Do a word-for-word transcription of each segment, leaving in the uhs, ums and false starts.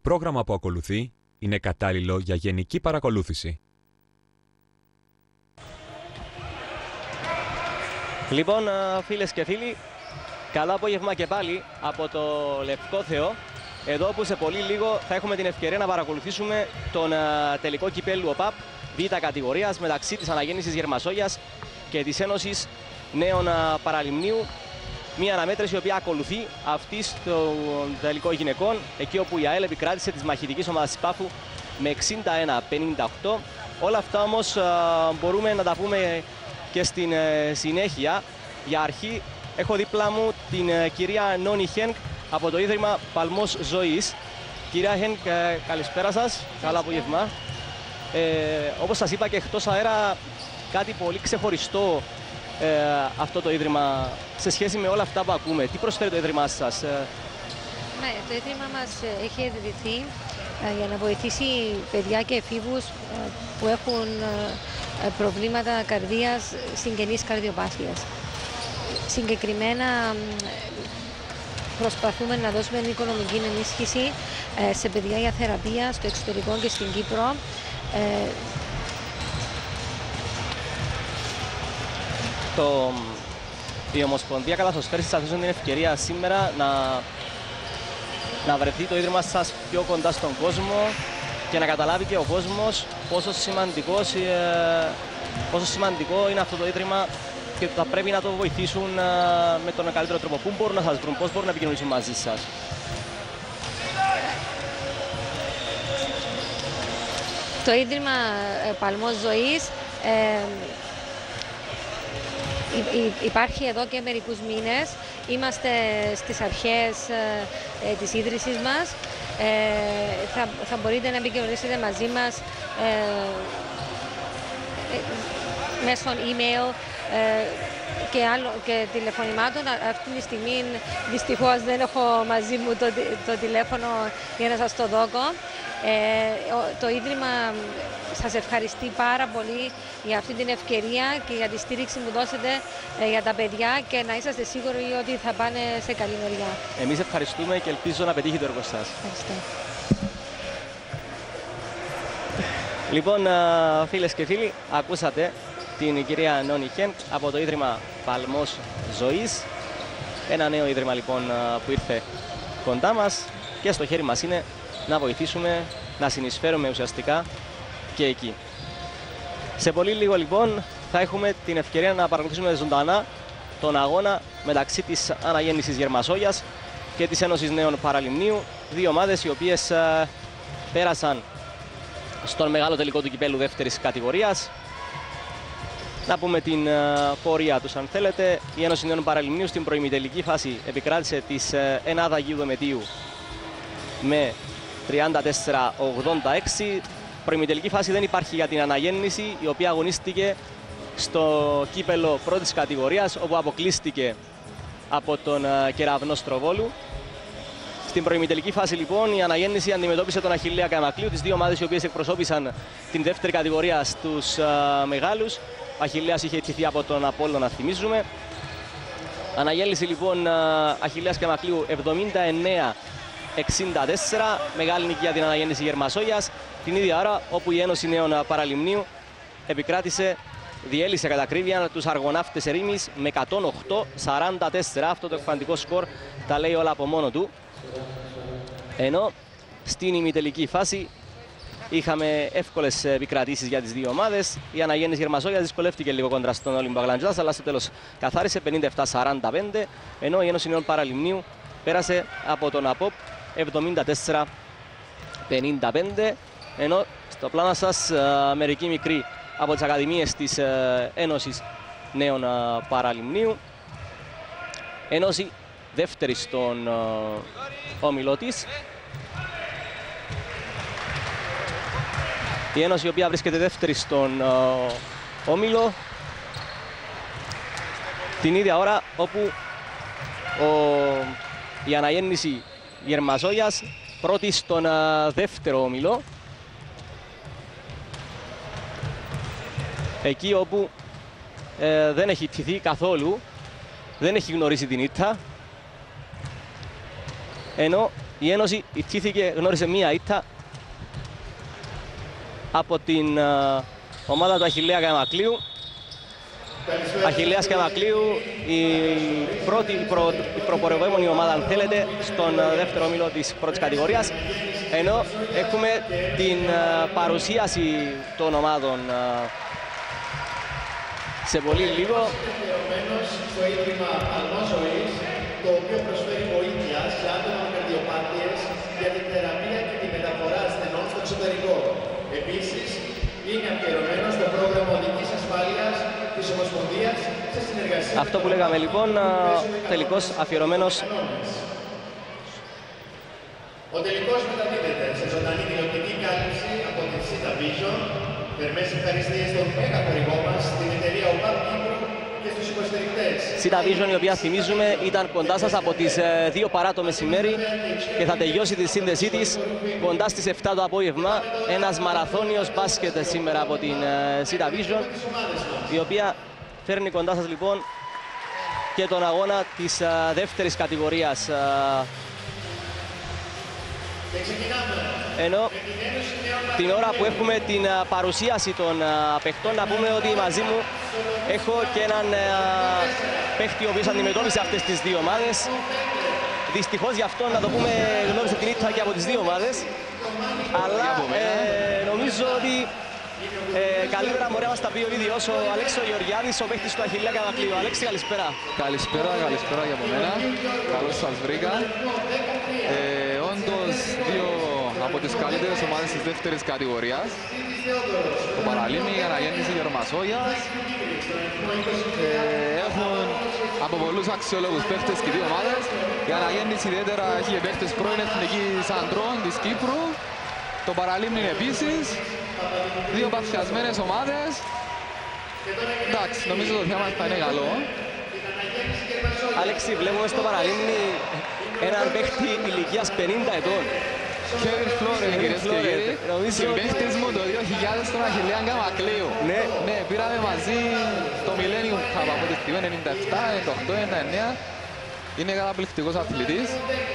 πρόγραμμα που ακολουθεί είναι κατάλληλο για γενική παρακολούθηση. Λοιπόν, φίλες και φίλοι, καλό απόγευμα και πάλι από το Λευκό Θεό. Εδώ που σε πολύ λίγο θα έχουμε την ευκαιρία να παρακολουθήσουμε τον τελικό κυπέλλου ΟΠΑΠ Β' κατηγορίας μεταξύ της Αναγέννησης Γερμασόγειας και της Ένωσης Νέων Παραλιμνίου. Μια αναμέτρηση η οποία ακολουθεί αυτή στο τελικό γυναικών, εκεί όπου η ΑΕΛ επικράτησε της μαχητικής ομάδας της Πάφου με εξήντα ένα πενήντα οκτώ. Όλα αυτά όμως μπορούμε να τα πούμε και στην συνέχεια. Για αρχή έχω δίπλα μου την κυρία Νόνι Χένκ από το Ίδρυμα Παλμός Ζωής. Κυρία Χένκ, καλησπέρα σας, καλό απόγευμα. Ε, όπως σας είπα και εκτός αέρα, κάτι πολύ ξεχωριστό ε, αυτό το Ίδρυμα σε σχέση με όλα αυτά που ακούμε. Τι προσφέρει το Ίδρυμά σας? Ναι, το Ίδρυμα μας έχει ιδρυθεί ε, για να βοηθήσει παιδιά και εφήβους ε, που έχουν ε, προβλήματα καρδίας συγγενής καρδιοπάθειας. Συγκεκριμένα προσπαθούμε να δώσουμε οικονομική ενίσχυση ε, σε παιδιά για θεραπεία στο εξωτερικό και στην Κύπρο. Ε, το, η Ομοσπονδία Καλαθοσφαίρισης σας δίνει την ευκαιρία σήμερα να, να βρεθεί το Ίδρυμα σας πιο κοντά στον κόσμο και να καταλάβει και ο κόσμος πόσο, σημαντικός, ε, πόσο σημαντικό είναι αυτό το Ίδρυμα και θα πρέπει να το βοηθήσουν uh, με τον καλύτερο τρόπο. Πού μπορούν να σας βρουν, πώς μπορούν να επικοινωνήσουν μαζί σας? Το Ίδρυμα Παλμός Ζωής ε, υπάρχει εδώ και μερικούς μήνες. Είμαστε στις αρχές ε, της ίδρυσης μας. Ε, θα, θα μπορείτε να επικοινωνήσετε μαζί μας ε, ε, μέσω email ε, και, άλλο, και τηλεφωνημάτων. Αυτή τη στιγμή δυστυχώς δεν έχω μαζί μου το, το τηλέφωνο για να σας το δώκω. Ε, το Ίδρυμα σας ευχαριστεί πάρα πολύ για αυτή την ευκαιρία και για τη στήριξη που δώσετε ε, για τα παιδιά και να είσαστε σίγουροι ότι θα πάνε σε καλή μεριά. Εμείς ευχαριστούμε και ελπίζω να πετύχει το έργο σας. Ευχαριστώ. Λοιπόν, φίλες και φίλοι, ακούσατε την κυρία Νόνι Χένκ από το Ίδρυμα Παλμός Ζωής. Ένα νέο ίδρυμα λοιπόν που ήρθε κοντά μας και στο χέρι μας είναι να βοηθήσουμε, να συνεισφέρουμε ουσιαστικά και εκεί. Σε πολύ λίγο λοιπόν θα έχουμε την ευκαιρία να παρακολουθήσουμε ζωντανά τον αγώνα μεταξύ της Αναγέννησης Γερμασόγειας και της Ένωσης Νέων Παραλιμνίου. Δύο ομάδες οι οποίες uh, πέρασαν στον μεγάλο τελικό του κυπέλλου δεύτερης κατηγορίας. Να πούμε την uh, πορεία τους αν θέλετε. Η Ένωση Νέων Παραλιμνίου στην προημιτελική φάση επικράτησε της uh, Ενάδα Αγίου Δομετίου με τριάντα τέσσερα ογδόντα έξι. Προημιτελική φάση δεν υπάρχει για την Αναγέννηση, η οποία αγωνίστηκε στο κύπελλο πρώτης κατηγορίας, όπου αποκλείστηκε από τον uh, Κεραυνό Στροβόλου. Στην προημιτελική φάση λοιπόν η Αναγέννηση αντιμετώπισε τον Αχιλλέα Καμακλείου, τις δύο ομάδες οι οποίες εκπροσώπησαν την δεύτερη κατηγορία στους uh, μεγάλους. Ο Αχιλλέας είχε τηθεί από τον Απόλλωνα, να θυμίζουμε. Αναγέννηση λοιπόν uh, Αχιλλέας Καμακλείου εβδομήντα εννέα εξήντα τέσσερα. Μεγάλη νίκη για την Αναγέννηση Γερμασόγειας. Την ίδια ώρα όπου η Ένωση Νέων Παραλιμνίου επικράτησε, διέλυσε κατά ακρίβεια τους Αργοναύτες Ερήμης με εκατόν οκτώ σαράντα τέσσερα. Αυτό το εκφαντικό σκορ τα λέει όλα από μόνο του. Ενώ στην ημιτελική φάση είχαμε εύκολες επικρατήσεις για τις δύο ομάδες. Η Αναγέννηση Γερμασόγειας δυσκολεύτηκε λίγο κόντρα στον Όλυμπο Αγλαντζάς, αλλά στο τέλος καθάρισε πενήντα επτά σαράντα πέντε. Ενώ η Ένωση Νέων Παραλιμνίου πέρασε από τον ΑΠΟΠ εβδομήντα τέσσερα πενήντα πέντε. Ενώ στο πλάνο σας μερικοί μικροί από τις ακαδημίες της Ένωσης Νέων Παραλιμνίου. Ένωση δεύτερη στον όμιλό της. Η Ένωση η οποία βρίσκεται δεύτερη στον όμιλο την ίδια ώρα όπου ο, η Αναγέννηση Γερμασόγειας πρώτη στον δεύτερο όμιλο. Εκεί όπου ε, δεν έχει τηθεί καθόλου, δεν έχει γνωρίσει την ήττα. Ενώ η η Ένωση ιτήθηκε, γνώρισε μία ήττα από την uh, ομάδα του Αχιλλέα Καϊμακλείου. Αχιλλέας Καϊμακλείου, η πρώτη η προ, η προπορευόμενη ομάδα, αν θέλετε, στον uh, δεύτερο όμιλο της πρώτης κατηγορίας. Ενώ έχουμε την uh, παρουσίαση των ομάδων uh, σε πολύ λίγο. Στο Ίδρυμα Παλμός Ζωής, το οποίο προσφέρει βοήθεια σε άτομα με καρδιοπάθειες για την θεραπεία και τη μεταφορά ασθενών στο εξωτερικό. Επίσης, είναι αφιερωμένο στο πρόγραμμα οδικής ασφάλειας της Ομοσπονδίας σε συνεργασία. Αυτό που λέγαμε λοιπόν, τελικώς αφιερωμένος. Ο τελικός μεταδίδεται σε ζωντανή τηλεοπτική κάλυψη από την Sita Vision. Θερμές ευχαριστίες στον μέγα χορηγό μας, την εταιρεία ΟΠΑΠ Κύπρου και στους υποστηρικτές. Sita Vision, η οποία θυμίζουμε ήταν κοντά σας από τις δύο παρά το μεσημέρι και θα τελειώσει τη σύνδεσή της κοντά στις επτά το απόγευμα. Ένας μαραθώνιος μπάσκετ σήμερα από την Sita Vision, η οποία φέρνει κοντά σας λοιπόν και τον αγώνα της δεύτερης κατηγορίας. Ενώ την ώρα που έχουμε την παρουσίαση των παιχτών, να πούμε ότι μαζί μου έχω και έναν παίχτη ο οποίος αντιμετώπισε αυτές τις δύο ομάδες. Δυστυχώς γι' αυτό, να το πούμε, γνώρισε την ήττα και από τις δύο ομάδες. Αλλά ε, νομίζω ότι ε, καλύτερα μπορεί να μας τα πει ο ίδιος ο Αλέξης Γεωργιάδης, ο παίχτης του Αχιλλέα Καϊμακλείου. Αλέξη, καλησπέρα. Καλησπέρα, καλησπέρα για από μένα. Καλώς σας βρήκα. Ε, όντως, δύο από τις καλύτερες ομάδες της δεύτερης κατηγορίας. Το Παραλίμνη, η Αναγέννηση Γερμασόγειας. Ε, έχουν από πολλούς αξιόλογους παίχτες και δύο ομάδες. Η Αναγέννηση ιδιαίτερα έχει παίχτες πρώην εθνικής αντρών της Κύπρου. Το Παραλίμνη επίσης. Δύο παθιασμένες ομάδες. Εντάξει, νομίζω το θέμα θα είναι καλό. Αλέξη, βλέπουμε στο Παραλίμνη έναν παίχτη ηλικίας πενήντα ετών. Kevin Flores, κυρίες και κύριοι, συμπαίχτης μου το δύο χιλιάδες στον Αχιλλέα Καϊμακλείου. Ναι. Ναι, πήραμε μαζί το Millennium Cup από τη στιγμή ενενήντα επτά, ενενήντα οκτώ, ενενήντα εννέα. Είναι καταπληκτικός αθλητής.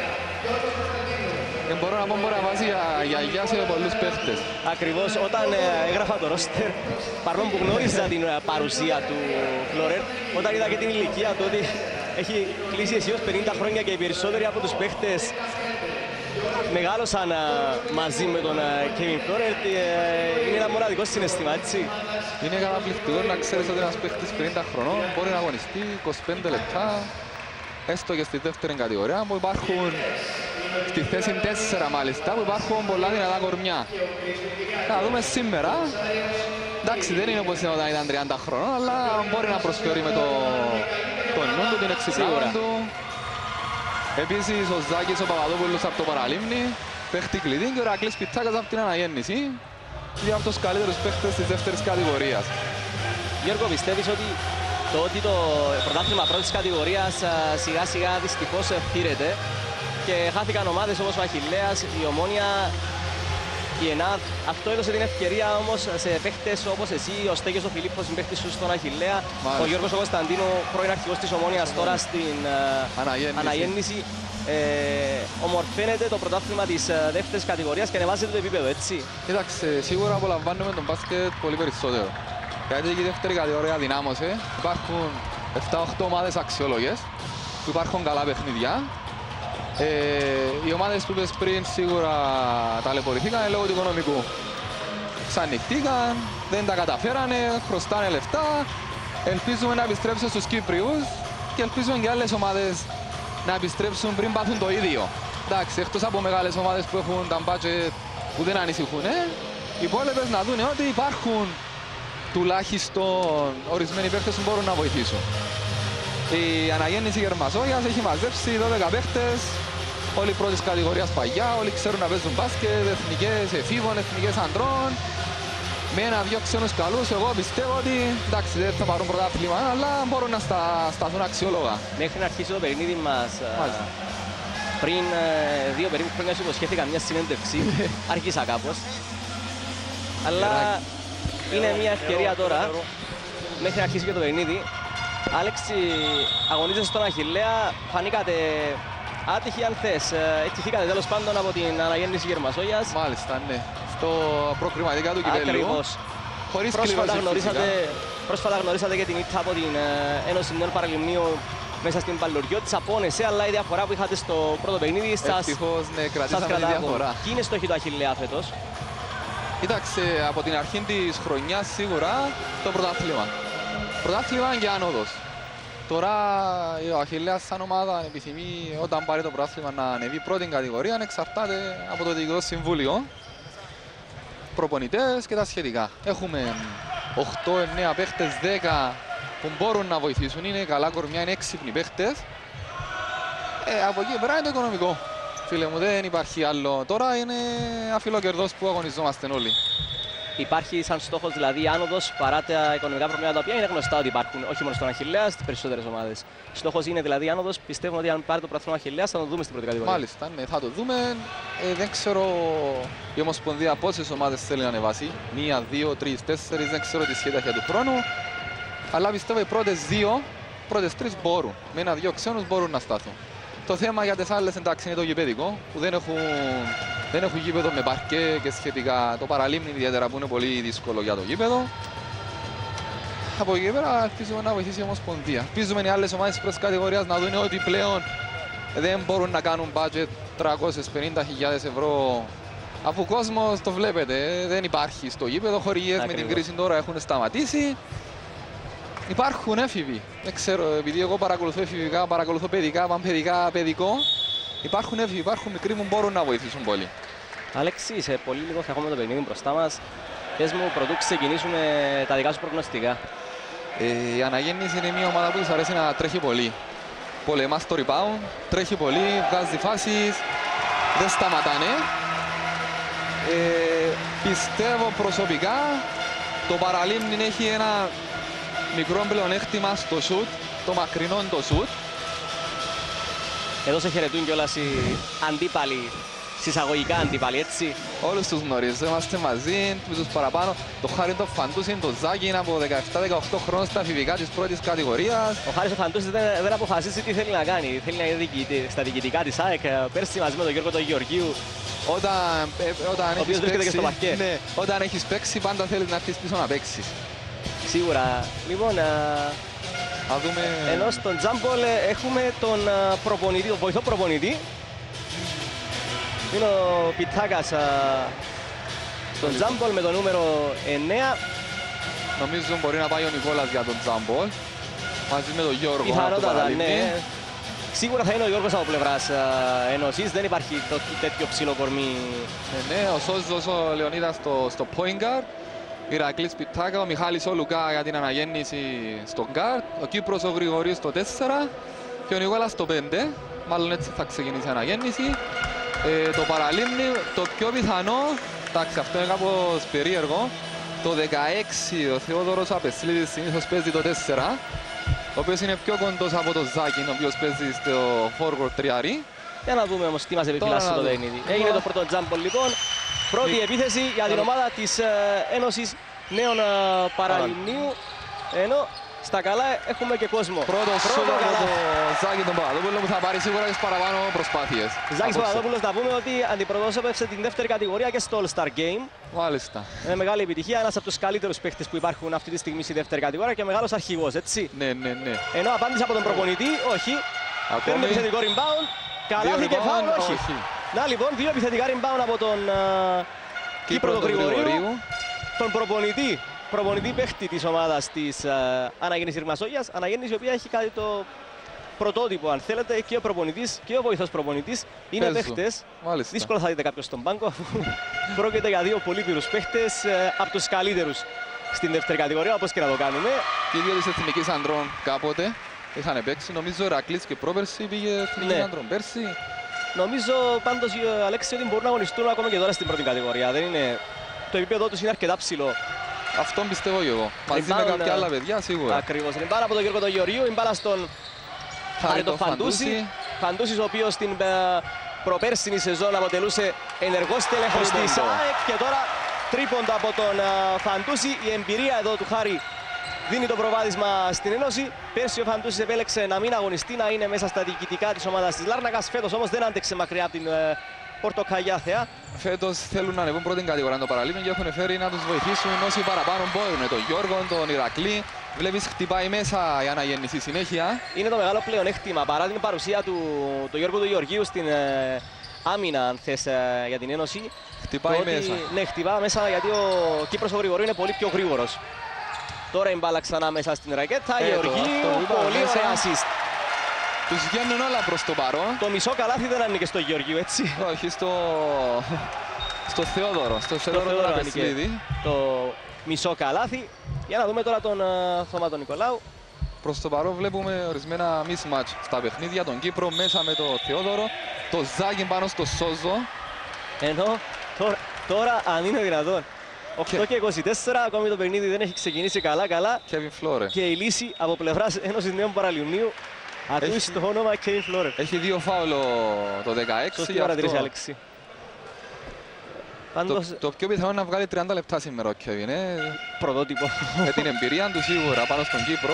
Και μπορώ να πω μπορεί να βάζει γιαγιά σε πολλούς παίχτες. Ακριβώς, όταν ε, έγραφα το ρόστερ, παρόλο που γνώριζα την ε, παρουσία του Φλόρερ, όταν είδα και την ηλικία του ότι έχει κλείσει αισίως πενήντα χρόνια και οι περισσότεροι από τους παίχτες μεγάλωσαν ε, μαζί με τον Kevin Florent, ε, είναι ένα μοναδικό συναίσθημα, έτσι. Είναι καταπληκτικό να ξέρεις ότι ένας παίχτης πενήντα χρονών μπορεί να αγωνιστεί είκοσι πέντε λεπτά, έστω και στη δεύτερη κατηγορία, που υπάρχουν στη θέση τέσσερα μάλιστα, που υπάρχουν πολλά δυνατά κορμιά. Θα δούμε σήμερα. Εντάξει, δεν είναι όπως όταν ήταν τριάντα χρονών, αλλά μπορεί να προσφέρει με το, το νου του, την εξυπνάδα του. Επίσης ο Ζάκης ο Παπαδόπουλος από το Παραλίμνη, παίχτη κλειδί, και ο Ρακλής Πιτσάκας από την Αναγέννηση. Δύο από τους καλύτερους παίχτες της δεύτερης κατηγορίας. Γιώργο, πιστεύεις ότι το ότι το πρωτάθλημα πρώτης κατηγορίας σιγά σιγά δυστυχώς θύρεται και χάθηκαν ομάδες όπως ο Αχιλλέας, η Ομόνια, η ΕΝΑΔ, αυτό έδωσε την ευκαιρία όμως σε παίχτες όπως εσύ, ο Στέγιος ο Φιλίππος, συμπαίχτης σου στον Αχιλλέα, ο Γιώργος ο Κωνσταντίνου, πρώην αρχηγός της Ομόνιας, τώρα στην Αναγέννηση. Αναγέννηση. Ε, ομορφαίνεται το πρωτάθλημα της δεύτερης κατηγορίας και ανεβάζεται το επίπεδο, έτσι. Κοίταξε, σίγουρα απολαμβάνουμε τον μπάσκετ πολύ περισσότερο. Γιατί και η δεύτερη κατηγορία δυνάμωσε. Υπάρχουν επτά οχτώ ομάδες αξιόλογες που υπάρχουν καλά παιχνίδια. Ε, οι ομάδες που είπες πριν σίγουρα ταλαιπωρηθήκαν λόγω του οικονομικού. Ξανοιχτήκαν, δεν τα καταφέρανε, χρωστάνε λεφτά. Ελπίζουμε να επιστρέψουν στους Κύπριους και ελπίζουμε και άλλες ομάδες να επιστρέψουν πριν πάθουν το ίδιο. Εντάξει, εκτός από μεγάλες ομάδες που έχουν τα budget που δεν ανησυχούν, ε, οι υπόλοιπες να δουν ότι υπάρχουν τουλάχιστον ορισμένοι παίχτες που μπορούν να βοηθήσουν. Η Αναγέννηση Γερμασόγειας έχει μαζέψει δώδεκα παίχτες, όλοι πρώτης κατηγορίας παγιά, όλοι ξέρουν να παίζουν μπάσκετ, εθνικές εφήβων, εθνικές αντρών. Με ένα-δυο ξένους καλούς, εγώ πιστεύω ότι εντάξει, δεν θα πάρουν πρωτάθλημα, αλλά μπορούν να στα, σταθούν αξιόλογα. Μέχρι να αρχίσει το παιχνίδι μας, Μάλιστα. πριν δύο περίπου χρόνια σου υποσχέθηκα μια συνέντευξη, άρχισα κάπως. Αλλά είναι μια ευκαιρία τώρα, μέχρι να αρχίσει και το παιχνίδι. Άλεξη, αγωνίζεσαι στον Αχιλλέα, φανήκατε Άτυχη αν θες. Ευτυχήκατε τέλος πάντων από την αναγέννηση Γερμασόγιας. Μάλιστα, ναι. Στο προκριματικά του κυπέλλου. Ακριβώς. Χωρίς Πρόσφατα κλήρωση γνωρίσατε, φυσικά. πρόσφατα γνωρίσατε και την ήττα από την ε, Ένωση Νέων Παραλιμνίου μέσα στην Παλαιοριό. Της απώνεσε, αλλά η διαφορά που είχατε στο πρώτο παιχνίδι σας, Ευτυχώς, ναι, σας κρατήσαμε τη κρατά διαφορά. ακόμα. Τι είναι στόχοι του Αχιλλέα φέτος? Κοίταξε, από την αρχή της χρονιάς σίγουρα το πρωτάθλημα. Πρωτάθλημα και άνοδος. Τώρα ο Αχιλλέας σαν ομάδα επιθυμεί όταν πάρει το πρωτάθλημα να ανεβεί πρώτη κατηγορία, εξαρτάται από το Διοικητικό Συμβούλιο, προπονητές και τα σχετικά. Έχουμε οκτώ εννέα παίχτες, δέκα που μπορούν να βοηθήσουν, είναι καλά κορμιά, είναι έξυπνοι παίχτες. Ε, από εκεί πέρα είναι το οικονομικό. Φίλε μου, δεν υπάρχει άλλο. Τώρα είναι αφιλοκερδός που αγωνιζόμαστε όλοι. Υπάρχει σαν στόχος δηλαδή άνοδος παρά τα οικονομικά προβλήματα τα οποία είναι γνωστά ότι υπάρχουν όχι μόνο στον Αχιλλέα, στις περισσότερες ομάδες. Στόχος είναι δηλαδή άνοδος. Πιστεύουμε ότι αν πάρει το πρωτάθλημα Αχιλλέας θα το δούμε στην πρώτη κατηγορία. Μάλιστα, ναι, θα το δούμε. Ε, δεν ξέρω η Ομοσπονδία πόσες ομάδες θέλει να ανεβάσει. Μία, δύο, τρεις, τέσσερις, δεν ξέρω τη σχέδια του χρόνου. Αλλά πιστεύω οι πρώτες δύο, πρώτες τρεις μπορούν. Με ένα-δύο ξένους μπορούν να στάθουν. Το θέμα για τις άλλες εντάξει είναι το γηπαιδικό, που δεν έχουν, δεν έχουν γήπεδο με παρκέ και σχετικά το παραλίμνη ιδιαίτερα που είναι πολύ δύσκολο για το γήπεδο. Από εκεί πέρα ελπίζουμε να βοηθήσει η Ομοσπονδία. Ελπίζουμε οι άλλες ομάδες της πρώτης κατηγορίας να δουν ότι πλέον δεν μπορούν να κάνουν budget τριακόσιες πενήντα χιλιάδες ευρώ. Αφού ο κόσμος το βλέπετε, δεν υπάρχει στο γήπεδο, χορηγίες με την κρίση τώρα έχουν σταματήσει. Υπάρχουν έφηβοι. Δεν ξέρω, επειδή εγώ παρακολουθώ εφηβικά, παρακολουθώ παιδικά, πανπαιδικά, παιδικό. Υπάρχουν έφηβοι, υπάρχουν μικροί που μπορούν να βοηθήσουν πολύ. Αλέξη, σε πολύ λίγο θα έχουμε το παιχνίδι μπροστά μας. Πες μου, πρωτού ξεκινήσουμε τα δικά σου προγνωστικά. Ε, η Αναγέννηση είναι μια ομάδα που της αρέσει να τρέχει πολύ. Πολεμά στο rebound, τρέχει πολύ, βγάζει φάσεις, δεν σταματάνε. Ε, πιστεύω προσωπικά το παραλίμνη έχει ένα μικρό πλεονέκτημα στο σουτ, το μακρινό το σουτ. Εδώ σε χαιρετούν κιόλας οι αντίπαλοι, συσσαγωγικά αντίπαλοι, έτσι. Όλους τους γνωρίζω, είμαστε μαζί, τους παραπάνω. Το Χάρη το Φαντούσι, το Ζάκη είναι από δεκαεπτά δεκαοκτώ χρόνια στα εφηβικά της πρώτης κατηγορίας. Ο Χάρης ο Φαντούσης δεν, δεν αποφασίσει τι θέλει να κάνει. Θέλει να είναι διοικητή, στα διοικητικά της ΑΕΚ, πέρσι μαζί με τον Γιώργο τον Γεωργίου. Όταν, ε, όταν, ο οποίος βρίσκεται και στο παρκέ. Ναι, όταν έχεις παίξει πάντα θέλεις να έρθεις πίσω να παίξεις. Σίγουρα. Λοιπόν, θα δούμε... ενώ στον τζάμπολ έχουμε τον προπονητή, τον βοηθό προπονητή. Είναι ο Πιτάκας στον τζάμπολ με το νούμερο εννέα. Νομίζω μπορεί να πάει ο Νικόλας για τον τζάμπολ. Μαζί με τον Γιώργο. Πιθανότατα, ναι. Σίγουρα θα είναι ο Γιώργος από πλευράς Ένωσης. Δεν υπάρχει το, τέτοιο ψηλό κορμί. Ναι, ναι, ο Σόζος, ο Λεωνίδας στο, στο point guard. Ηρακλής Πιτάκα, ο Μιχάλης ο Λουκά για την αναγέννηση στο γκάρτ, ο Κύπρος ο Γρηγορής στο τέσσερα και ο Νικόλας στο πέντε. Μάλλον έτσι θα ξεκινήσει η αναγέννηση. Ε, το παραλίμνη, το πιο πιθανό, εντάξει αυτό είναι κάπως περίεργο, το δεκαέξι ο Θεόδωρος Απεσλίδης συνήθως παίζει το τέσσερα, ο οποίος είναι πιο κοντός από το Ζάκιν, ο οποίος παίζει στο forward τριάρι. Για να δούμε όμως τι μας επιφυλάσσει το παιχνίδι. Έγινε το πρώτο τζάμπολ λοιπόν. Πρώτη Μη... επίθεση για την ομάδα της ε, Ένωσης Νέων ε, Παραλιμνίου. Ενώ στα καλά έχουμε και κόσμο. Πρώτο σούτ από το Ζάκη τον Παπαδόπουλο που θα πάρει σίγουρα τις παραπάνω προσπάθειες. Ζάκης Παπαδόπουλος, να πούμε ότι αντιπροσώπευσε την δεύτερη κατηγορία και στο All-Star Game. Μάλιστα. Είναι μεγάλη επιτυχία, ένας από τους καλύτερους παίχτες που υπάρχουν αυτή τη στιγμή στη δεύτερη κατηγορία και μεγάλος αρχηγός, έτσι. Ναι, ναι, ναι. Ενώ απάντησε από τον προπονητή, όχι. Παίρνει επιθετικό rebound. Καλάθι και φάουλ, όχι. όχι. Να λοιπόν, δύο επιθετικά rebound από τον uh, Κύπρο τον Γρηγορίου, τον προπονητή, προπονητή παίχτη της ομάδας της uh, Αναγέννησης Γερμασόγιας. Αναγέννηση η οποία έχει κάτι το πρωτότυπο, αν θέλετε, και ο προπονητής και ο βοηθός προπονητής είναι Παίζω. παίχτες. Μάλιστα. Δύσκολα θα δείτε κάποιος στον πάγκο, αφού πρόκειται για δύο πολύ πυρούς παίχτες uh, από τους καλύτερους στην δεύτερη κατηγορία, όπως και να το κάνουμε. Και οι δύο της Εθνικής Ανδρών κάποτε είχαν παίξει, νομίζω ο Ηρακλής και πρόπερση πήγε Εθνική ναι. Ανδρών πέρσι. Νομίζω πάντως οι Αλέξη ότι μπορούν να αγωνιστούν ακόμα και τώρα στην πρώτη κατηγορία. Δεν είναι... Το επίπεδο τους είναι αρκετά ψηλό. Αυτό πιστεύω και εγώ. Μαζί με κάποια άλλα παιδιά σίγουρα. Ακριβώς. Είναι μπάλα από τον Γιώργο τον Γεωργίου, είναι μπάλα στον Χάρη τον Φαντούση. Φαντούσης ο οποίος στην προπέρσινη σεζόν αποτελούσε ενεργός τελέχος της ΑΕΚ και τώρα τρίποντο από τον Φαντούση. Η εμπειρία εδώ του Χάρη δίνει το προβάδισμα στην Ένωση. Πέρσι ο Φαντούσης επέλεξε να μην αγωνιστεί, να είναι μέσα στα διοικητικά της ομάδας της Λάρνακας. Φέτος όμως δεν άντεξε μακριά από την ε, Πορτοκαλιά Θεά. Φέτος θέλουν να ανεβούν πρώτη κατηγορία το παραλίμνη και έχουν φέρει να τους βοηθήσουν όσοι παραπάνω μπορούν. Τον Γιώργο, τον Ηρακλή. Βλέπεις χτυπάει μέσα η αναγέννηση συνέχεια. Είναι το μεγάλο πλεονέκτημα παρά την παρουσία του, του Γιώργου του Γεωργίου στην ε, άμυνα, αν θες, ε, για την Ένωση. Χτυπάει ότι, μέσα. Ναι, χτυπά μέσα γιατί ο Κύπρος ο Γρηγορίου είναι πολύ πιο γρήγορος. Τώρα η μπάλα ξανά μέσα στην ρακέτα. Ε, Γεωργίου, πολύ ωραία assist. Τους βγαίνουν όλα προς το παρόν. Το μισό καλάθι δεν ανήκε στο Γεωργίου, έτσι. Όχι, στο, στο Θεόδωρο. Στο Θεόδωρο Ραπεσλίδη. Το μισό καλάθι. Για να δούμε τώρα τον uh, Θωμά τον Νικολάου. Προς το παρόν βλέπουμε ορισμένα mismatch στα παιχνίδια. Τον Κύπρο μέσα με τον Θεόδωρο. Το Ζάκιν πάνω στο Σόζο. Ενώ τώρα, τώρα αν είναι δυνατόν. οκτώ Και... και είκοσι τέσσερα, ακόμη το παιχνίδι δεν έχει ξεκινήσει καλά-καλά. Κέβιν Φλόρε. Και η λύση από πλευράς Ένωσης Νέων Παραλιμνίου ακούει έχει... το όνομα Κέβιν Φλόρε. Έχει δύο φάουλο το δεκαέξι. Σωστή παρατηρήση, Αλέξη. Το, το πιο πιθανό είναι να βγάλει τριάντα λεπτά σήμερα ο Κέβιν. Ε. Πρωτότυπο. Με την εμπειρία του σίγουρα πάνω στον Κύπρο.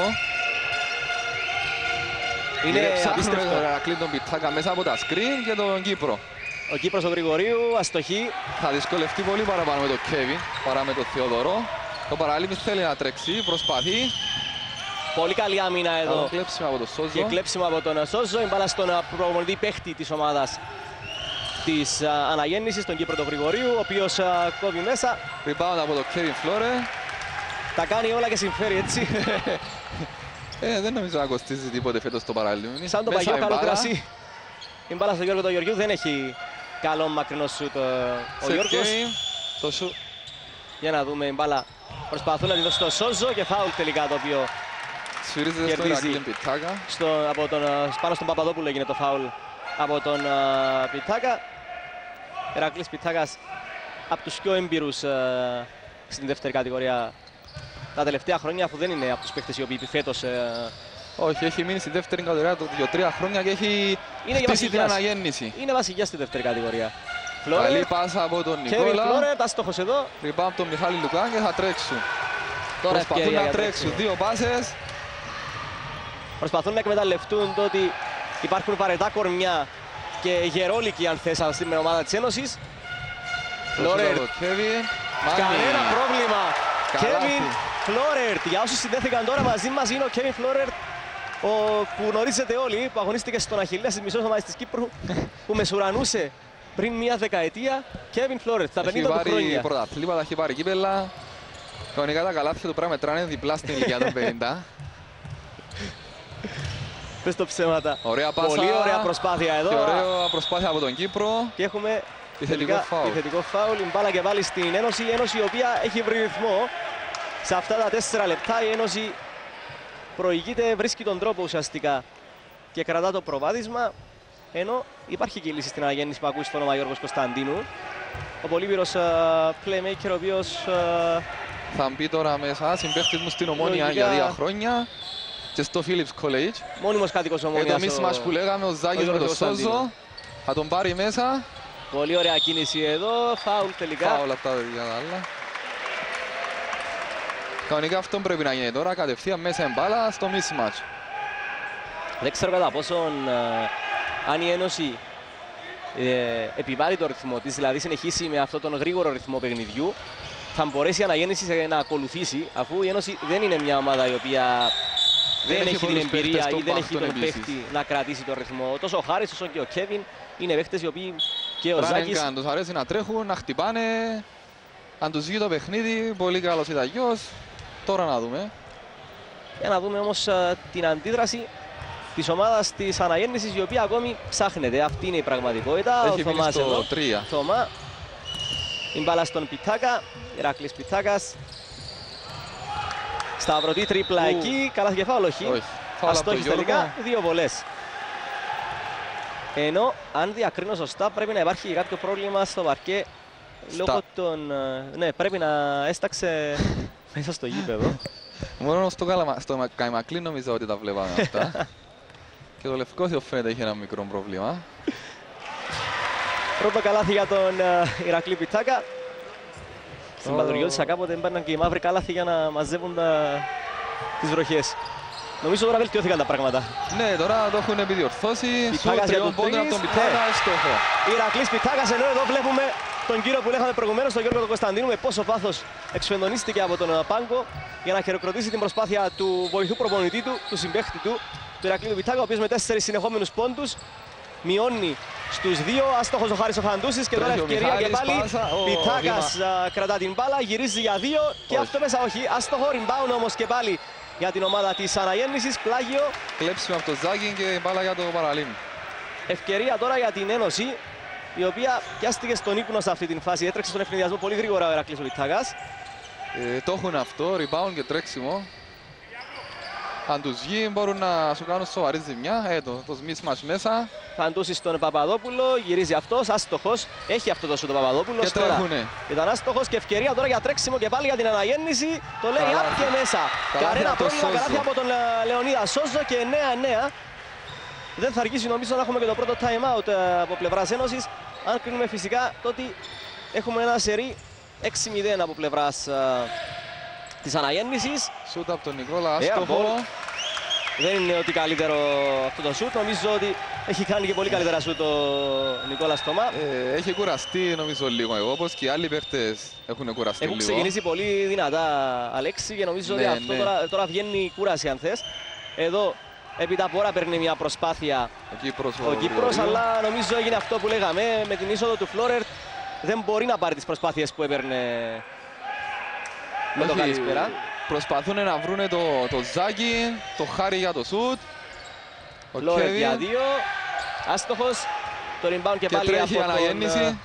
Είναι ψάχνουμε απίστευτο. τον Ηρακλή τον Πιτάκα μέσα από τα screen και τον Κύπρο. Ο Κύπρος ο Γρηγορίου, αστοχή. Θα δυσκολευτεί πολύ παραπάνω με τον Κέβιν παρά με τον Θεοδωρό. Το παραλίμνη θέλει να τρέξει, προσπαθεί. Πολύ καλή άμυνα εδώ. Καλό κλέψιμο από τον Σόζο. Και κλέψιμο από τον Σόζο. Η μπάλα στον προπονητή παίχτη της ομάδας της uh, αναγέννησης, τον Κύπρο τον Γρηγορίου, ο οποίος uh, κόβει μέσα. Rebound από τον Κέβιν Φλόρε. Τα κάνει όλα και συμφέρει, έτσι. Ε, δεν νομίζω να κοστίζει τίποτε φέτος το παραλίμνη. Σαν το Μέσα παγιό η καλό μπάλα. κρασί. Η μπάλα στον Γιώργο τον Γεωργιού δεν έχει καλό μακρινό σουτ ο Σε Γιώργος. Κέβιν, το σου... Για να δούμε η μπάλα. Προσπαθούν να τη δώσουν στο Σόζο και φάουλ τελικά το οποίο Σφυρίζεται στον κερδίζει. Ηρακλή Πιτάκα. Στο, από τον, πάνω στον Παπαδόπουλο έγινε το φάουλ από τον uh, Πιτάκα. Ηρακλής Πιτάκας από τους πιο έμπειρους uh, στην δεύτερη κατηγορία τα τελευταία χρόνια, αφού δεν είναι από τους παίχτες οι οποίοι φέτος uh, Όχι, έχει μείνει στη δεύτερη κατηγορία το δύο τρία χρόνια και έχει είναι χτίσει την βασιλιάς. αναγέννηση. Είναι βασιλιάς στη δεύτερη κατηγορία. Καλή πάσα από τον Κέβιν Νικόλα. Φλόρε, τα στόχος εδώ. Rebound από τον Μιχάλη Λουκά και θα τρέξουν. Τώρα Προσπαθούν ευκαιρία να για τρέξουν. τρέξιμο. Δύο πάσες. Προσπαθούν να εκμεταλλευτούν το ότι υπάρχουν βαρετά κορμιά και γερόλικοι, αν θες, στην ομάδα της Ένωσης. Φλόρερ, Κέβιν. κανένα πρόβλημα. Καλάθι. Κέβιν Φλόρερ, για όσους συνδέθηκαν τώρα μαζί μας, είναι ο Κέβιν Φλόρερ, ο που γνωρίζετε όλοι, που αγωνίστηκε στον Αχιλλέα στις μισές ομάδες της Κύπρου, που μεσουρανούσε πριν μία δεκαετία. Κέβιν Φλόρερ, στα Έχει πενήντα του πάρει χρόνια. πρωταθλήματα, έχει πάρει κύπελλα. Κανονικά τα καλάθια του πρέπει να μετράνε διπλά στην ηλικία των πενήντα. Πες το ψέματα. Ωραία πάσα. Πολύ ωραία προσπάθεια εδώ. Και ωραία προσπάθεια από τον Κύπρο. Και έχουμε Επιθετικό τελικά φάουλ. επιθετικό φάουλ. Η μπάλα και πάλι στην Ένωση. Η Ένωση η οποία έχει βρει ρυθμό. Σε αυτά τα τέσσερα λεπτά η Ένωση προηγείται, βρίσκει τον τρόπο ουσιαστικά και κρατά το προβάδισμα. Ενώ υπάρχει και η λύση στην αναγέννηση που ακούει στο όνομα Γιώργος Κωνσταντίνου. Ο πολύπειρος uh, playmaker, ο οποίος uh, Θα μπει τώρα μέσα, συμπαίχτης μου στην Ομόνια λογικά για δύο χρόνια και στο Phillips College. μόνιμος κάτοικος Ε, Ομόνιας. το mismatch που λέγαμε, ο Ζάκης με Γιώργος τον Σόζο. Κωνσταντίνου. Θα τον πάρει μέσα. Πολύ ωραία κίνηση εδώ. Φάουλ τελικά. Φάουλ αυτά για τα άλλα. Κανονικά αυτό πρέπει να γίνει τώρα, κατευθείαν μέσα η μπάλα στο mismatch. Δεν ξέρω κατά πόσον ε, αν η Ένωση ε, επιβάλλει το ρυθμό της, δηλαδή συνεχίσει με αυτόν τον γρήγορο ρυθμό παιχνιδιού, θα μπορέσει η αναγέννηση να ακολουθήσει, αφού η Ένωση δεν είναι μια ομάδα η οποία δεν, Δεν έχει έχει την πολλούς εμπειρία παίχτες ή στον δεν έχει πάκτον τον επίσης. παίχτη να κρατήσει τον ρυθμό. Τόσο ο Χάρης όσο και ο Κέβιν είναι παίχτες οι οποίοι και ο Ζάκης. Ράνιγκαν, τους αρέσει να τρέχουν, να χτυπάνε. Αν τους βγει το παιχνίδι, πολύ καλός ήταν γιος. Τώρα να δούμε. Για να δούμε όμως α, την αντίδραση της ομάδας της αναγέννησης, η οποία ακόμη ψάχνεται. Αυτή είναι η πραγματικότητα. Έχει ο μείνει Θωμάς στο εδώ. τρία. Θωμά. Η μπάλα στον Πιτάκα. Ηρακλής Πιτάκας. Σταυρωτή τρίπλα Ου. εκεί. Καλά και φάουλ, όχι. Όχι. Φάουλ από τον Αστόχης τελικά. Γιώργο. Δύο βολές. Ενώ αν διακρίνω σωστά πρέπει να υπάρχει κάποιο πρόβλημα στο παρκέ. Λόγω των... ε, Ναι, πρέπει να έσταξε μέσα στο γήπεδο. Μόνο στο, Καλαμα... στο Καϊμακλή νομίζω ότι τα βλέπαμε αυτά. Και το Λευκόσιο φαίνεται έχει ένα μικρό πρόβλημα. Πρώτο καλάθι για τον uh, Ηρακλή Πιτάκα. Στην Oh. Πατριώτισσα κάποτε έμπαιναν και οι μαύροι καλάθι για να μαζεύουν τα, τις βροχές. Νομίζω τώρα βελτιώθηκαν τα πράγματα. Ναι, τώρα το έχουν επιδιορθώσει. Πιτάκας Σου για τριών το πόντων από τον τρεις. Πιτάκα, Ναι. στόχο. Ηρακλής Πιτάκας, ενώ εδώ βλέπουμε τον κύριο που λέγαμε προηγουμένως, τον Γιώργο Κωνσταντίνου, με πόσο πάθος εξφενδονίστηκε από τον πάγκο για να χειροκροτήσει την προσπάθεια του βοηθού προπονητή του, του συμπαίχτη του, του Ηρακλή του Πιτάκα, ο οποίος με τέσσερις συνεχόμενους πόντους μειώνει στους δύο. Άστοχος ο Χάρης ο Φαντούσης και τώρα Τρέχει ο ευκαιρία και Μιχάλης, πάλι. πάσα, ο Πιτάκας α, κρατά την μπάλα, γυρίζει για δύο και Όχι. αυτό μέσα όχι. Άστοχο, rebound όμως και πάλι για την ομάδα της Αναγέννησης, πλάγιο. Κλέψιμο από το Ζάκιν και η μπάλα για το παραλίμνη. Ευκαιρία τώρα για την Ένωση, η οποία πιάστηκε στον ύπνο σε αυτή την φάση. Έτρεξε στον ευνηδιασμό πολύ γρήγορα ο Ηρακλής ο Πιτάκας. Ε, το έχουν αυτό, rebound και τρέξιμο. Αν τους βγει μπορούν να σου κάνουν σοβαρή ζημιά. Ε, το, το mismatch μέσα. Φαντούσης στον Παπαδόπουλο, γυρίζει αυτός, άστοχος. Έχει αυτό το σου τον Παπαδόπουλο. Και τρέχουνε. Ήταν άστοχος και ευκαιρία τώρα για τρέξιμο και πάλι για την Αναγέννηση. Το λέει Καλάθι. απ' και μέσα. Καλάθι Κανένα από τον πρόβλημα, Σόζο. καλάθι από τον ε, Λεωνίδα Σόζο και εννέα εννέα. Δεν θα αργήσει νομίζω να έχουμε και το πρώτο time out ε, από πλευράς Ένωσης. Αν κρίνουμε φυσικά το ότι έχουμε ένα σερί έξι μηδέν από πλευράς ε, της Αναγέννησης. Σούτ από τον Νικόλα, Air άστοχο. ball. Δεν είναι ότι καλύτερο αυτό το σουτ. Νομίζω ότι έχει κάνει και πολύ καλύτερα σουτ ο Νικόλας Τωμά. Ε, έχει κουραστεί νομίζω λίγο εγώ, όπως και οι άλλοι παίχτες έχουν κουραστεί Έχουν λίγο. ξεκινήσει πολύ δυνατά, Αλέξη, και νομίζω Ναι, ότι αυτό ναι. τώρα, τώρα βγαίνει η κούραση αν θες. Εδώ επί τα πόρα παίρνει μια προσπάθεια Ο Κύπρος, ο Κύπρος, Γρηγορίου. αλλά νομίζω έγινε αυτό που λέγαμε. Με την είσοδο του Φλόρερτ δεν μπορεί να πάρει τις προσπάθειες που έπαιρνε με το Όχι, καλησπέρα. Προσπαθούν να βρουν το, το Ζάκη, το Χάρη για το σουτ. Ο Φλόρερτ Κέβιν για δύο, άστοχος. Το rebound και, και πάλι τρέχει η από τον ε, αναγέννηση.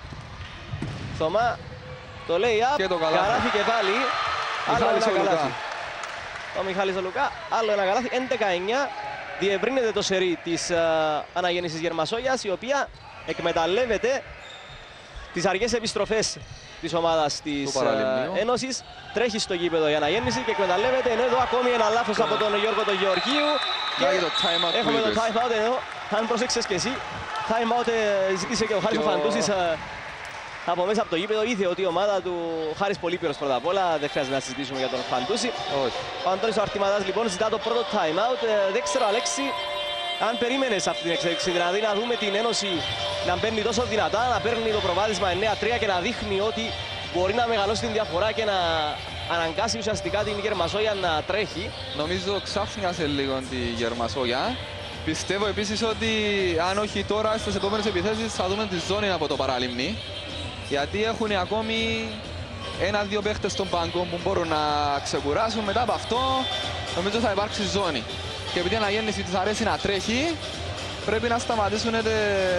Θωμά. Το lay-up, Και το καλάθι. καλάθι και πάλι. Άλλο Μιχάλης ένα ο Λουκά. καλάθι. Ο Μιχάλης ο Λουκά, άλλο ένα καλάθι, έντεκα εννέα. Διευρύνεται το σερί της uh, Αναγέννησης Γερμασόγιας, η οποία εκμεταλλεύεται τις αργές επιστροφές της ομάδας της Του Παραλιμνίου. uh, Ένωσης. Τρέχει στο γήπεδο η Αναγέννηση και εκμεταλλεύεται, ενώ εδώ ακόμη ένα λάθος από τον Γιώργο τον Γεωργίου. Να και το time out που έχουμε το είπες. time out εδώ, αν προσέξεις και εσύ. Time out ε, ζήτησε και ο Χάρης Και ο ο- Φαντούσης ε, από μέσα από το γήπεδο. Είδε ότι η ομάδα του Χάρης Πολύπυρος πρώτα απ' όλα, δεν χρειάζεται να συζητήσουμε για τον Φαντούση. Όχι. Ο Αντώνης ο Αρτιμαδάς λοιπόν ζητά το πρώτο time out. Ε, δεν ξέρω, Αλέξη, αν περίμενες αυτή την εξέλιξη, δηλαδή να δούμε την Ένωση να μπαίνει τόσο δυνατά, να παίρνει το προβάδισμα εννέα τρία και να δείχνει ότι μπορεί να μεγαλώσει την διαφορά και να αναγκάσει ουσιαστικά την Γερμασόγια να τρέχει. Νομίζω ξάφνιασε λίγο τη Γερμασόγια. Πιστεύω επίσης ότι αν όχι τώρα στις επόμενες επιθέσεις θα δούμε τη ζώνη από το παραλίμνη. Γιατί έχουν ακόμη ένα-δύο παίχτες στον πάγκο που μπορούν να ξεκουράσουν. Μετά από αυτό νομίζω θα υπάρξει ζώνη. Και επειδή η Αναγέννηση της αρέσει να τρέχει, πρέπει να σταματήσουν τε...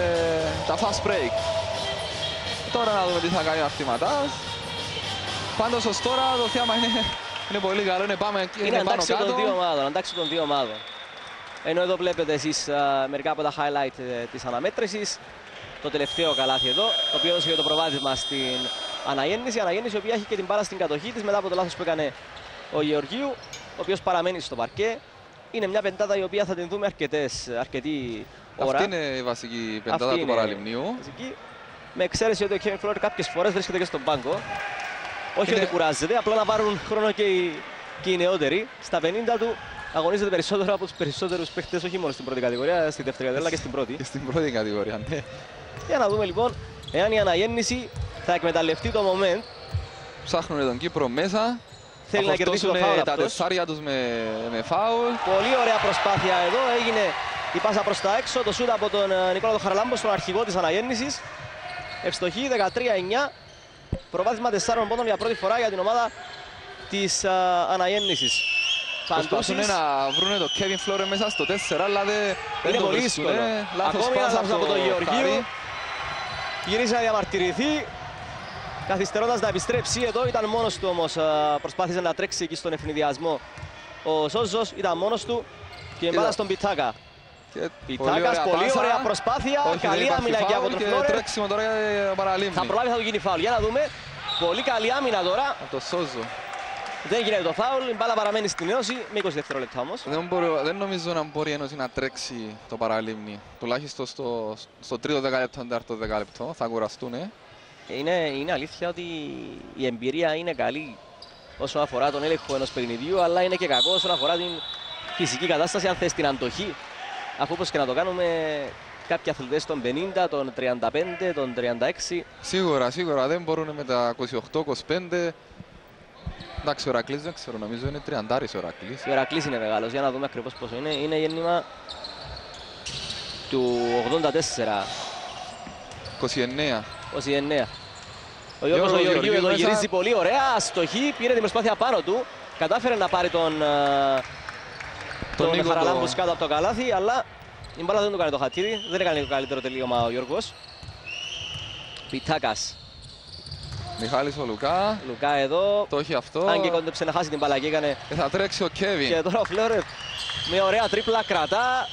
τα fast break. Τώρα να δούμε τι θα κάνει ο Αρτηματάς. Πάντως ως τώρα το θέμα είναι, είναι πολύ καλό, είναι, πάμε, είναι, Είναι πάνω αντάξει κάτω. των δύο ομάδων, αντάξει των δύο ομάδων. Ενώ εδώ βλέπετε εσείς α, μερικά από τα highlight ε, της αναμέτρησης. Το τελευταίο καλάθι εδώ, το οποίο έδωσε και το προβάδισμα στην Αναγέννηση. Η Αναγέννηση η οποία έχει και την μπάλα στην κατοχή της μετά από το λάθος που έκανε ο Γεωργίου, ο οποίος παραμένει στο παρκέ. Είναι μια πεντάδα η οποία θα την δούμε αρκετές, αρκετή ώρα. Αυτή είναι η βασική πεντάδα Αυτή του είναι Παραλιμνίου. βασική. Με εξαίρεση ότι ο Kevin Fleur κάποιες φορές βρίσκεται και στον πάγκο. Όχι Είναι- ότι κουράζεται, απλά να πάρουν χρόνο και οι, και οι νεότεροι. Στα πενήντα του αγωνίζεται περισσότερο από τους περισσότερους παίχτες, όχι μόνο στην πρώτη κατηγορία, στη δεύτερη κατηγορία, αλλά και στην πρώτη. Και στην πρώτη κατηγορία, ναι. Για να δούμε λοιπόν εάν η Αναγέννηση θα εκμεταλλευτεί το moment. Ψάχνουν τον Κύπρο μέσα. Θέλει να κερδίσει το φορτώσουν φάουλ τα αυτός. τεσσάρια τους με, με φάουλ. Πολύ ωραία προσπάθεια εδώ. Έγινε η πάσα προς τα έξω. Το σούτ από τον ε, Νικόλα τον Χαραλάμπο, στον αρχηγό της Αναγέννησης. Ευστοχή δεκατρία εννέα. Προβάδισμα τεσσάρων πόντων για πρώτη φορά για την ομάδα της α, Αναγέννησης. Προσπαθούν Φαντούσης. να βρουν το Kevin Flore μέσα στο τέσσερα, αλλά δεν, δεν Είναι το πολύ βρίσκουν. δύσκολο. Λάθος Ακόμη ένα πάσα λάθος από τον Γεωργίου. Χάρη. Γυρίζει να διαμαρτυρηθεί. Καθυστερώντας να επιστρέψει εδώ, ήταν μόνος του όμως. α, Προσπάθησε να τρέξει εκεί στον ευνηδιασμό. Ο Σόζος ήταν μόνος του και μπάλα Είδα. στον Πιτάκα. Και Πιτάκας, πολύ πάσα. ωραία προσπάθεια. Όχι, δεν Καλή υπάρχει άμυνα και φάουλ από τον και Φλόρερ. τρέξιμο τώρα για Παραλίμνη. Θα προλάβει, θα του γίνει φάουλ. Για να δούμε. Πολύ καλή άμυνα τώρα. Από το Σόζο. Δεν γίνεται το φάουλ. Η μπάλα παραμένει στην Ένωση με είκοσι δευτερόλεπτα όμως. Δεν, μπορώ, δεν νομίζω να μπορεί η Ένωση να τρέξει το Παραλίμνη. Τουλάχιστον στο, στο τρίτο δεκάλεπτο, τέταρτο δεκάλεπτο. Θα κουραστούν. Είναι, είναι αλήθεια ότι η εμπειρία είναι καλή όσον αφορά τον έλεγχο ενός παιχνιδιού, αλλά είναι και κακό όσον αφορά την φυσική κατάσταση, αν θες την αντοχή. Αφού όπως και να το κάνουμε, κάποιοι αθλητές των πενήντα, των τριάντα πέντε, των τριάντα έξι. Σίγουρα, σίγουρα δεν μπορούν με τα είκοσι οκτώ είκοσι πέντε. Εντάξει, ο Ηρακλής δεν ξέρω, νομίζω είναι τριαντάρης ο Ηρακλής. Ο Ηρακλής είναι μεγάλος, για να δούμε ακριβώς πόσο είναι. Είναι γέννημα του ογδόντα τέσσερα. είκοσι εννέα. είκοσι εννέα. Ο Γιώργος ο Γεωργίου εδώ μέσα... γυρίζει πολύ ωραία, αστοχή, πήρε την προσπάθεια πάνω του. Κατάφερε να πάρει τον, τον, τον Χαραλάμπους το... κάτω από το καλάθι, αλλά η μπάλα δεν του κάνει το χατήρι, δεν έκανε το καλύτερο τελείωμα ο Γιώργος. Πιτάκας. Μιχάλης ο Λουκά. Λουκά εδώ. Το έχει αυτό. Αν και κόντεψε να χάσει την μπάλα και έκανε. Και θα τρέξει ο Κέβιν. Και τώρα ο Φλόρερ με ωραία τρίπλα κρατά.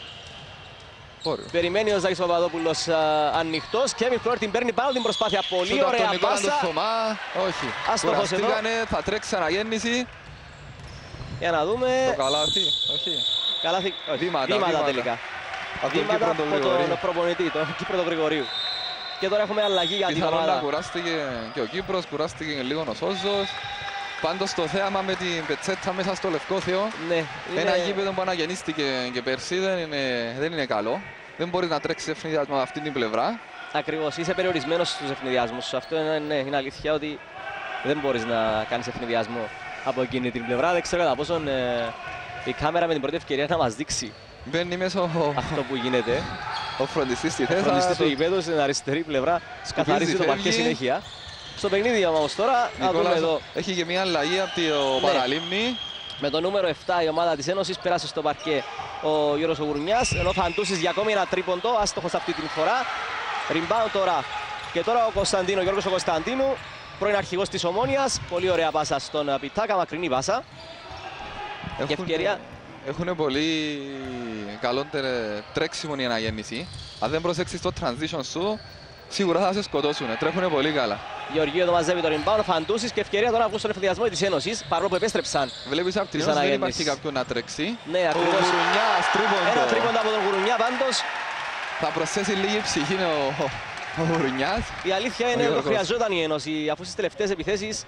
Όριο. Περιμένει ο Ζάκης Παπαδόπουλος ανοιχτός. Κέβιν Φλόρερ την παίρνει πάνω την προσπάθεια. Πολύ Σούτα ωραία πάσα. Όχι. Άστοχος εδώ. Θα τρέξει αναγέννηση. Για να δούμε. Το καλάθι. Όχι. Καλάθι. Όχι. Βήματα, βήματα, βήματα τελικά. Από βήματα τον από τον προπονητή, τον Κύπρο τον Γρηγορίου. Και τώρα έχουμε αλλαγή για την ομάδα. Κουράστηκε και ο Κύπρος, κουράστηκε και λίγο ο Σόζος. Πάντως το θέαμα με την πετσέτα μέσα στο Λευκό Θεό. Ναι, ένα είναι... γήπεδο που αναγεννήστηκε και πέρσι δεν είναι, δεν είναι καλό. Δεν μπορείς να τρέξεις ευνηδιασμό από αυτή την πλευρά. Ακριβώς, είσαι περιορισμένος στους ευνηδιασμούς. Αυτό είναι, ναι, είναι αλήθεια ότι δεν μπορείς να κάνεις ευνηδιασμό από εκείνη την πλευρά. Δεν ξέρω κατά πόσον ε, η κάμερα με την πρώτη ευκαιρία να μας δείξει μπαίνει μέσα ο... αυτό που γίνεται. Ο φροντιστής στη θέση. Ο φροντιστής του γηπέδου στην αριστερή πλευρά σκαθαρίζει το παρκέ συνέχεια. Στο παιχνίδι όμως τώρα, να δούμε εδώ. Έχει και μια αλλαγή από το ναι. Παραλίμνη. Με το νούμερο επτά η ομάδα της Ένωσης πέρασε στο παρκέ ο Γιώργος ο Γουρνιάς, ενώ Φαντούσης για ακόμη ένα τρίποντο, άστοχος αυτή την φορά. Rebound τώρα. Και τώρα ο Κωνσταντίνο, ο Γιώργος ο Κωνσταντίνου, πρώην αρχηγός της Ομόνοιας. Πολύ ωραία πάσα στον Πιτάκα, μακρινή πάσα. Έχουν... Και ευκαιρία. Έχουν πολύ καλό τρέξιμο η αναγέννηση. Αν δεν προσέξεις το transition σου, σίγουρα θα σε σκοτώσουν. Τρέχουν πολύ καλά. Γεωργίου εδώ μαζεύει το rebound, Φαντούσης και ευκαιρία τώρα να βγουν στον εφηδιασμό της Ένωσης, παρόλο που επέστρεψαν. Βλέπεις από την Ένωση δεν υπάρχει κάποιον να τρέξει. Ναι, ακριβώς. Ο Γουρουνιάς, τρίποντο. Ένα τρίποντο από τον Γουρουνιά πάντως. Θα προσθέσει λίγη ψυχή ο, ο Γουρουνιάς. Η αλήθεια είναι ότι χρειαζόταν η Ένωση, αφού στις τελευταίες επιθέσεις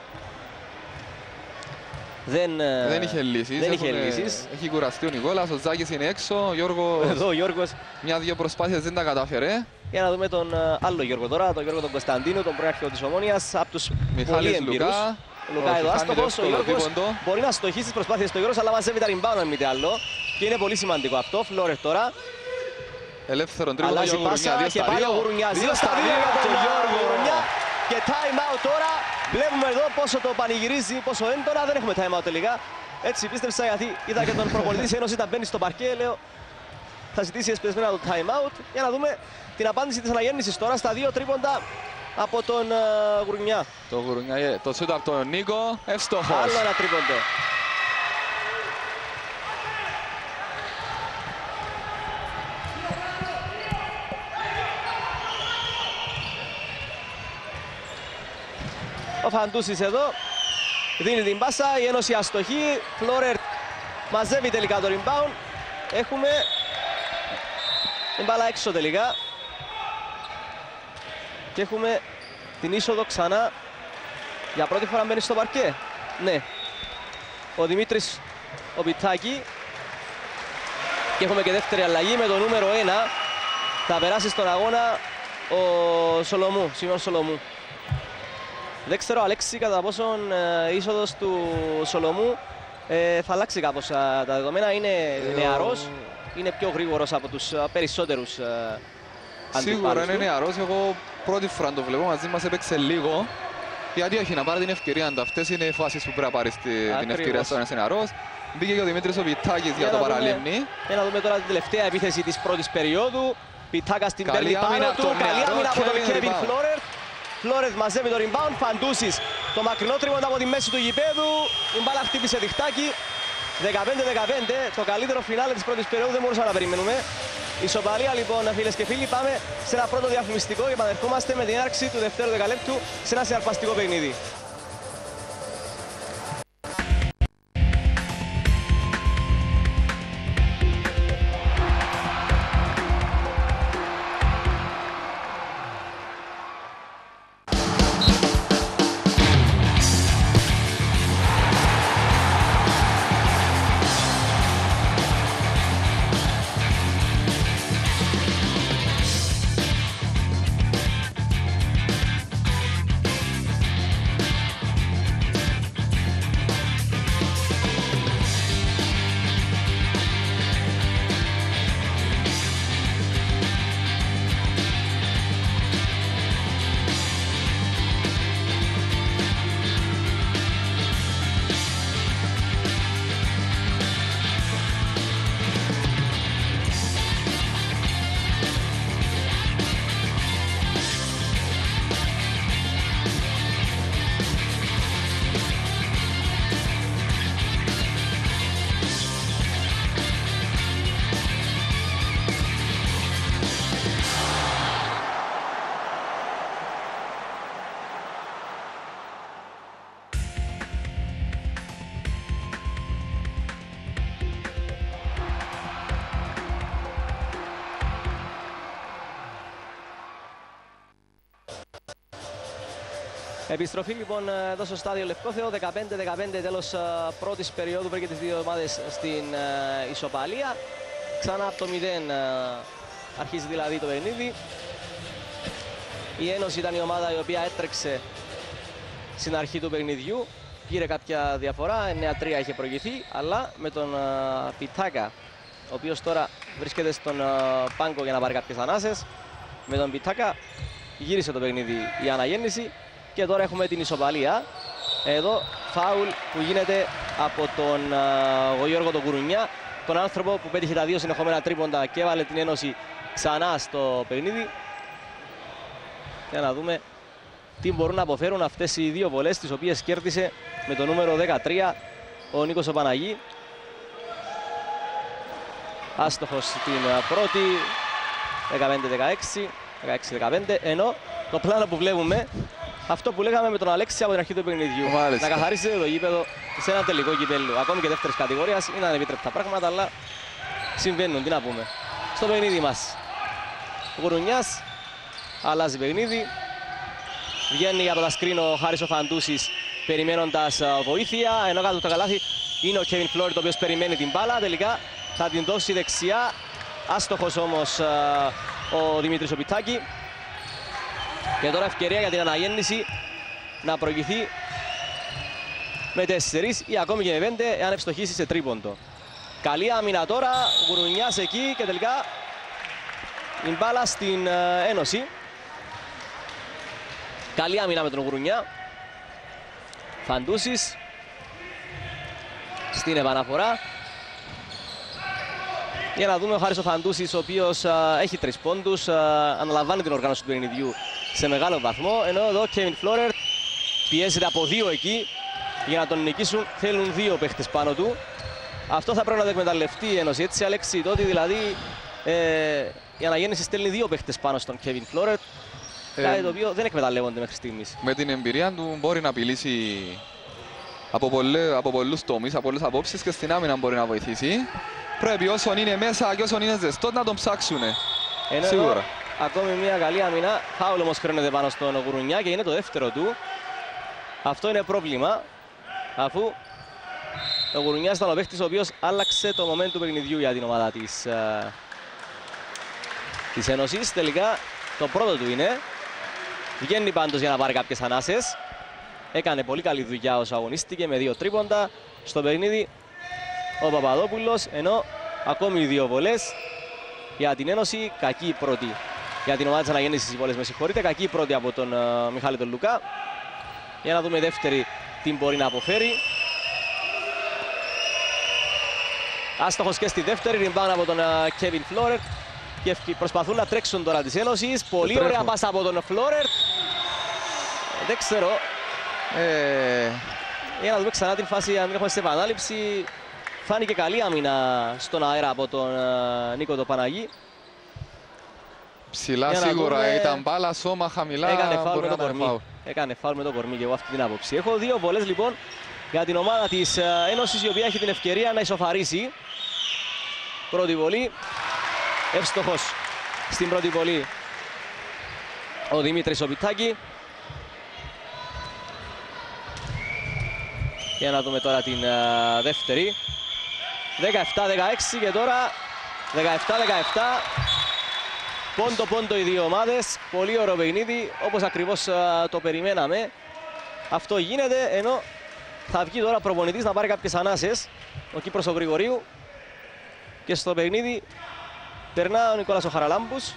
Δεν, δεν είχε λύσεις. Δεν είχε λύσεις. Έχει κουραστεί ο Νικόλας, ο Ζάκης είναι έξω, ο Γιώργος... Εδώ ο Γιώργος. Μια-δύο προσπάθειες δεν τα κατάφερε. Για να δούμε τον άλλο Γιώργο τώρα, τον Γιώργο τον Κωνσταντίνο, τον πρώην αρχηγό της Ομόνοιας, από τους πολύ έμπειρους. Λουκά. Λουκά εδώ άστοχος, ο Γιώργος μπορεί να στοχίσει τις προσπάθειες του Γιώργος, αλλά μαζεύει τα rebound αν μη τι άλλο. Και είναι πολύ σημαντικό αυτό, Φλόρερ τώρα. Ελεύθερον τρίποντο για Γουρουνιά, δύο στα δύο. δύο στα δύο για τον Γιώργο Γουρουνιά. Και time out τώρα. Βλέπουμε εδώ πόσο το πανηγυρίζει, πόσο έντονα. Δεν έχουμε time out τελικά. Έτσι πίστεψα γιατί είδα και τον προπονητή της Ένωσης να μπαίνει στο παρκέ. Λέω θα ζητήσει εσπεσμένα το time out. Για να δούμε την απάντηση της αναγέννησης τώρα στα δύο τρίποντα από τον uh, Γουρουνιά. Το Γουρουνιά, το σούτ από τον Νίκο, εύστοχος. Άλλο ένα τρίποντο. Ο Φαντούσης εδώ δίνει την πάσα, η Ένωση αστοχή, Φλόρερ μαζεύει τελικά το rebound. Έχουμε την μπάλα έξω τελικά. Και έχουμε την είσοδο ξανά. Για πρώτη φορά μπαίνει στο παρκέ. Ναι. Ο Δημήτρης ο Πιτάκη. Και έχουμε και δεύτερη αλλαγή με το νούμερο ένα. Θα περάσει στον αγώνα ο Σολομού, Σιμών Σολομού. Δεν ξέρω, Αλέξη, κατά πόσον ε, η είσοδος του Σολομού ε, θα αλλάξει κάπως ε, τα δεδομένα. Είναι νεαρός, είναι πιο γρήγορος από τους ε, περισσότερους ε, Σίγουρα είναι του. νεαρός. Εγώ πρώτη φορά το βλέπω, μαζί μας έπαιξε λίγο. Γιατί όχι, να πάρει την ευκαιρία του. Αυτές είναι οι φάσεις που πρέπει να πάρει την ευκαιρία στον ένας νεαρός. Μπήκε και ο Δημήτρης ο Πιτάκης για, για το Παραλίμνη. Για να δούμε τώρα την τελευταία επίθεση της πρώτης περίοδου. Πιτάκας την παίρνει πάνω του, καλή άμυνα από τον Κέβιν Φλόρερ. Φλόρερ μαζεύει το rebound, Φαντούσης το μακρινό τρίποντο από τη μέση του γηπέδου. Η μπάλα χτύπησε διχτάκι. δεκαπέντε δεκαπέντε, το καλύτερο φινάλε της πρώτης περίοδου, δεν μπορούσαμε να περιμένουμε. Ισοπαλία λοιπόν, φίλες και φίλοι, πάμε σε ένα πρώτο διαφημιστικό και επανερχόμαστε με την έναρξη του δευτέρου δεκαλέπτου σε ένα συναρπαστικό παιχνίδι. Επιστροφή λοιπόν εδώ στο στάδιο Λευκόθεο, δεκαπέντε δεκαπέντε τέλος πρώτης περίοδου, βρήκε τις δύο ομάδες στην ισοπαλία. Ξανά από το μηδέν αρχίζει δηλαδή το παιχνίδι. Η Ένωση ήταν η ομάδα η οποία έτρεξε στην αρχή του παιχνιδιού, πήρε κάποια διαφορά, εννέα τρία είχε προηγηθεί, αλλά με τον uh, Πιτάκα, ο οποίος τώρα βρίσκεται στον uh, πάγκο για να πάρει κάποιες ανάσες, με τον Πιτάκα γύρισε το παιχνίδι η αναγέννηση και τώρα έχουμε την ισοπαλία. Εδώ φάουλ που γίνεται από τον uh, Γιώργο τον Κουρουνιά, τον άνθρωπο που πέτυχε τα δύο συνεχόμενα τρίποντα και έβαλε την Ένωση ξανά στο παιχνίδι. Για να δούμε τι μπορούν να αποφέρουν αυτές οι δύο βολές, τις οποίες κέρδισε με το νούμερο δεκατρία ο Νίκος ο Παναγί. Άστοχος στην πρώτη, δεκαπέντε δεκαέξι, δεκαέξι δεκαπέντε, ενώ το πλάνο που βλέπουμε, αυτό που λέγαμε με τον Αλέξη από την αρχή του παιχνιδιού, να καθαρίσετε το γήπεδο σε ένα τελικό κυπέλλου, ακόμη και δεύτερης κατηγορίας, είναι ανεπίτρεπτα πράγματα, αλλά συμβαίνουν, τι να πούμε. Στο παιχνίδι μας, ο Κουρουνιάς αλλάζει παιχνίδι. Βγαίνει από τα σκριν ο Χάρης ο Φαντούσης περιμένοντας βοήθεια, ενώ κάτω το καλάθι είναι ο Κέβιν Φλόριτ, ο οποίος περιμένει την μπάλα. Τελικά θα την δώσει δεξιά, άστοχος όμως ο Δημήτρης ο Πιτάκη. Και τώρα ευκαιρία για την αναγέννηση να προηγηθεί με τέσσερις ή ακόμη και με πέντε, εάν ευστοχίσει σε τρίποντο. Καλή άμυνα τώρα, ο Κουρουνιάς εκεί και τελικά η μπάλα στην Ένωση. Καλή άμυνα με τον Κουρουνιά. Φαντούσης στην επαναφορά. Για να δούμε ο Χάρης ο Φαντούσης, ο οποίος α, έχει τρεις πόντους, α, αναλαμβάνει την οργάνωση του παιχνιδιού σε μεγάλο βαθμό, ενώ εδώ ο Κέβιν Φλόρερ πιέζεται από δύο εκεί για να τον νικήσουν. Θέλουν δύο παίχτες πάνω του. Αυτό θα πρέπει να το εκμεταλλευτεί η Ένωση. Έτσι, Αλέξη, τότε δηλαδή ε, η αναγέννηση στέλνει δύο παίχτες πάνω στον Κέβιν Φλόρερ. Ε, κάτι το οποίο δεν εκμεταλλεύονται μέχρι στιγμής. Με την εμπειρία του μπορεί να απειλήσει από, πολλέ, από πολλούς τομείς, από πολλές απόψεις και στην άμυνα μπορεί να βοηθήσει. Πρέπει όσον είναι μέσα και όσον είναι ζεστό να τον ψάξουν. Ενώ σίγουρα. Εδώ, ακόμη μια καλή άμυνα. Φάουλ όμως χρειάζεται πάνω στον Κουρουνιά και είναι το δεύτερο του. Αυτό είναι πρόβλημα, αφού ο Κουρουνιάς ήταν ο παίχτης ο οποίος άλλαξε το moment του παιχνιδιού για την ομάδα της, uh, της Ένωσης. Τελικά το πρώτο του είναι. Βγαίνει πάντως για να πάρει κάποιες ανάσες. Έκανε πολύ καλή δουλειά όσο αγωνίστηκε με δύο τρίποντα στο παιχνίδι ο Παπαδόπουλος, ενώ ακόμη δύο βολές για την Ένωση. Κακή πρώτη για την ομάδα της αναγέννησης, οι βολές με συγχωρείτε. Κακή πρώτη από τον uh, Μιχάλη τον Λουκά. Για να δούμε δεύτερη τι μπορεί να αποφέρει. Άστοχος και στη δεύτερη, ριμπάν από τον Κέβιν uh, Φλόρερ. Και προσπαθούν να τρέξουν τώρα της Ένωσης. Πολύ ωραία πάσα από τον Φλόρερ. Δεν ξέρω. Ε... Για να δούμε ξανά την φάση, αν έχουμε σε επανάληψη. Φάνηκε καλή άμυνα στον αέρα από τον uh, Νίκο το Παναγί. Ψηλά σίγουρα δούμε... ήταν μπάλα, σώμα χαμηλά. Έκανε φάουλ με το κορμί. Έκανε φάουλ με το κορμί και εγώ αυτή την άποψη. Έχω δύο βολές λοιπόν για την ομάδα της uh, Ένωσης, η οποία έχει την ευκαιρία να ισοφαρίσει. Πρώτη βολή. Εύστοχος στην πρώτη βολή ο Δημήτρης ο Πιτάκη. Για να δούμε τώρα την uh, δεύτερη. δεκαεπτά δεκαέξι και τώρα δεκαεπτά δεκαεπτά. Πόντο πόντο οι δύο ομάδες. Πολύ ωραίο παιχνίδι, όπως ακριβώς uh, το περιμέναμε. Αυτό γίνεται, ενώ θα βγει τώρα προπονητής να πάρει κάποιες ανάσες, ο Κύπρος ο Γρηγορίου. Και στο παιχνίδι περνά ο Νικόλας ο Χαραλάμπους.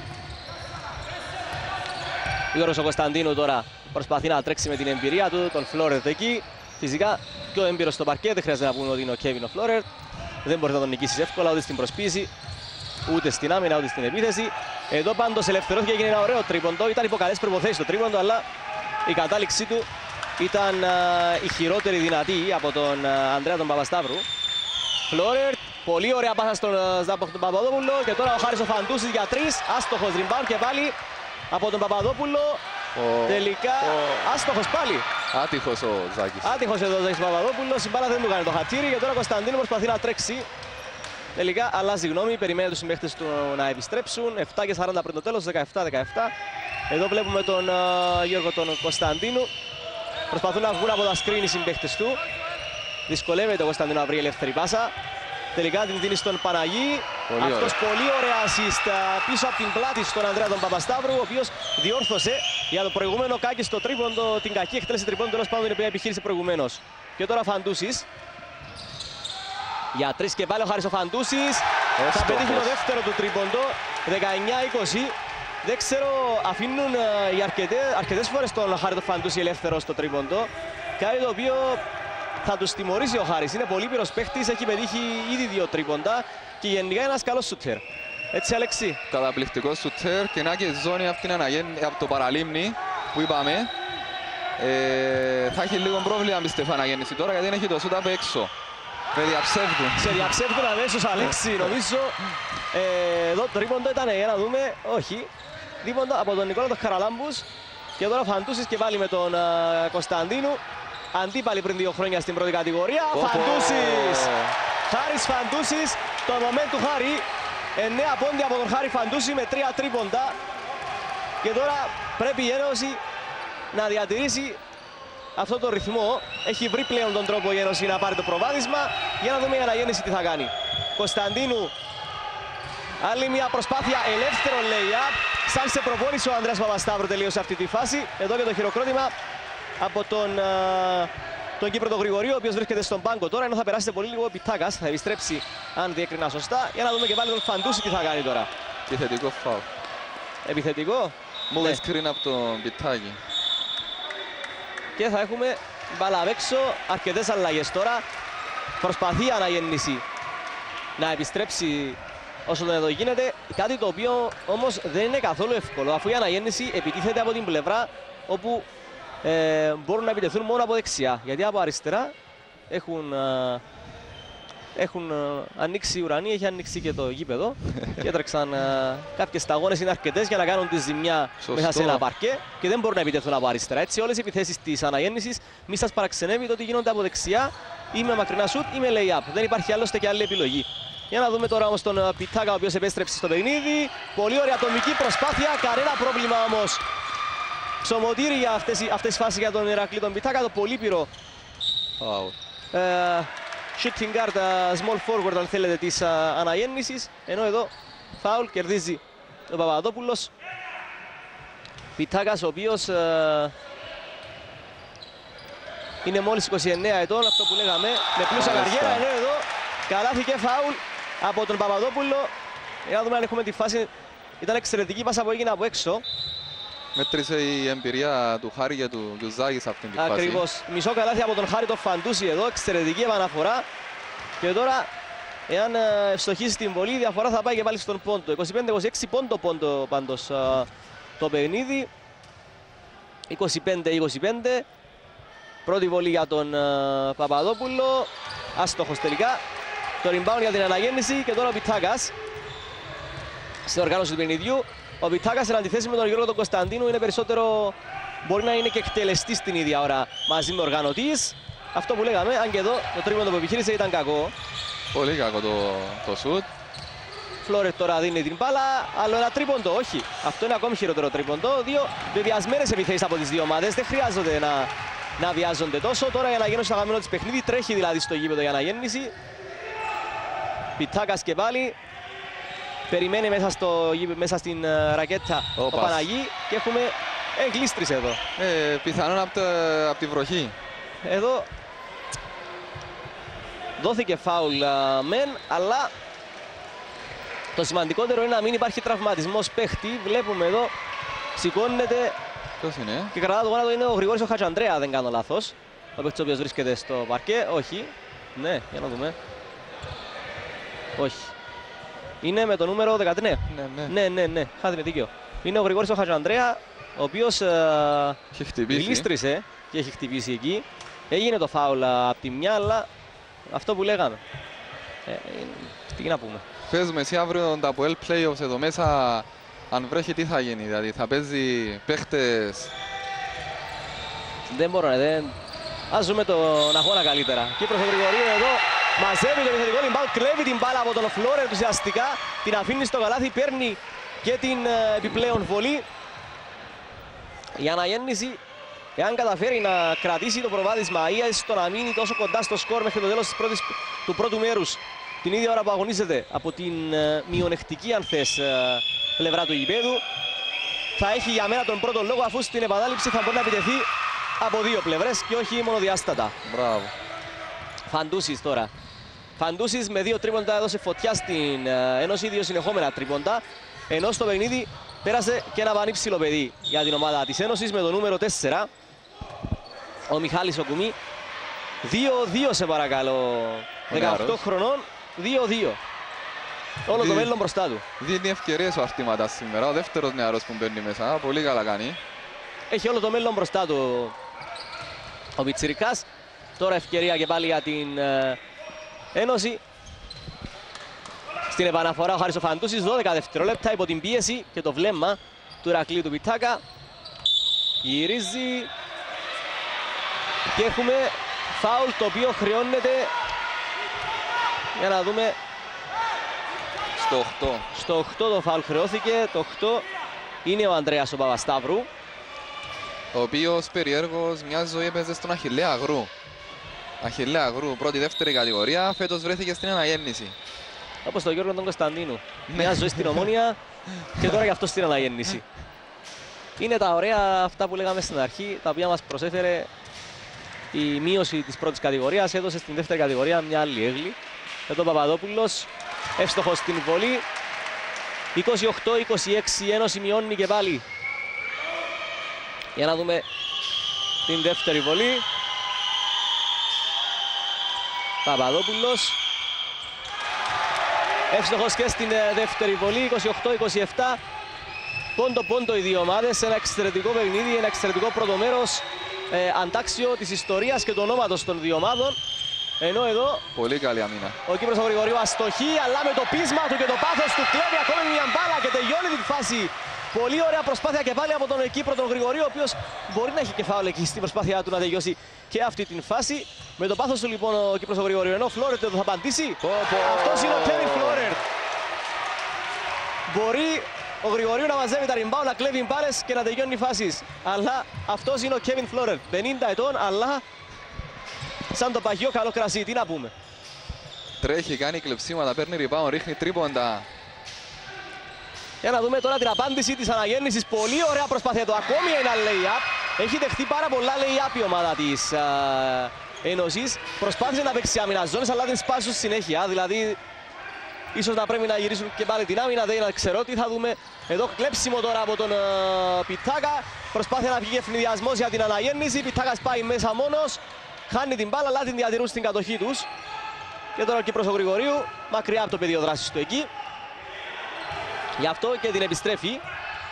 Γιώργος ο Κωνσταντίνου τώρα προσπαθεί να τρέξει με την εμπειρία του, τον Φλόρερ εκεί. Φυσικά πιο έμπειρος στο παρκέ, δεν χρειάζεται να πούμε ότι είναι ο Κέβιν ο Φλόρερ. Δεν μπορεί να τον νικήσεις εύκολα ούτε στην προσποίηση, ούτε στην άμυνα, ούτε στην επίθεση. Εδώ πάντως ελευθερώθηκε και έγινε ένα ωραίο τρίποντο. Ήταν υπό καλές προϋποθέσεις το τρίποντο, αλλά η κατάληξή του ήταν uh, η χειρότερη δυνατή από τον uh, Ανδρέα τον Παπασταύρου. Φλόρερ. Πολύ ωραία πάσα στον uh, Παπαδόπουλο και τώρα ο Χάρης ο Φαντούσης για τρεις. Άστοχος rebound και πάλι από τον Παπαδόπουλο. Ο... Τελικά ο... άστοχος πάλι. Άτυχος ο Ζάκης. Άτυχος εδώ ο Ζάκης Παπαδόπουλος. Η μπάλα δεν του κάνει το χατήρι και τώρα ο Κωνσταντίνου προσπαθεί να τρέξει. Τελικά αλλάζει γνώμη, περιμένει τους συμπαίχτες του να επιστρέψουν. επτά και σαράντα πριν το τέλος, δεκαεπτά δεκαεπτά. Εδώ βλέπουμε τον uh, Γιώργο τον Κωνσταντίνου, Προσπαθούν να βγουν από τα screen οι συμπαίκτες του. Δυσκολεύεται ο Κωνσταντίνου να βρει ελεύθερη πάσα. Τελικά την δίνει στον Παναγί. Πολύ Αυτός ωραία. πολύ ωραία assist πίσω από την πλάτη στον Ανδρέα τον Παπασταύρου, ο οποίος διόρθωσε για το προηγούμενο κάκι στο τρίποντο, την κακή εκτέλεση τρίποντο, τέλος πάντων την οποία επιχείρησε προηγουμένως. Και τώρα Φαντούσης. Για τρεις και πάλι ο Χάρης ο Φαντούσης. Θα πετύχει το δεύτερο του τρίποντο, δεκαεννιά είκοσι. Δεν ξέρω, αφήνουν ε, οι αρκετές, αρκετές φορές τον Χάρη τον Φαντούση ελεύθερο στο τρίποντο. Κάτι το οποίο θα τους τιμωρήσει ο Χάρης. Είναι πολύ πυρος παίχτης, έχει πετύχει ήδη δύο τρίποντα και γενικά είναι ένας καλός σουτέρ. Έτσι, Αλέξη. Καταπληκτικό σουτέρ και να και η ζώνη από, την αναγέννη, από το παραλίμνη που είπαμε. Ε, θα έχει λίγο πρόβλημα πιστεύω αναγέννηση τώρα γιατί δεν έχει το σουτ απ' έξω. Με διαψεύδουν. Σε διαψεύδουν αμέσως, Αλέξη, νομίζω. Ε, εδώ το τρίποντο ήταν, για να δούμε, όχι. Τρίποντο από τον Νικόλα τον Χαραλάμπους. Και τώρα Φαντούσης και πάλι με τον uh, Κωνσταντίνου. Αντίπαλοι πριν δύο χρόνια στην πρώτη κατηγορία. Oh, Φαντούσης! Oh. Χάρης Φαντούσης, το moment του Χάρη. εννέα πόντι από τον Χάρη Φαντούση με τρία τρίποντα. Και τώρα πρέπει η Ένωση να διατηρήσει αυτό το ρυθμό. Έχει βρει πλέον τον τρόπο η Ένωση να πάρει το προβάδισμα. Για να δούμε η αναγέννηση τι θα κάνει. Κωνσταντίνου, άλλη μια προσπάθεια, ελεύθερο lay-up. Σαν σε προπόνηση ο Ανδρέας Παπασταύρου τελείωσε αυτή τη φάση. Εδώ και το χειροκρότημα από τον, α, τον Κύπρο τον Γρηγορίου, ο οποίος βρίσκεται στον πάγκο τώρα, ενώ θα περάσετε πολύ λίγο ο Πιτάκας, θα επιστρέψει αν διέκρινα σωστά. Για να δούμε και πάλι τον Φαντούση τι θα κάνει τώρα. Επιθετικό φάουλ. Επιθετικό. Μόλις Ναι. screen από τον Πιτάκη. Και θα έχουμε μπάλα απ' έξω, αρκετές αλλαγές τώρα. Προσπαθεί η αναγέννηση να επιστρέψει όσο το εδώ γίνεται. Κάτι το οποίο όμως δεν είναι καθόλου εύκολο, αφού η αναγέννηση επιτίθεται από την πλευρά όπου ε, μπορούν να επιτεθούν μόνο από δεξιά. Γιατί από αριστερά έχουν, ε, έχουν ε, ανοίξει οι ουρανοί, έχει ανοίξει και το γήπεδο. Και έτρεξαν ε, κάποιες σταγόνες, είναι αρκετές για να κάνουν τη ζημιά Σωστό. μέσα σε ένα παρκέ και δεν μπορούν να επιτεθούν από αριστερά. Έτσι, όλες οι επιθέσεις της αναγέννησης μη σας παραξενεύει το ότι γίνονται από δεξιά ή με μακρινά σουτ ή με lay-up. Δεν υπάρχει άλλωστε και άλλη επιλογή. Για να δούμε τώρα όμως τον Πιτάκα, ο οποίος επέστρεψε στο παιχνίδι. Πολύ ωραία ατομική προσπάθεια, κανένα πρόβλημα όμως. Ψωμοτήρι για αυτές, αυτές τις φάσεις για τον Ηρακλή τον Πιτάκα, το πολύπειρο Φάουλ. ε, shooting guard, uh, small forward αν θέλετε της uh, αναγέννησης. Ενώ εδώ φάουλ κερδίζει ο Παπαδόπουλος. Πιτάκας ο οποίος uh, είναι μόλις είκοσι εννέα ετών, αυτό που λέγαμε, με πλούσια Μάλιστα. καριέρα. Ενώ εδώ καλάθι και φάουλ από τον Παπαδόπουλο. Για να δούμε αν έχουμε τη φάση. Ήταν εξαιρετική πάσα που έγινε από έξω. Μέτρησε η εμπειρία του Χάρη και του Γιουζάκη σε αυτήν την φάση. Ακριβώς. Μισό καλάθι από τον Χάρη τον Φαντούση εδώ. Εξαιρετική επαναφορά. Και τώρα, εάν ε, ευστοχίσει την βολή, η διαφορά θα πάει και πάλι στον πόντο. είκοσι πέντε είκοσι έξι πόντο πόντο πάντως ε, το παιχνίδι. είκοσι πέντε είκοσι πέντε. Πρώτη βολή για τον ε, Παπαδόπουλο. Άστοχος τελικά. Το rebound για την αναγέννηση και τώρα ο Πιτάκας στην οργάνωση του παιχνιδιού. Ο Πιτάκας, σε αντιθέσει με τον Γιώργο τον Κωνσταντίνου, είναι περισσότερο, μπορεί να είναι και εκτελεστής την ίδια ώρα μαζί με οργανωτής. Αυτό που λέγαμε, αν και εδώ το τρίποντο που επιχείρησε ήταν κακό. Πολύ κακό το, το σουτ. Φλόρετ τώρα δίνει την μπάλα, άλλο ένα τρίποντο, όχι. Αυτό είναι ακόμη χειρότερο τρίποντο. Δύο βεβαιασμένες επιθέσεις από τις δύο ομάδες, δεν χρειάζονται να, να βιάζονται τόσο. Τώρα η αναγέννηση στο αγαπημένο της παιχνίδι, τρέχει δηλαδή στο γήπεδο η αναγέννηση. Πιτάκας και πάλι. Περιμένει μέσα, στο, μέσα στην uh, ρακέτα ο, ο Παναγί και έχουμε εγκλίστρηση εδώ. Ε, πιθανόν από, από τη βροχή. Εδώ δόθηκε φάουλ uh, μεν, αλλά το σημαντικότερο είναι να μην υπάρχει τραυματισμός παίχτη. Βλέπουμε εδώ σηκώνεται Ποιος είναι? και κρατά το γόνατο, είναι ο Γρηγόρης ο Χατζαντρέα, δεν κάνω λάθος. Ο παίχτης ο οποίος βρίσκεται στο παρκέ, όχι. Ναι, για να δούμε. Όχι. Είναι με το νούμερο δεκατρία. Ναι, ναι. Ναι, ναι, ναι, χάθηκε δίκιο. Είναι ο Γρηγόρης ο Χατζαντρέα, ο οποίος ε, Έχει χτυπήσει. γλίστρισε και έχει χτυπήσει εκεί. Έγινε το φάουλ από τη μια, αλλά αυτό που λέγαμε. Ε, τι να πούμε. Πες με εσύ αύριο τα Αποέλ Playoffs εδώ μέσα, αν βρέχει τι θα γίνει, δηλαδή θα παίζει παίχτες. Δεν μπορώ, δεν... Ας ζούμε τον αγώνα καλύτερα. Κύπρος ο Γρηγορίου εδώ μαζεύει το επιθετικό rebound, κλέβει την μπάλα από τον Φλόρε ουσιαστικά, την αφήνει στο καλάθι, παίρνει και την ε, επιπλέον βολή. Η αναγέννηση εάν καταφέρει να κρατήσει το προβάδισμα ή έστω να μείνει τόσο κοντά στο σκορ μέχρι το τέλος της πρώτης, του πρώτου μέρους, την ίδια ώρα που αγωνίζεται από την ε, μειονεκτική, αν θες, ε, πλευρά του γηπέδου, θα έχει για μένα τον πρώτο λόγο, αφού στην επανάληψη θα μπορεί να επιτεθεί από δύο πλευρές και όχι μονοδιάστατα. Μπράβο. Φαντούσης τώρα. Φαντούσης με δύο τρίποντα έδωσε φωτιά στην ε, Ένωση, δύο συνεχόμενα τρίποντα, ενώ στο παιχνίδι πέρασε και ένα πανύψηλο παιδί για την ομάδα της Ένωσης με το νούμερο τέσσερα, ο Μιχάλης Οκουμή. δύο δύο σε παρακαλώ, δεκαοκτώ χρονών, δύο δύο. Όλο το μέλλον μπροστά του. Δίνει ευκαιρίες ο Αρτήματας σήμερα, ο δεύτερος νεαρός που μπαίνει μέσα, πολύ καλά κάνει. Έχει όλο το μέλλον μπροστά του ο πιτσιρικάς. Τώρα ευκαιρία και πάλι για την ε, Ένωση. Στην επαναφορά ο Χάρης ο Φαντούσης, δώδεκα δευτερόλεπτα υπό την πίεση και το βλέμμα του Ηρακλείου του Πιτάκα. Γυρίζει και έχουμε φάουλ το οποίο χρεώνεται, για να δούμε, Στο οκτώ. στο οκτώ το φάουλ χρεώθηκε, το οκτώ είναι ο Ανδρέας ο Παπασταύρου. Ο οποίος περιέργως μια ζωή έπαιζε στον Αχιλλέα Αγρού. Αχιλλέα Αγρού, πρώτη-δεύτερη κατηγορία, φέτος βρέθηκε στην αναγέννηση. Όπως τον Γιώργο τον Κωνσταντίνου. Μια ζωή στην Ομόνια και τώρα γι' αυτό στην αναγέννηση. Είναι τα ωραία αυτά που λέγαμε στην αρχή, τα οποία μας προσέφερε η μείωση της πρώτης κατηγορίας. Έδωσε στην δεύτερη κατηγορία μια άλλη έγκλη. Εδώ ο Παπαδόπουλος, εύστοχος στην βολή. είκοσι οκτώ είκοσι έξι, η Ένωση μειώνει και πάλι. Για να δούμε την δεύτερη βολή. Παπαδόπουλος. Εύστοχος και στην δεύτερη βολή, είκοσι οκτώ είκοσι επτά. Πόντο πόντο οι δύο ομάδες, ένα εξαιρετικό παιχνίδι, ένα εξαιρετικό πρώτο μέρος, ε, αντάξιο της ιστορίας και του ονόματος των δύο ομάδων. Ενώ εδώ Πολύ καλή αμήνα. ο Κύπρος ο Γρηγορίου αστοχεί, αλλά με το πείσμα του και το πάθος του κλέβει ακόμη μια μπάλα και τελειώνει την φάση. Πολύ ωραία προσπάθεια και πάλι από τον Κύπρο τον Γρηγορίου, ο οποίος μπορεί να έχει και φάουλ εκεί στην προσπάθειά του να τελειώσει και αυτή την φάση. Με το πάθος του λοιπόν ο Κύπρος ο Γρηγορίου, ενώ ο Φλόρερτ εδώ θα απαντήσει. Αυτός είναι ο Kevin Φλόρερτ. Μπορεί ο Γρηγορίου να μαζεύει τα rebound, να κλέβει μπάλες και να τελειώνει φάσεις. Αλλά αυτός είναι ο Kevin Φλόρερτ, πενήντα ετών, αλλά σαν το παγιό καλό κρασί, τι να πούμε. Τρέχει, κάνει κλεψίματα, παίρνει rebound, ρίχνει τρίποντα. Για να δούμε τώρα την απάντηση της αναγέννησης. Πολύ ωραία προσπάθεια του. Ακόμη ένα lay-up. Έχει δεχτεί πάρα πολλά lay-up η ομάδα της α, Ένωσης. Προσπάθησε να παίξει άμυνα ζώνες, αλλά δεν σπάσει συνέχεια. Δηλαδή, ίσως να πρέπει να γυρίσουν και πάλι την άμυνα. Δεν ξέρω τι θα δούμε. Εδώ κλέψιμο τώρα από τον α, Πιτάκα. Προσπάθεια να βγει ευνηδιασμός για την αναγέννηση. Πιτάκας πάει μέσα μόνος. Χάνει την μπάλα, αλλά την διατηρούν στην κατοχή τους. Και τώρα ο Κύπρος ο Γρηγορίου, μακριά από το πεδίο δράσης του εκεί. Γι' αυτό και την επιστρέφει.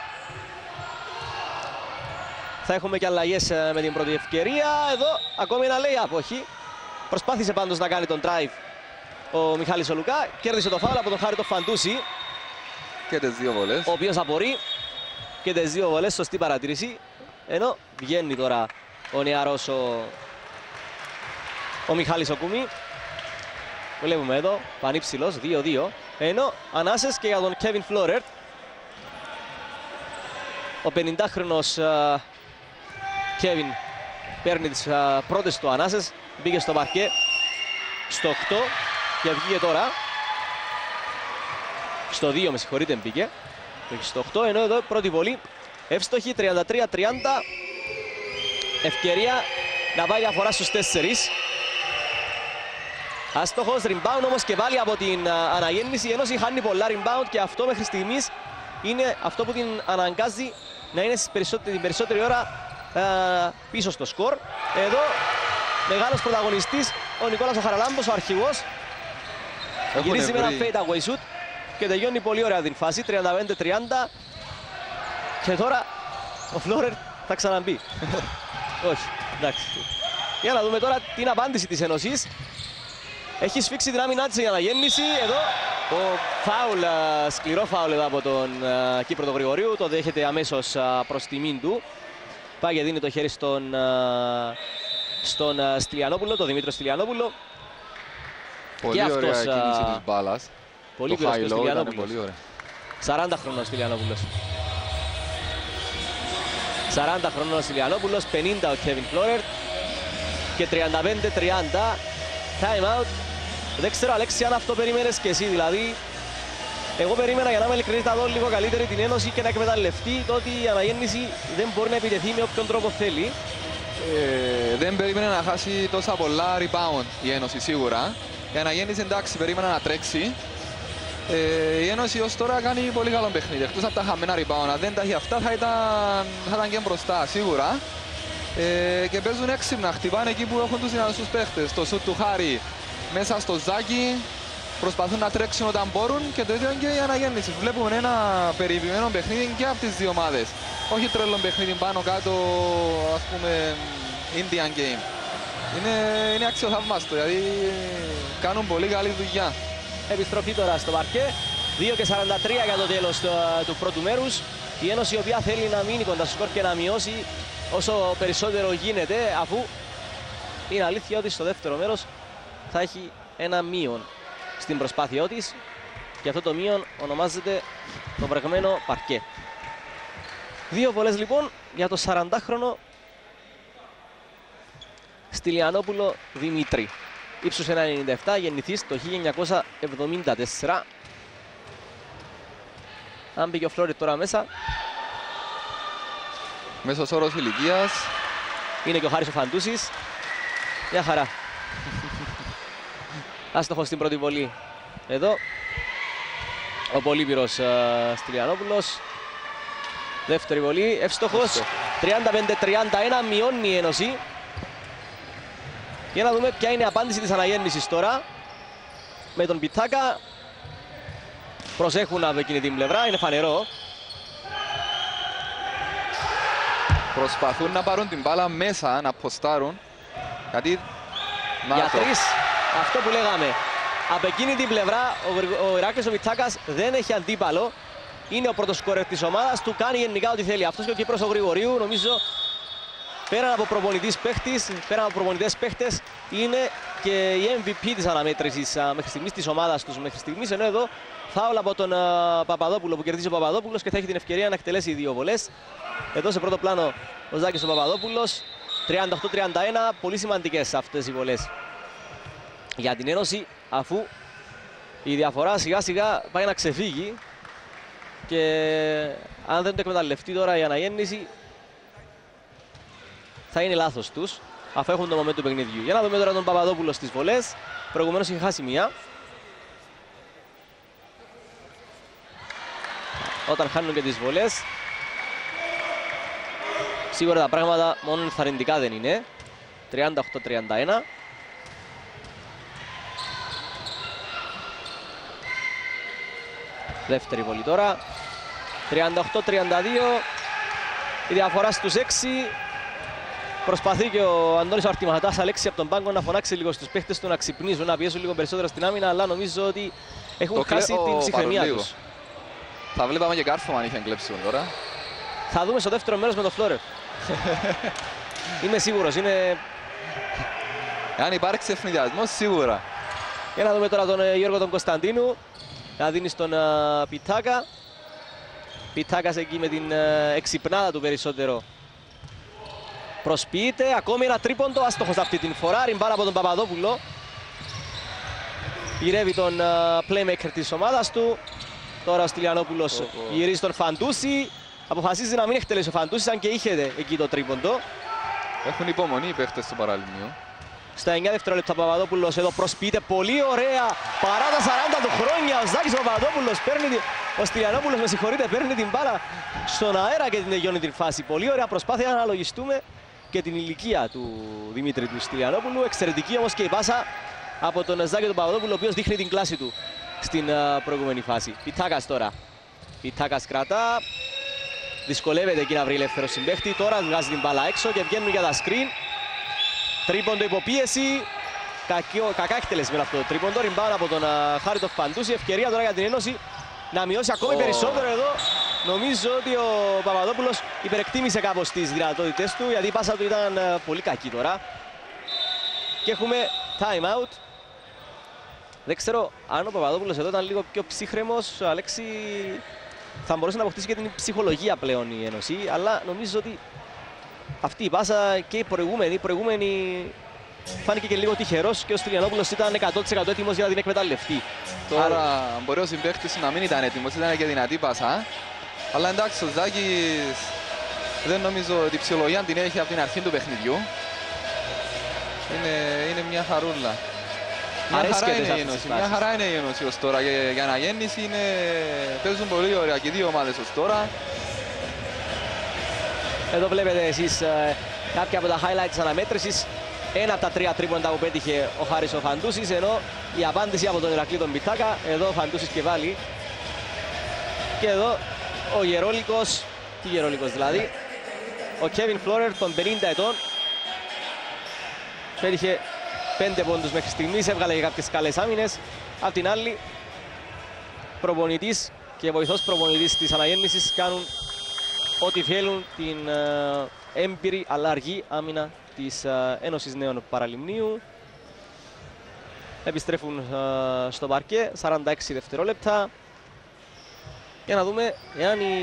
Θα έχουμε και αλλαγές με την πρώτη ευκαιρία. Εδώ ακόμη ένα lay-up, όχι. Προσπάθησε πάντως να κάνει τον drive ο Μιχάλης ο Λουκά. Κέρδισε το φάουλ από τον Χάρη το Φαντούση, Και τις δύο βολές. ο οποίος απορεί και τις δύο βολές, σωστή παρατήρηση. Ενώ βγαίνει τώρα ο νεαρός ο, ο Μιχάλης ο Κουμί. Βλέπουμε εδώ, πανύψηλος, δύο δύο. Ενώ ανάσες και για τον Kevin Φλόρερτ. Ο πενηντάχρονος uh, Kevin παίρνει τις uh, πρώτες του ανάσες. Μπήκε στο παρκέ στο οκτώ και βγήκε τώρα. Στο δύο με συγχωρείτε μπήκε. Στο οκτώ, ενώ εδώ πρώτη βολή. Εύστοχη, τριάντα τρία τριάντα. Ευκαιρία να πάει διαφορά στους τέσσερις. Άστοχος, rebound όμως και πάλι από την uh, αναγέννηση. Η Ένωση χάνει πολλά rebound και αυτό μέχρι στιγμής είναι αυτό που την αναγκάζει να είναι περισσότερη, την περισσότερη ώρα uh, πίσω στο σκορ. Εδώ μεγάλος πρωταγωνιστής ο Νικόλας ο Χαραλάμπος, ο αρχηγός. Έχουν Γυρίζει με ένα βρει. fade away shoot και τελειώνει πολύ ωραία την φάση, τριάντα πέντε τριάντα. Και τώρα ο Φλόρερ θα ξαναμπεί. Όχι, εντάξει. Για να δούμε τώρα την απάντηση της Ένωσης. Έχει σφίξει την άμυνά της για αναγέννηση. Εδώ το φάουλ, σκληρό φάουλ εδώ από τον uh, Κύπρο τον Γρηγορίου. Το δέχεται αμέσως uh, προς τιμήν του. Πάει και δίνει το χέρι στον, uh, στον uh, Στυλιανόπουλο, τον Δημήτριο Στυλιανόπουλο. Πολύ και ωραία αυτός, κίνηση α, της μπάλας. Πολύ Το high πυρός low ο ήταν Στυλιανόπουλος. πολύ ωραία. σαράντα χρονών Στυλιανόπουλος. σαράντα χρονών ο Στυλιανόπουλος, πενήντα ο Κέβιν Φλόρερτ και τριάντα πέντε τριάντα. Time out. Δεν ξέρω, Αλέξη, αν αυτό περίμενες και εσύ, δηλαδή. Εγώ περίμενα, για να είμαι ειλικρινής, να δω λίγο καλύτερη την Ένωση και να εκμεταλλευτεί το ότι η αναγέννηση δεν μπορεί να επιτεθεί με όποιον τρόπο θέλει. Ε, δεν περίμενε να χάσει τόσα πολλά rebound η Ένωση σίγουρα. Η αναγέννηση, εντάξει, περίμενα να τρέξει. Ε, η Ένωση ως τώρα κάνει πολύ καλό παιχνίδι. Εκτός από τα χαμένα rebound, αν δεν τα έχει αυτά θα ήταν, θα ήταν και μπροστά σίγουρα. Ε, και παίζουν έξυπνα, χτυπάνε εκεί που έχουν τους δυνατούς παίχτες. Το σουτ του Χάρη μέσα στο Ζάκι, προσπαθούν να τρέξουν όταν μπορούν και το ίδιο και η αναγέννηση. Βλέπουμε ένα περιποιημένο παιχνίδι και από τις δύο ομάδες. Όχι τρελό παιχνίδι πάνω κάτω, ας πούμε, Indian game. Είναι, είναι αξιοθαύμαστο, γιατί κάνουν πολύ καλή δουλειά. Επιστροφή τώρα στο παρκέ. δύο και σαράντα τρία για το τέλος του, του πρώτου μέρους. Η Ένωση, η οποία θέλει να μείνει κοντά στο σκορ και να μειώσει όσο περισσότερο γίνεται, αφού είναι αλήθεια ότι στο δεύτερο μέρος θα έχει ένα μείον στην προσπάθειά της και αυτό το μείον ονομάζεται το βρεγμένο παρκέ. Δύο βολές λοιπόν για το σαραντάχρονο Στυλιανόπουλο Δημήτρη. Ύψος ένα ενενήντα επτά, γεννηθής το χίλια εννιακόσια εβδομήντα τέσσερα. Αν μπήκε ο Φλόριτ τώρα μέσα. Μέσος όρος ηλικίας. Είναι και ο Χάρης ο Φαντούσης. Μια χαρά. Άστοχος στην πρώτη βολή. Εδώ. Ο Πολύπυρος uh, Στυλιανόπουλος. Δεύτερη βολή. Εύστοχος. τριάντα πέντε τριάντα ένα. Μειώνει η Ένωση. Για να δούμε ποια είναι η απάντηση της αναγέννησης τώρα. Με τον Πιτάκα. Προσέχουν από εκείνη την πλευρά. Είναι φανερό. Προσπαθούν να πάρουν την μπάλα μέσα, να ποστάρουν. Γιατί... Για τρεις, αυτό που λέγαμε. Από εκείνη την πλευρά ο, ο Ηράκλειος ο Μιτσάκας δεν έχει αντίπαλο. Είναι ο πρώτος σκόρερ της ομάδας του, κάνει γενικά ό,τι θέλει. Αυτός και ο Κύπρος ο Γρηγορίου, νομίζω, πέραν από προπονητής παίχτης, πέραν από προπονητές παίχτες, είναι και η εμ βι πι της αναμέτρησης μέχρι στιγμής, της ομάδας τους μέχρι στιγμής. Ενώ εδώ φάουλ από τον uh, Παπαδόπουλο που κερδίζει ο Παπαδόπουλος και θα έχει την ευκαιρία να εκτελέσει δύο βολές. Εδώ σε πρώτο πλάνο ο Ζάκης ο Παπαδόπουλος. τριάντα οκτώ τριάντα ένα, πολύ σημαντικές αυτές οι βολές για την Ένωση, αφού η διαφορά σιγά σιγά πάει να ξεφύγει και αν δεν το εκμεταλλευτεί τώρα η αναγέννηση θα είναι λάθος τους, αφού έχουν το moment του παιχνιδιού. Για να δούμε τώρα τον Παπαδόπουλο στις βολές. Προηγουμένως είχε χάσει μία. Όταν χάνουν και τις βολές, σίγουρα τα πράγματα μόνο ενθαρρυντικά δεν είναι. τριάντα οκτώ τριάντα ένα. Δεύτερη βολή τώρα. τριάντα οκτώ τριάντα δύο. Η διαφορά στους έξι. Προσπαθεί και ο Αντώνης Αρτηματάς, Αλέξη, από τον πάγκο να φωνάξει λίγο στους παίχτες του να ξυπνήσουν, να πιέσουν λίγο περισσότερο στην άμυνα, αλλά νομίζω ότι έχουν το χάσει κλε... την ψυχραιμία τους. Θα βλέπαμε και κάρφωμα αν είχαν κλέψιμο τώρα. Θα δούμε στο δεύτερο μέρος με τον Φλόρερ. Είμαι σίγουρος, είναι... Αν υπάρξει ευνηδιασμός, σίγουρα. Για να δούμε τώρα τον Γιώργο τον Κωνσταντίνου. Να δίνει στον uh, Πιτάκα. Πιτάκας εκεί με την uh, εξυπνάδα του περισσότερο. Προσποιείται, ακόμη ένα τρίποντο, άστοχος αυτή την φορά. Ριμπάρα από τον Παπαδόπουλο. Γυρεύει τον uh, playmaker της ομάδας του. Τώρα ο Στυλιανόπουλος oh, oh. γυρίζει τον Φαντούση. Αποφασίζει να μην εκτελέσει ο Φαντούσης, αν και είχε εκεί το τρίποντο. Έχουν υπομονή οι παίχτες στο παραλίμνιο. Στα εννιά δευτερόλεπτα ο Παπαδόπουλος εδώ προσποιείται πολύ ωραία. Παρά τα σαράντα του χρόνια ο Ζάκης ο Παπαδόπουλος παίρνει, ο Στυλιανόπουλος με συγχωρείτε, παίρνει την μπάλα στον αέρα και την τελειώνει την φάση. Πολύ ωραία προσπάθεια να αναλογιστούμε και την ηλικία του Δημήτρη του Στυλιανόπουλου. Εξαιρετική όμως και η πάσα από τον Ζάκη τον Παπαδόπουλο, ο οποίος δείχνει την κλάση του στην uh, προηγούμενη φάση. Πιτάκας τώρα. Πιτάκας κρατά. Δυσκολεύεται εκεί να βρει ελεύθερο συμπαίχτη. Τώρα βγάζει την μπάλα έξω και βγαίνουν για τα screen. Τρίποντο υποπίεση. Κακό, κακά εκτελεσμένο αυτό το τρίποντο. Ριμπάουν από τον uh, Χάρη το Φαντούση. Ευκαιρία τώρα για την Ένωση να μειώσει ακόμη oh. περισσότερο εδώ. Νομίζω ότι ο Παπαδόπουλος υπερεκτίμησε κάπως τις δυνατότητες του, γιατί η πάσα του ήταν uh, πολύ κακή τώρα. Και έχουμε time out. Δεν ξέρω αν ο Παπαδόπουλος εδώ ήταν λίγο πιο ψύχρεμος. Αλέξη, θα μπορούσε να αποκτήσει και την ψυχολογία πλέον η Ένωση, αλλά νομίζω ότι αυτή η πάσα και η προηγούμενη. Η προηγούμενη φάνηκε και λίγο τυχερός και ο Στυλιανόπουλος ήταν εκατό τοις εκατό έτοιμος για να την εκμεταλλευτεί. Τώρα μπορεί ο συμπαίκτης να μην ήταν έτοιμος, ήταν και δυνατή πάσα. Αλλά εντάξει, ο Ζάκης δεν νομίζω ότι η ψυχολογία την έχει από την αρχή του παιχνιδιού. Είναι, είναι μια χαρούλα. Μια χαρά είναι η Ένωση, μια χαρά είναι η Ένωση ως τώρα. Για, για αναγέννηση είναι, παίζουν πολύ ωραία και οι δύο ομάδες ως τώρα. Εδώ βλέπετε εσείς ε, κάποια από τα highlights της αναμέτρησης. Ένα από τα τρία τρίποντα που πέτυχε ο Χάρης ο Φαντούσης, ενώ η απάντηση από τον Ηρακλή τον Πιτάκα. Εδώ ο Φαντούσης και βάλει. Και εδώ ο Γερόλικος, τι Γερόλικος δηλαδή, ο Κέβιν Φλόρερ των πενήντα ετών. Πέτυχε πέντε πόντους μέχρι στιγμής, έβγαλε και κάποιες καλές άμυνες. Απ' την άλλη, προπονητής και βοηθός προπονητής της αναγέννησης κάνουν ό,τι θέλουν την ε, έμπειρη αλλά αργή άμυνα της ε, Ένωσης Νέων Παραλιμνίου. Επιστρέφουν ε, στο παρκέ, σαράντα έξι δευτερόλεπτα. Για να δούμε εάν η,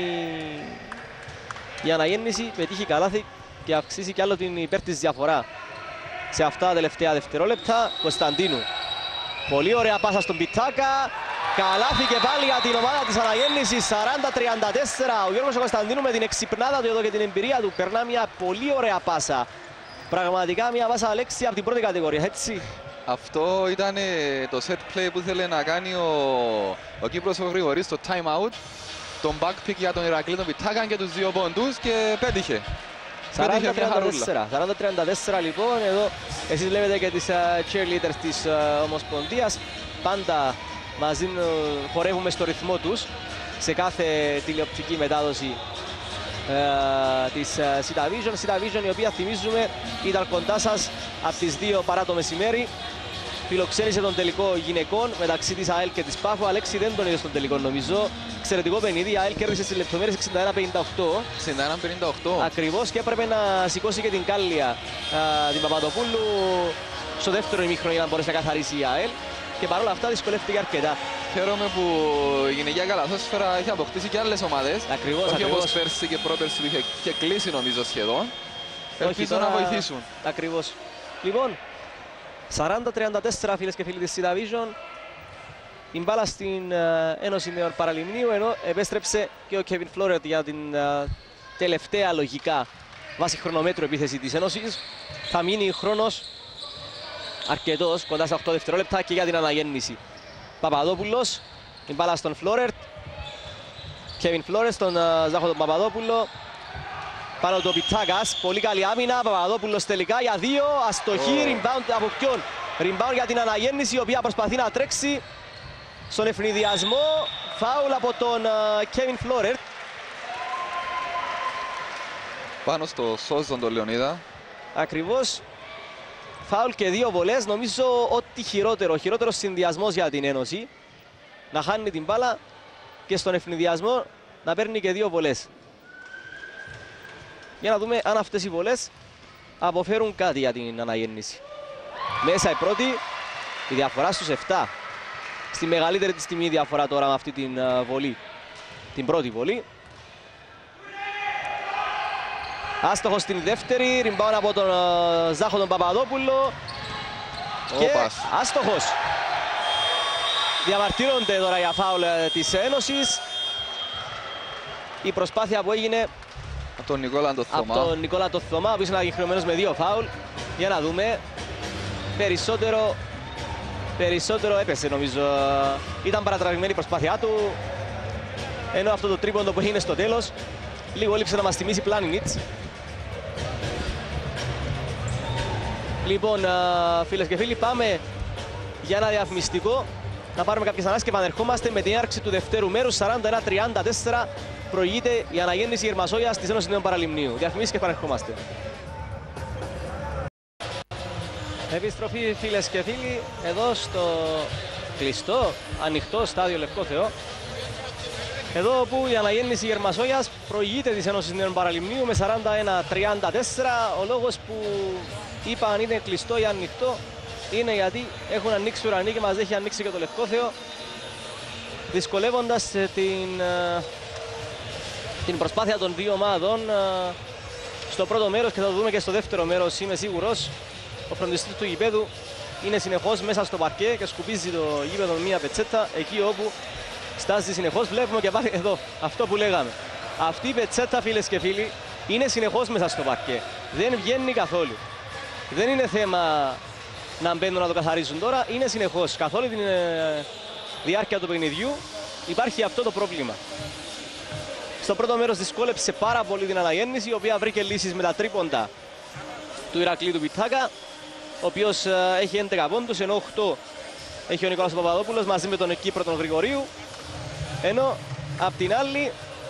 η αναγέννηση πετύχει καλάθι και αυξήσει κι άλλο την υπέρ της διαφορά σε αυτά τα τελευταία δευτερόλεπτα. Κωνσταντίνου. Πολύ ωραία πάσα στον Πιτάκα. Καλάθι και πάλι για την ομάδα της αναγέννησης. σαράντα τριάντα τέσσερα. Ο Γιώργος Κωνσταντίνου με την εξυπνάδα του εδώ και την εμπειρία του περνά μια πολύ ωραία πάσα. Πραγματικά μια πάσα, Αλέξη, από την πρώτη κατηγορία, έτσι. Αυτό ήταν το set play που ήθελε να κάνει ο, ο Κύπρος ο Γρηγορής στο time out. Τον backpick για τον Ηρακλή τον Πιτάκα και τους δύο πόντους και πέτυχε. σαράντα τριάντα τέσσερα λοιπόν, εδώ εσείς βλέπετε και τις uh, cheerleaders της uh, Ομοσπονδίας. Πάντα μαζί uh, χορεύουμε στο ρυθμό τους σε κάθε τηλεοπτική μετάδοση uh, της uh, Sita Vision. Sita Vision, η οποία θυμίζουμε ήταν κοντά σας από τις δύο παρά το μεσημέρι. Φιλοξένησε τον τελικό γυναικών μεταξύ της ΑΕΛ και της Πάφου. Αλέξη, δεν τον είδε στον τελικό νομίζω. Εξαιρετικό παιχνίδι. Η ΑΕΛ κέρδισε στις λεπτομέρειες εξήντα ένα πενήντα οκτώ. εξήντα ένα πενήντα οκτώ. Ακριβώς, και έπρεπε να σηκώσει και την Κάλλια α, την Παπαδοπούλου στο δεύτερο ημίχρονο για να μπορέσει να καθαρίσει η ΑΕΛ. Και παρόλα αυτά δυσκολεύτηκε αρκετά. Χαίρομαι που η γυναικεία καλαθόσφαιρα έχει αποκτήσει και άλλες ομάδες. Ακριβώς, όχι ακριβώς. όπως πέρσι και πρόπερσι που είχε, είχε κλείσει νομίζω σχεδόν. Ελπίζω να βοηθήσουν. Ακριβώς. Λοιπόν, σαράντα τριάντα τέσσερα φίλες και φίλοι της Sita Vision. Η μπάλα στην uh, Ένωση Νέων Παραλιμνίου, ενώ επέστρεψε και ο Κέβιν Φλόρερτ για την uh, τελευταία λογικά βάση χρονομέτρου επίθεση της Ένωσης. Θα μείνει χρόνος αρκετός, κοντά στα οκτώ δευτερόλεπτα και για την αναγέννηση. Παπαδόπουλος, η μπάλα στον Φλόρερτ. Κέβιν Φλόρερτ στον uh, Ζάχο τον Παπαδόπουλο. Πάνω το Πιτάκας, πολύ καλή άμυνα. Παπαδόπουλος τελικά για δύο, αστοχή, oh. rebound από ποιον? Rebound για την αναγέννηση, η οποία προσπαθεί να τρέξει στον ευνηδιασμό. Φάουλ από τον Κέβιν uh, Φλόρερτ. Πάνω στο Σόζον τον Λεωνίδα. Ακριβώς. Φάουλ και δύο βολές. Νομίζω ότι χειρότερο, ο χειρότερος συνδυασμός για την Ένωση. Να χάνει την μπάλα και στον ευνηδιασμό να παίρνει και δύο βολές. Για να δούμε αν αυτές οι βολές αποφέρουν κάτι για την αναγέννηση. Μέσα η πρώτη, η διαφορά στους επτά. Στη μεγαλύτερη της τιμή διαφορά τώρα με αυτή την uh, βολή. Την πρώτη βολή. Άστοχος στην δεύτερη, ριμπάουν από τον uh, Ζάχο τον Παπαδόπουλο. Και άστοχος. Διαμαρτύρονται τώρα για φάουλ της Ένωσης. Η προσπάθεια που έγινε από τον Νικόλα το Θωμά. Από τον Νικόλα το Θωμά, που είναι ανακυκλωμένος με δύο φάουλ. Για να δούμε. Περισσότερο, περισσότερο έπεσε νομίζω. Ήταν παρατραβηγμένη η προσπάθειά του. Ενώ αυτό το τρίποντο που έγινε στο τέλος λίγο έλειψε να μας θυμίσει Πλάνινιτς. Λοιπόν, φίλες και φίλοι, πάμε για ένα διαφημιστικό. Να πάρουμε κάποιες ανάσεις και επανερχόμαστε με την έναρξη του δευτέρου μέρους. Σαράντα ένα τριάντα τέσσερα προηγείται η αναγέννηση Γερμασόγειας της Ένωσης Νέων Παραλιμνίου. Διαφημίσεις και επανερχόμαστε. Επιστροφή, φίλες και φίλοι, εδώ στο κλειστό, ανοιχτό στάδιο Λευκό Θεό. Εδώ όπου η αναγέννηση Γερμασόγειας προηγείται της Ένωσης Νέων Παραλιμνίου με σαράντα ένα τριάντα τέσσερα. Ο λόγος που είπα αν είναι κλειστό ή ανοιχτό είναι γιατί έχουν ανοίξει ουρανοί και μας έχει ανοίξει και το Λευκό Θεό, δυσκολεύοντας την, την προσπάθεια των δύο ομάδων στο πρώτο μέρος και θα το δούμε και στο δεύτερο μέρος, είμαι σίγουρος. Ο φροντιστής του γηπέδου είναι συνεχώς μέσα στο παρκέ και σκουπίζει το γήπεδο με μία πετσέτα εκεί όπου στάζει συνεχώς. Βλέπουμε και πάλι εδώ αυτό που λέγαμε. Αυτή η πετσέτα, φίλες και φίλοι, είναι συνεχώς μέσα στο παρκέ. Δεν βγαίνει καθόλου. Δεν είναι θέμα να μπαίνουν να το καθαρίζουν τώρα, είναι συνεχώς. Καθ' όλη τη διάρκεια του παιχνιδιού υπάρχει αυτό το πρόβλημα. Στο πρώτο μέρος δυσκόλεψε πάρα πολύ την αναγέννηση, η οποία βρήκε λύσεις με τα τρίποντα του Ηρακλή του Πιτάκα, ο οποίος έχει έντεκα πόντους, ενώ οκτώ έχει ο Νικόλας Παπαδόπουλος μαζί με τον Κύπρο τον Γρηγορίου. Ενώ απ' την άλλη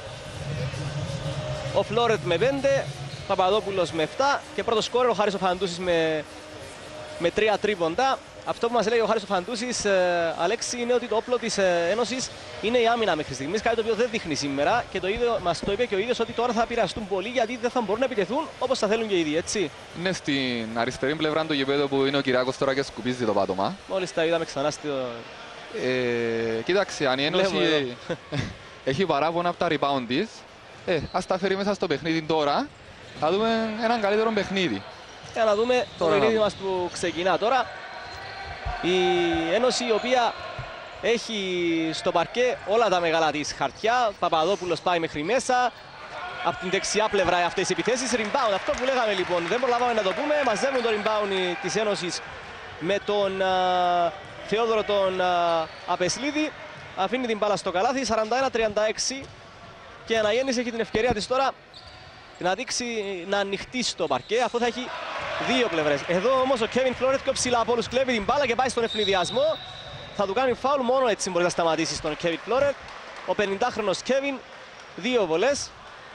ο Φλόρετ με πέντε, Παπαδόπουλος με επτά και πρώτο σκόρερ ο Χάρης ο Φαντούσης με, με τρία τρίποντα. Αυτό που μας λέει ο Χάρης ο Φαντούσης, ε, Αλέξη, είναι ότι το όπλο της ε, Ένωσης είναι η άμυνα μέχρι στιγμής, κάτι το οποίο δεν δείχνει σήμερα και το ίδιο, μας το είπε και ο ίδιος ότι τώρα θα επηρεαστούν πολύ γιατί δεν θα μπορούν να επιτεθούν όπως θα θέλουν και οι ίδιοι, έτσι. Είναι στην αριστερή πλευρά του γηπέδου που είναι ο Κυριάκος τώρα και σκουπίζει το πάτωμα. Μόλις τα είδαμε ξανά στο... Ε, κοίταξε, αν η Ένωση έχει παράπονα από τα rebound της, ε, ας τα φέρει μέσα στο παιχνίδι τώρα, θα δούμε έναν καλύτερο παιχνίδι. Για να δούμε το παιχνίδι μας που ξεκινά τώρα. Η Ένωση η οποία έχει στο παρκέ όλα τα μεγάλα της χαρτιά. Παπαδόπουλος πάει μέχρι μέσα. Από την δεξιά πλευρά αυτές οι επιθέσεις. Rebound, αυτό που λέγαμε λοιπόν, δεν προλάβαμε να το πούμε. Μαζεύουν το rebound της Ένωσης με τον α, Θεόδωρο τον α, Απεσλίδη. Αφήνει την μπάλα στο καλάθι, σαράντα ένα τριάντα έξι. Και η Αναγέννηση έχει την ευκαιρία της τώρα να δείξει να ανοιχτεί στο παρκέ. Αυτό θα έχει δύο πλευρές. Εδώ όμως ο Κέβιν Φλόρετ πιο ψηλά από όλους κλέβει την μπάλα και πάει στον ευνηδιασμό. Θα του κάνει φάουλ, μόνο έτσι μπορεί να σταματήσει τον Κέβιν Φλόρετ. Ο πενηντάχρονος Κέβιν, δύο βολές.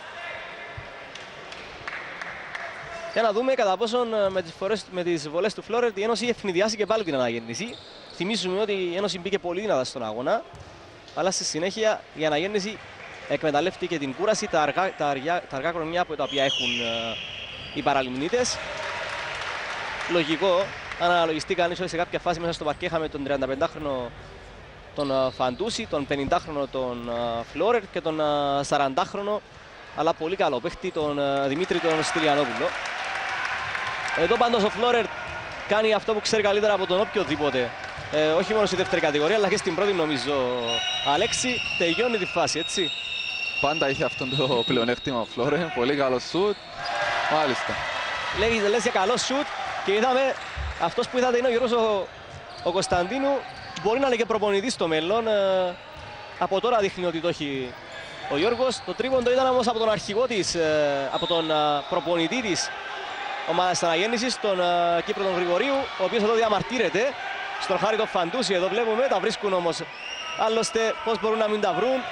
Για να δούμε κατά πόσον με τις, φορές, με τις βολές του Φλόρετ η Ένωση ευνηδιάσει και πάλι την Αναγέννηση. Θυμίζουμε ότι η Ένωση μπήκε πολύ δυνατά στον αγώνα, αλλά στη συνέχεια η Αναγέννηση εκμεταλλεύτηκε την κούραση, τα αργά, τα αργά, τα αργά χρονιά που τα οποία έχουν uh, οι παραλιμνίτες. Λογικό, αν αναλογιστεί κανείς ότι σε κάποια φάση μέσα στο παρκέ είχαμε τον τριανταπεντάχρονο τον uh, Φαντούση, τον πενηντάχρονο τον uh, Φλόρερ και τον uh, σαραντάχρονο αλλά πολύ καλό παίχτη τον uh, Δημήτρη τον Στυλιανόπουλο. Εδώ πάντως ο Φλόρερ κάνει αυτό που ξέρει καλύτερα από τον οποιοδήποτε. Ε, όχι μόνο στη δεύτερη κατηγορία αλλά και στην πρώτη νομίζω, Αλέξη, τελειώνει τη φάση, έτσι. Πάντα είχε αυτό το πλεονέκτημα ο Φλόρεν, πολύ καλό σουτ, μάλιστα. Λέει, λες για καλό σουτ και είδαμε, αυτός που είδατε είναι ο Γιώργος ο, ο Κωνσταντίνου, μπορεί να είναι και προπονητής στο μέλλον, ε, από τώρα δείχνει ότι το έχει ο Γιώργος. Το τρίποντο ήταν όμως από τον αρχηγό της, ε, από τον ε, προπονητή της ομάδας της Αναγέννησης, τον ε, Κύπρο τον Γρηγορίου, ο οποίος εδώ διαμαρτύρεται στον Χάρη τον Φαντούση, εδώ βλέπουμε, τα βρίσκουν όμως, άλλωστε πώς μπορούν να μην τα βρουν.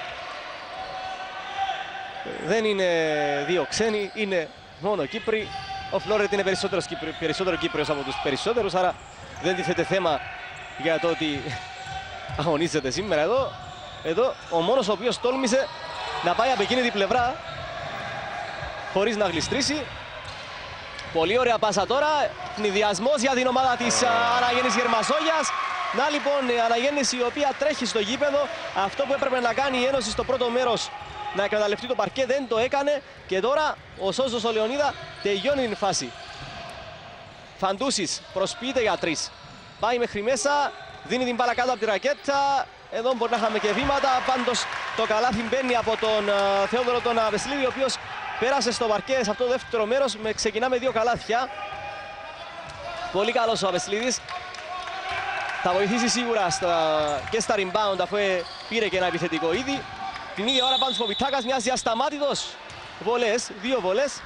Δεν είναι δύο ξένοι, είναι μόνο Κύπροι. Ο Φλόρετ είναι περισσότερος Κύπρι, περισσότερο Κύπριος από τους περισσότερους, άρα δεν τίθεται θέμα για το ότι αγωνίζεται σήμερα εδώ. Εδώ ο μόνος ο οποίος τόλμησε να πάει από εκείνη την πλευρά χωρίς να γλιστρήσει. Πολύ ωραία πάσα τώρα, νηδιασμός για την ομάδα της Αναγέννησης Γερμασόγειας. Να λοιπόν η Αναγέννηση η οποία τρέχει στο γήπεδο, αυτό που έπρεπε να κάνει η Ένωση στο πρώτο μέρος, να εκμεταλλευτεί το παρκέ, δεν το έκανε και τώρα ο Σόζος ο Λεωνίδα τελειώνει την φάση. Φαντούσης προσποιείται για τρεις. Πάει μέχρι μέσα, δίνει την μπάλα κάτω από τη ρακέτα. Εδώ μπορεί να είχαμε και βήματα, πάντως το καλάθι μπαίνει από τον uh, Θεόδωρο τον Απεσλίδη, ο οποίος πέρασε στο παρκέ σε αυτό το δεύτερο μέρος, με, ξεκινά με δύο καλάθια. Πολύ καλός ο Απεσλίδης. Θα βοηθήσει σίγουρα στα, και στα rebound, αφού πήρε και ένα επιθετικό ήδη. Την ίδια ώρα πάντως ο Πιτάκας μοιάζει ασταμάτητος. Βολές, δύο βολές.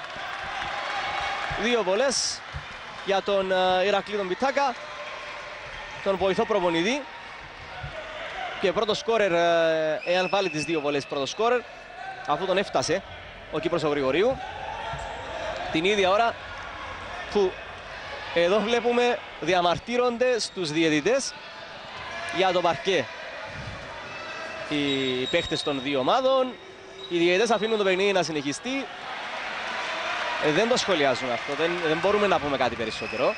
Δύο βολές για τον uh, Ηρακλή τον Πιτάκα, τον βοηθό προπονητή. Και πρώτο σκόρερ, uh, εάν βάλει τις δύο βολές πρώτο σκόρερ, αφού τον έφτασε ο Κύπρος ο Γρηγορίου. Την ίδια ώρα που εδώ βλέπουμε διαμαρτύρονται στους διαιτητές για το παρκέ οι παίχτες των δύο ομάδων. Οι διαιτητές αφήνουν το παιχνίδι να συνεχιστεί. Ε, δεν το σχολιάζουν αυτό, δεν, δεν μπορούμε να πούμε κάτι περισσότερο.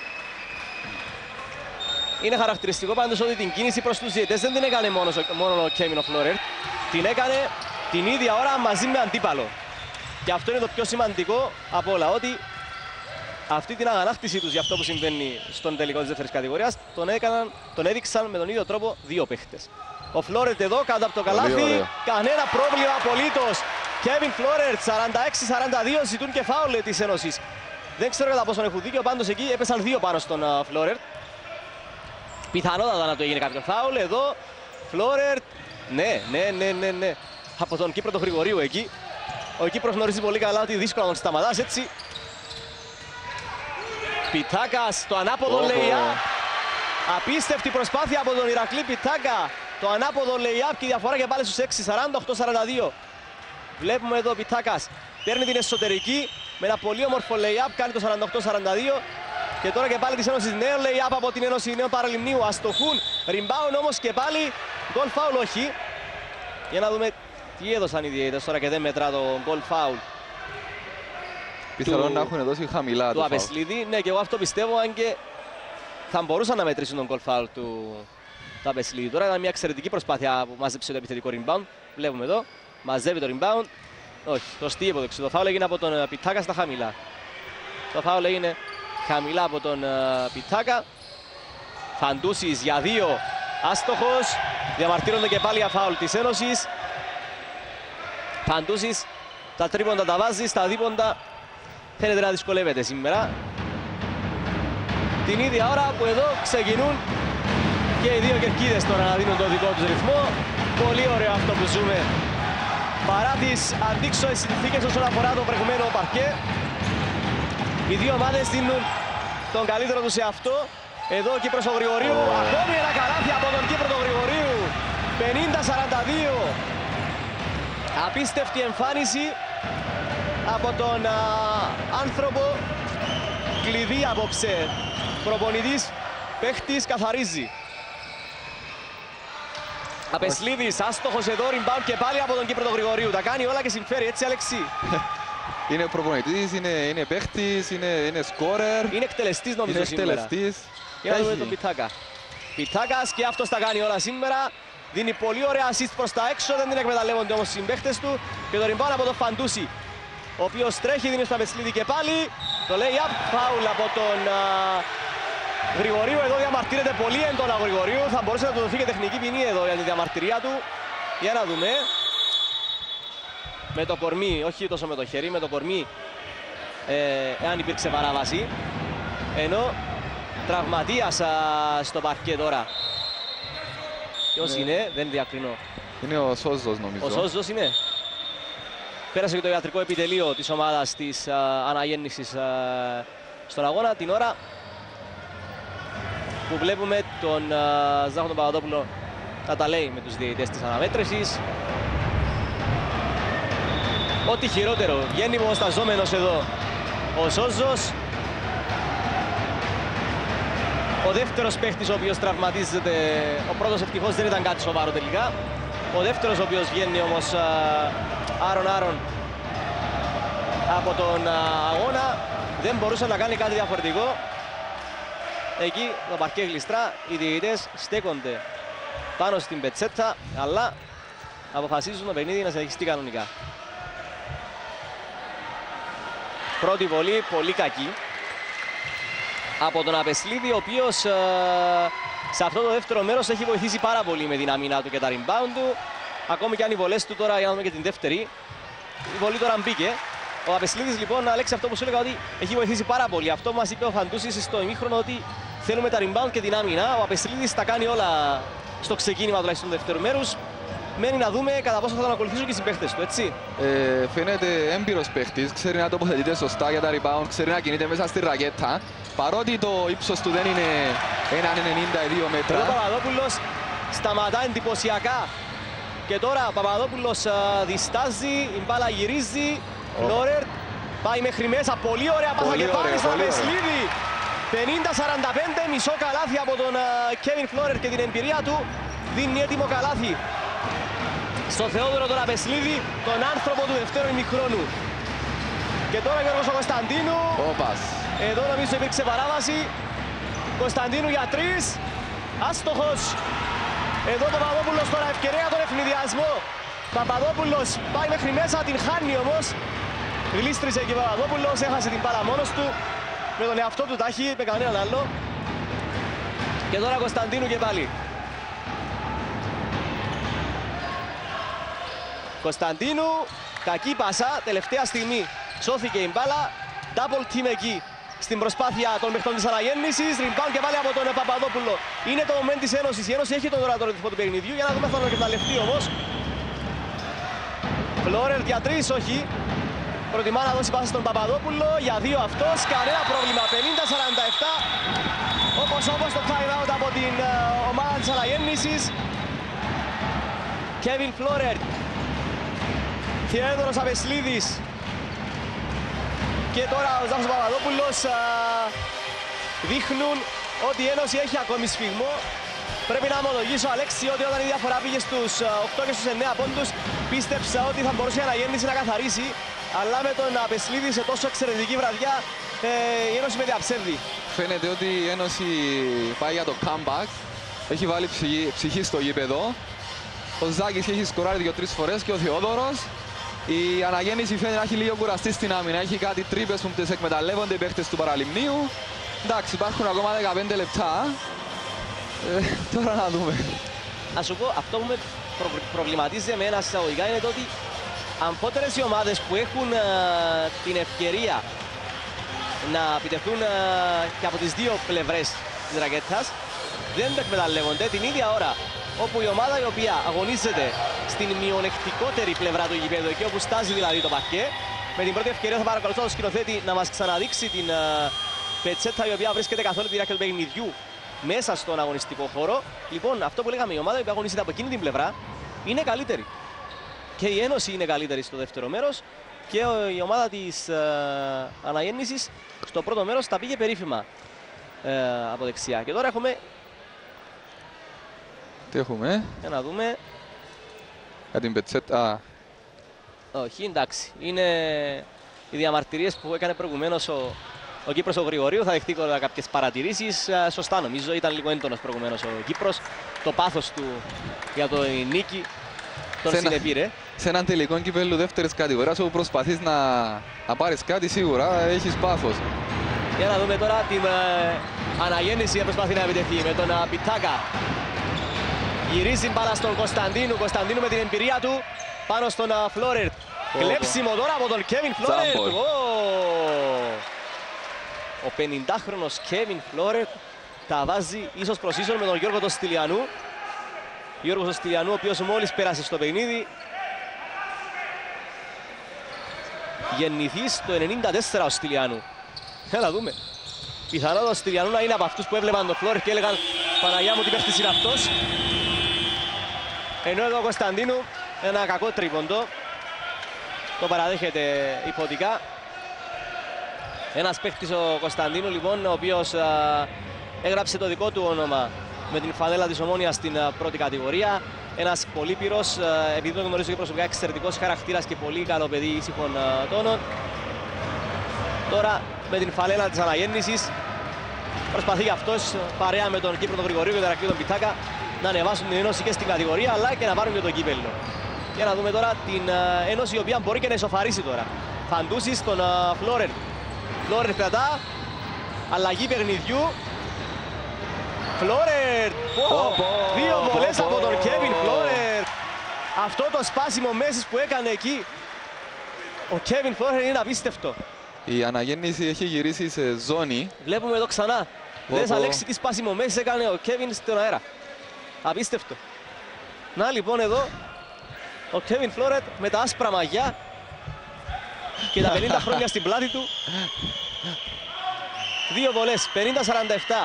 Είναι χαρακτηριστικό πάντως ότι την κίνηση προς τους διαιτητές δεν την έκανε μόνο, μόνο ο Κέβιν ο Φλόρερ. Την έκανε την ίδια ώρα μαζί με αντίπαλο. Και αυτό είναι το πιο σημαντικό από όλα, ότι αυτή την αγανάκτησή τους για αυτό που συμβαίνει στον τελικό της δεύτερης κατηγορίας τον, έκαναν, τον έδειξαν με τον ίδιο τρόπο δύο παίχτες. Ο Φλόρερτ εδώ κάτω από το καλάθι, κανένα πρόβλημα απολύτως. Κέβιν Φλόρερτ, σαράντα έξι σαράντα δύο, ζητούν και φάουλ της Ένωσης. Δεν ξέρω κατά πόσον έχουν δίκιο, πάντως εκεί έπεσαν δύο πάνω στον uh, Φλόρερτ. Πιθανότατα να το έγινε κάποιο φάουλ. Εδώ Φλόρερτ, ναι, ναι, ναι, ναι, ναι. Από τον Κύπρο του Γρηγορίου εκεί. Ο Κύπρος γνωρίζει πολύ καλά ότι δύσκολο να τον σταματάς έτσι. Πιτάκας, το ανάποδο oh, lay-up. Απίστευτη προσπάθεια από τον Ηρακλή Πιτάκα. Το ανάποδο lay-up και η διαφορά και πάλι στους έξι, σαράντα οκτώ σαράντα δύο. Βλέπουμε εδώ ο Πιτάκας παίρνει την εσωτερική με ένα πολύ όμορφο lay-up, κάνει το σαράντα οκτώ σαράντα δύο. Και τώρα και πάλι της Ένωσης νέο lay-up από την Ένωση Νέου Παραλιμνίου. Αστοχούν, rebound όμως και πάλι goal foul όχι. Για να δούμε τι έδωσαν οι διαιτητές τώρα και δεν μετρά το goal foul. Πιθανόν να έχουν δώσει χαμηλά του το Απεσλίδη. Ναι, και εγώ αυτό πιστεύω, αν και θα μπορούσαν να μετρήσουν τον goal foul του, του Απεσλίδη. Τώρα ήταν μια εξαιρετική προσπάθεια που μάζεψε το επιθετικό rebound. Βλέπουμε εδώ, μαζεύει το rebound. Όχι, το στή υποδεξί. Το foul έγινε από τον Πιτάκα στα χαμηλά. Το foul έγινε χαμηλά από τον uh, Πιτάκα. Φαντούσης για δύο, άστοχος. Διαμαρτύρονται και πάλι για φάουλ της Ένωσης. Φαντούσης τα τρίποντα τα βάζει, στα δίποντα φαίνεται να δυσκολεύεται σήμερα. Την ίδια ώρα που εδώ ξεκινούν και οι δύο κερκίδες τώρα να δίνουν το δικό τους ρυθμό. Πολύ ωραίο αυτό που ζούμε. Παρά τις αντίξωες συνθήκες όσον αφορά το προηγουμένο παρκέ, οι δύο ομάδες δίνουν τον καλύτερο τους σε αυτό. Εδώ ο Κύπρος ο Γρηγορίου, oh. ακόμη ένα καλάθι από τον Κύπρο του Γρηγορίου. πενήντα σαράντα δύο. Απίστευτη εμφάνιση από τον α, άνθρωπο κλειδί απόψε. Προπονητής, παίχτης, καθαρίζει. Απεσλίδης, άστοχος εδώ, rebound και πάλι από τον Κύπρο του Γρηγορίου. Τα κάνει όλα και συμφέρει, έτσι Αλεξή. Είναι προπονητής, είναι, είναι παίχτης, είναι, είναι σκόρερ. Είναι εκτελεστής νομίζω είναι σήμερα. Εκτελεστής. Για να δούμε τον Πιτάκα. Πιτάκας και αυτός τα κάνει όλα σήμερα. Δίνει πολύ ωραία assist προς τα έξω, δεν την εκμεταλλεύονται όμως οι συμπαίχτες του. Και το rebound από τον Φαντούση, ο οποίος τρέχει, δίνει στο Απεσλίδη και πάλι. Το lay-up, foul από τον α, Γρηγορίου. Εδώ διαμαρτύρεται πολύ έντονα ο Γρηγορίου. Θα μπορούσε να του δοθεί και τεχνική ποινή εδώ για τη διαμαρτυρία του. Για να δούμε. Με το κορμί, όχι τόσο με το χέρι, με το κορμί, ε, εάν υπήρξε παράβαση. Ενώ τραυματίας α, στο παρκέ τώρα. Ποιος ναι. είναι, δεν διακρινώ. Είναι ο Σόζος νομίζω. Ο Σόζος είναι. Πέρασε και το ιατρικό επιτελείο της ομάδας της α, αναγέννησης α, στον αγώνα. Την ώρα που βλέπουμε τον Ζάχο τον Παπαδόπουλο να τα λέει με τους διαιτητές της αναμέτρησης. Ό,τι χειρότερο, βγαίνει υποσταζόμενος εδώ ο Σόζος. Ο δεύτερος παίχτης ο οποίος τραυματίζεται, ο πρώτος ευτυχώς δεν ήταν κάτι σοβαρό τελικά. Ο δεύτερος ο οποίος βγαίνει όμως άρον-άρον από τον α, αγώνα, δεν μπορούσε να κάνει κάτι διαφορετικό. Εκεί το παρκέ γλιστρά, οι διαιτητές στέκονται πάνω στην πετσέτα, αλλά αποφασίζουν το παιχνίδι να συνεχιστεί κανονικά. Πρώτη βολή, πολύ κακή από τον Απεσλίδη, ο οποίος ε, σε αυτό το δεύτερο μέρος έχει βοηθήσει πάρα πολύ με την αμυνά του και τα rebound του. Ακόμη και αν οι βολές του τώρα, για να δούμε και την δεύτερη, η βολή τώρα μπήκε. Ο Απεσλίδης λοιπόν, Αλέξη, αυτό που σου έλεγα ότι έχει βοηθήσει πάρα πολύ. Αυτό που μας είπε ο Φαντούσης στο ημίχρονο, ότι θέλουμε τα rebound και την άμυνα. Ο Απεσλίδης τα κάνει όλα στο ξεκίνημα τουλάχιστον του δεύτερου μέρους. Μένει να δούμε κατά πόσο θα τον ακολουθήσουν και οι συμπαίχτες του, έτσι. Ε, φαίνεται έμπειρος παίχτης, ξέρει να τοποθετείται σωστά για τα rebound, ξέρει να κινείται μέσα στη ρακέτα. Παρότι το ύψος του δεν είναι ένα ενενήντα δύο μέτρα. Ο Παπαδόπουλος σταματά εντυπωσιακά. Και τώρα ο Παπαδόπουλος α, διστάζει, η μπάλα γυρίζει. Φλόρερτ oh. πάει μέχρι μέσα, πολύ ωραία πάσα και πάλι στον Απεσλίδη. πενήντα σαράντα πέντε, μισό καλάθι από τον Κέβιν Φλόρερτ και την εμπειρία του. Δίνει έτοιμο καλάθι στο Θεόδωρο τον Απεσλίδη, τον άνθρωπο του δευτέρου ημιχρόνου. Και τώρα Γιώργος ο Κωνσταντίνου. Όπας. Εδώ νομίζω υπήρξε παράβαση. Κωνσταντίνου για τρεις. Άστοχος. Εδώ ο Παπαδόπουλος τώρα ευκαιρία τον ευνηδιασμό. Παπαδόπουλος πάει μέχρι μέσα, την χάνει όμως. Γλίστρισε και ο Παπαδόπουλος, έχασε την μπάλα μόνος του. Με τον εαυτό του τάχει, με κανέναν άλλο. Και τώρα Κωνσταντίνου και πάλι. Κωνσταντίνου, κακή πάσα, τελευταία στιγμή σώθηκε η μπάλα. Double team εκεί στην προσπάθεια των παιχτών της αναγέννησης. Rebound και πάλι από τον Παπαδόπουλο. Είναι το moment της Ένωσης. Η Ένωση έχει τον τώρα τον ρυθμό του παιχνιδιού. Για να δούμε αν θα τον εκμεταλλευτεί όμως. Φλόρερ για τρεις, όχι. Προτιμά να δώσει πάσα στον Παπαδόπουλο. Για δύο αυτός. Κανένα πρόβλημα. πενήντα σαράντα επτά. Όπως όπως το time out από την uh, ομάδα της αναγέννησης. Κέβιν Φλόρερ. Θεόδωρος Απεσλίδης. Και τώρα ο Ζάχος Παπαδόπουλος α, δείχνουν ότι η Ένωση έχει ακόμη σφιγμό. Πρέπει να ομολογήσω, Αλέξη, ότι όταν η διαφορά πήγε στους οκτώ και στους εννέα πόντους, πίστεψα ότι θα μπορούσε η αναγέννηση να καθαρίσει. Αλλά με τον Απεσλίδη σε τόσο εξαιρετική βραδιά, ε, η Ένωση με διαψεύδει. Φαίνεται ότι η Ένωση πάει για το comeback. Έχει βάλει ψυχή, ψυχή στο γήπεδο. Ο Ζάκης έχει σκοράρει δύο-τρεις φορές και ο Θεόδωρος. Η αναγέννηση φαίνεται να έχει λίγο κουραστεί στην άμυνα. Έχει κάτι τρύπες που τις εκμεταλλεύονται οι παίχτες του Παραλιμνίου. Εντάξει, υπάρχουν ακόμα δεκαπέντε λεπτά. Ε, τώρα να δούμε. Ας σου πω, αυτό που με προ προβληματίζει εμένα εισαγωγικά είναι το ότι αμφότερες οι ομάδες που έχουν α, την ευκαιρία να επιτεθούν α, και από τις δύο πλευρές της ρακέτας δεν το εκμεταλλεύονται την ίδια ώρα όπου η ομάδα η οποία αγωνίζεται στην μειονεκτικότερη πλευρά του γηπέδου, εκεί όπου στάζει δηλαδή το παρκέ, με την πρώτη ευκαιρία θα παρακαλώ τον σκηνοθέτη να μας ξαναδείξει την uh, πετσέτα η οποία βρίσκεται καθ' όλη τη διάρκεια του παιχνιδιού μέσα στον αγωνιστικό χώρο. Λοιπόν, αυτό που λέγαμε, η ομάδα που αγωνίζεται από εκείνη την πλευρά είναι καλύτερη. Και η Ένωση είναι καλύτερη στο δεύτερο μέρος και η ομάδα της uh, αναγέννησης στο πρώτο μέρος τα πήγε περίφημα uh, από δεξιά. Και τώρα έχουμε. Τι έχουμε? Για να δούμε. Για την πετσέτα. Όχι, εντάξει. Είναι οι διαμαρτυρίες που έκανε προηγουμένως ο, ο Κύπρος ο Γρηγορίου. Θα δεχτεί κάποιες παρατηρήσεις. Σωστά νομίζω. Ήταν λίγο έντονος προηγουμένως ο Κύπρος. Το πάθος του για το νίκη τον συνεπήρε. Σε έναν τελικό κυπέλλου δεύτερης κατηγορίας όπου προσπαθείς να, να πάρεις κάτι σίγουρα έχεις πάθος. Για να δούμε τώρα την ε, αναγέννηση που προσπαθεί να επιτεθεί με τον uh, Πιτάκα. Γυρίζει μπάλα στον Κωνσταντίνου. Κωνσταντίνου με την εμπειρία του πάνω στον uh, Φλόρερτ. Κλέψιμο τώρα από τον Κέβιν Φλόρερτ. Oh. Ο πενηντάχρονος Κέβιν Φλόρερτ τα βάζει ίσως προς ίσον με τον Γιώργο τον Στυλιανού. Γιώργος τον Στυλιανού, ο οποίος μόλις πέρασε στο παιχνίδι. Γεννηθής το ενενήντα τέσσερα ο Στυλιανού. Έλα δούμε. Πιθανότατα ο Στυλιανού να είναι από αυτούς που έβλεπαν τον Φλόρερτ και έλεγαν Παναγιά μου τι παίχτης είναι αυτός. Ενώ εδώ ο Κωνσταντίνου ένα κακό τρίποντο. Το παραδέχεται υποτικά. Ένας παίχτης ο Κωνσταντίνου λοιπόν, ο οποίος α, έγραψε το δικό του όνομα με την φανέλα της Ομόνοιας στην α, πρώτη κατηγορία. Ένας πολύ πυρός, α, επειδή τον γνωρίζω και προσωπικά, εξαιρετικός χαρακτήρας και πολύ καλό παιδί ήσυχων α, τόνων. Τώρα με την φανέλα της αναγέννησης προσπαθεί και αυτός παρέα με τον Κύπρο τον Γρηγορίου και τον Ερακλή τον Πιτάκα να ανεβάσουν την Ένωση και στην κατηγορία αλλά και να πάρουν και το κύπελλο. Για να δούμε τώρα την uh, Ένωση η οποία μπορεί και να ισοφαρίσει τώρα. Φαντούση στον uh, Φλόρερ. Φλόρερ κρατά. Αλλαγή παιχνιδιού. Φλόρερ. Oh, oh, δύο oh, βολές oh, από τον Κέβιν oh. Φλόρερ. Αυτό το σπάσιμο μέσης που έκανε εκεί ο Κέβιν Φλόρερ είναι απίστευτο. Η αναγέννηση έχει γυρίσει σε ζώνη. Βλέπουμε εδώ ξανά. Oh, Δες oh. Αλέξη τι σπάσιμο μέσης έκανε ο Κέβιν στον αέρα. Απίστευτο. Να λοιπόν εδώ ο Κέβιν Φλόρερτ με τα άσπρα μαγιά και τα πενήντα χρόνια στην πλάτη του. Δύο βολές, πενήντα σαράντα επτά.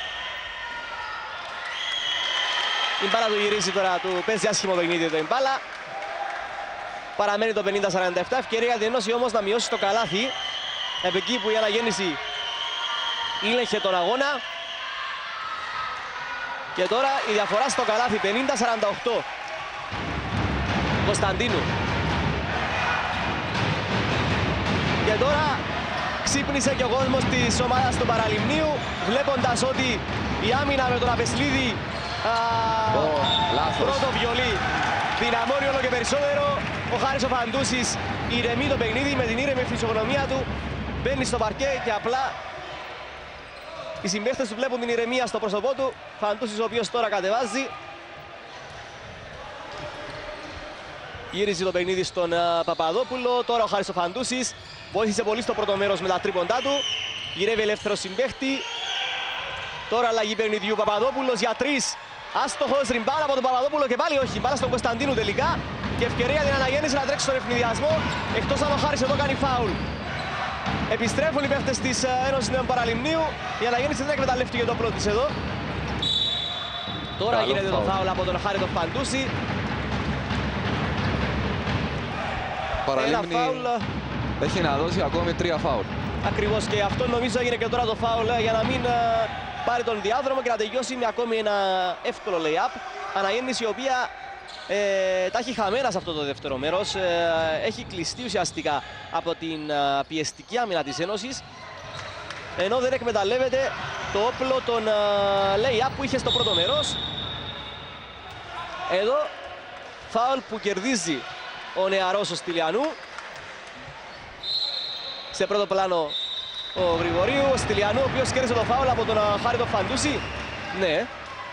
Η μπάλα του γυρίζει τώρα, του παίζει άσχημο παιχνίδι εδώ η μπάλα. Παραμένει το πενήντα σαράντα επτά, ευκαιρία για την Ένωση όμως να μειώσει το καλάθι. Από εκεί που η αναγέννηση ήλεγχε τον αγώνα. Και τώρα η διαφορά στο καλάθι, πενήντα σαράντα οκτώ. Κωνσταντίνου. Και τώρα ξύπνησε και ο κόσμος της ομάδας του Παραλιμνίου, βλέποντας ότι η άμυνα με τον Απεσλίδη oh, πρώτο βιολί δυναμώνει όλο και περισσότερο. Ο Χάρης ο Φαντούσης ηρεμεί το παιχνίδι, με την ήρεμη φυσιογνωμία του μπαίνει στο παρκέ και απλά οι συμπαίχτες του βλέπουν την ηρεμία στο πρόσωπό του. Φαντούσης ο οποίος τώρα κατεβάζει. Γύριζε το παιχνίδι στον uh, Παπαδόπουλο. Τώρα ο Χάρης ο Φαντούσης βοήθησε πολύ στο πρώτο μέρος με τα τρίποντά του. Γυρεύει ελεύθερο συμπαίχτη. Τώρα αλλαγή παιχνιδιού. Παπαδόπουλος για τρεις. Άστοχος, ριμπάρα από τον Παπαδόπουλο και πάλι όχι. Μπάλα στον Κωνσταντίνου τελικά. Και ευκαιρία την αναγέννηση να τρέξει στον ευνηδιασμό. Εκτός αν ο Χάρης εδώ κάνει φάουλ. Επιστρέφουν οι παίχτες της Ένωσης Νέων Παραλιμνίου. Η αναγέννηση δεν εκμεταλλεύτηκε το όπλο της εδώ. Τώρα γίνεται το φάουλ από τον Χάρη τον Φαντούση. Παραλίμνη έχει να δώσει ακόμη τρία φάουλ. Ακριβώς, και αυτό νομίζω έγινε και τώρα το φάουλ για να μην πάρει τον διάδρομο και να τελειώσει με ακόμη ένα εύκολο lay-up. Αναγέννηση η οποία ε, τα έχει χαμένα σε αυτό το δεύτερο μέρος. Ε, έχει κλειστεί ουσιαστικά από την ε, πιεστική άμυνα της Ένωσης, ενώ δεν εκμεταλλεύεται το όπλο των ε, lay-up που είχε στο πρώτο μέρος. Εδώ φάουλ που κερδίζει ο νεαρός ο Στυλιανού. Σε πρώτο πλάνο ο Γρηγορίου, ο Στυλιανού, ο οποίος κέρδισε το φάουλ από τον Χάρη τον Φαντούση. Ναι.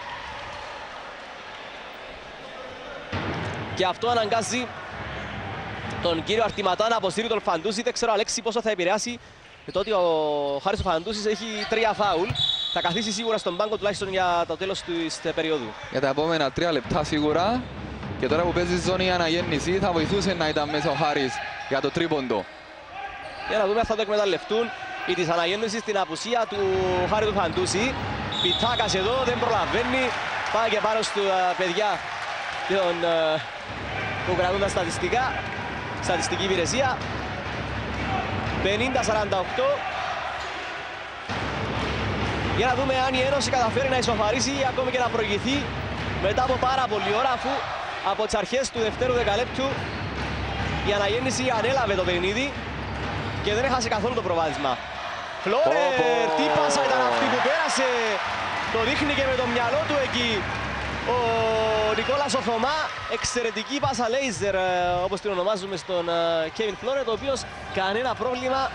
Και αυτό αναγκάζει τον κύριο Αρτηματά να αποσύρει τον Φαντούση. Δεν ξέρω, Αλέξη, πόσο θα επηρεάσει το ότι ο Χάρης ο Φαντούσης έχει τρία φάουλ. Θα καθίσει σίγουρα στον πάγκο τουλάχιστον για το τέλος της περίοδου. Για τα επόμενα τρία λεπτά σίγουρα. Και τώρα που παίζει ζώνη η αναγέννηση θα βοηθούσε να ήταν μέσα ο Χάρης για το τρίποντο. Για να δούμε αν θα το εκμεταλλευτούν ή της αναγέννησης στην απουσία του Χάρη του Φαντούση. Πιτάκας εδώ, δεν προλαβαίνει. Πάει και πάνω στα παιδιά τον, που κρατούν τα στατιστικά. Στατιστική υπηρεσία. πενήντα σαράντα οκτώ. Για να δούμε αν η Ένωση καταφέρει να ισοφαρίσει ή ακόμη και να προηγηθεί μετά από πάρα πολλή ώρα, αφού από τις αρχές του δευτέρου δεκαλέπτου η αναγέννηση ανέλαβε το παιχνίδι και δεν έχασε καθόλου το προβάδισμα. Φλόρερ, τι πάσα ήταν αυτή που πέρασε. Το δείχνει και με το μυαλό του εκεί ο Νικόλας ο Θωμά. Εξαιρετική πάσα λέιζερ, όπως την ονομάζουμε, στον Κέβιν Φλόρερ, το οποίος κανένα πρόβλημα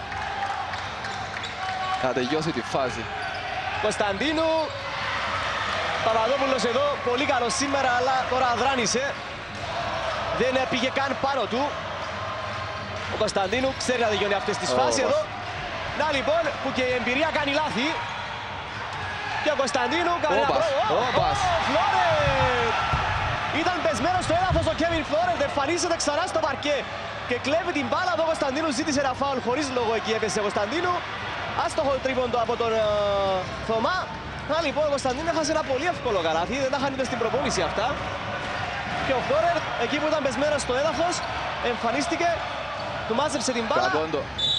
να τελειώσει τη φάση. Κωνσταντίνου. Παπαδόπουλος εδώ, πολύ καλός σήμερα, αλλά τώρα αδράνησε. Δεν πήγε καν πάνω του. Ο Κωνσταντίνου ξέρει να τελειώνει αυτές τις oh, φάσεις εδώ. Να λοιπόν, που και η εμπειρία κάνει λάθη. Και ο Κωνσταντίνου κάνει ένα πρόβλημα. Φλόρερ! Ήταν πεσμένος στο έδαφος ο Κέβιν Φλόρερ, εμφανίζεται ξανά στο παρκέ και κλέβει την μπάλα. Εδώ ο Κωνσταντίνου ζήτησε ένα φάουλ χωρίς λόγο, εκεί έπεσε ο Κωνσταντίνου. Άστοχο τρίποντο από τον uh, Θωμά. Να λοιπόν, ο Κωνσταντίνου έχασε ένα πολύ εύκολο καλάθι, δεν τα είχαν ούτε στην προπόνηση αυτά. Και ο Φλόρερ, εκεί που ήταν πεσμένος στο έδαφος, εμφανίστηκε, του μάζεψε την μπάλα. Κακόντο.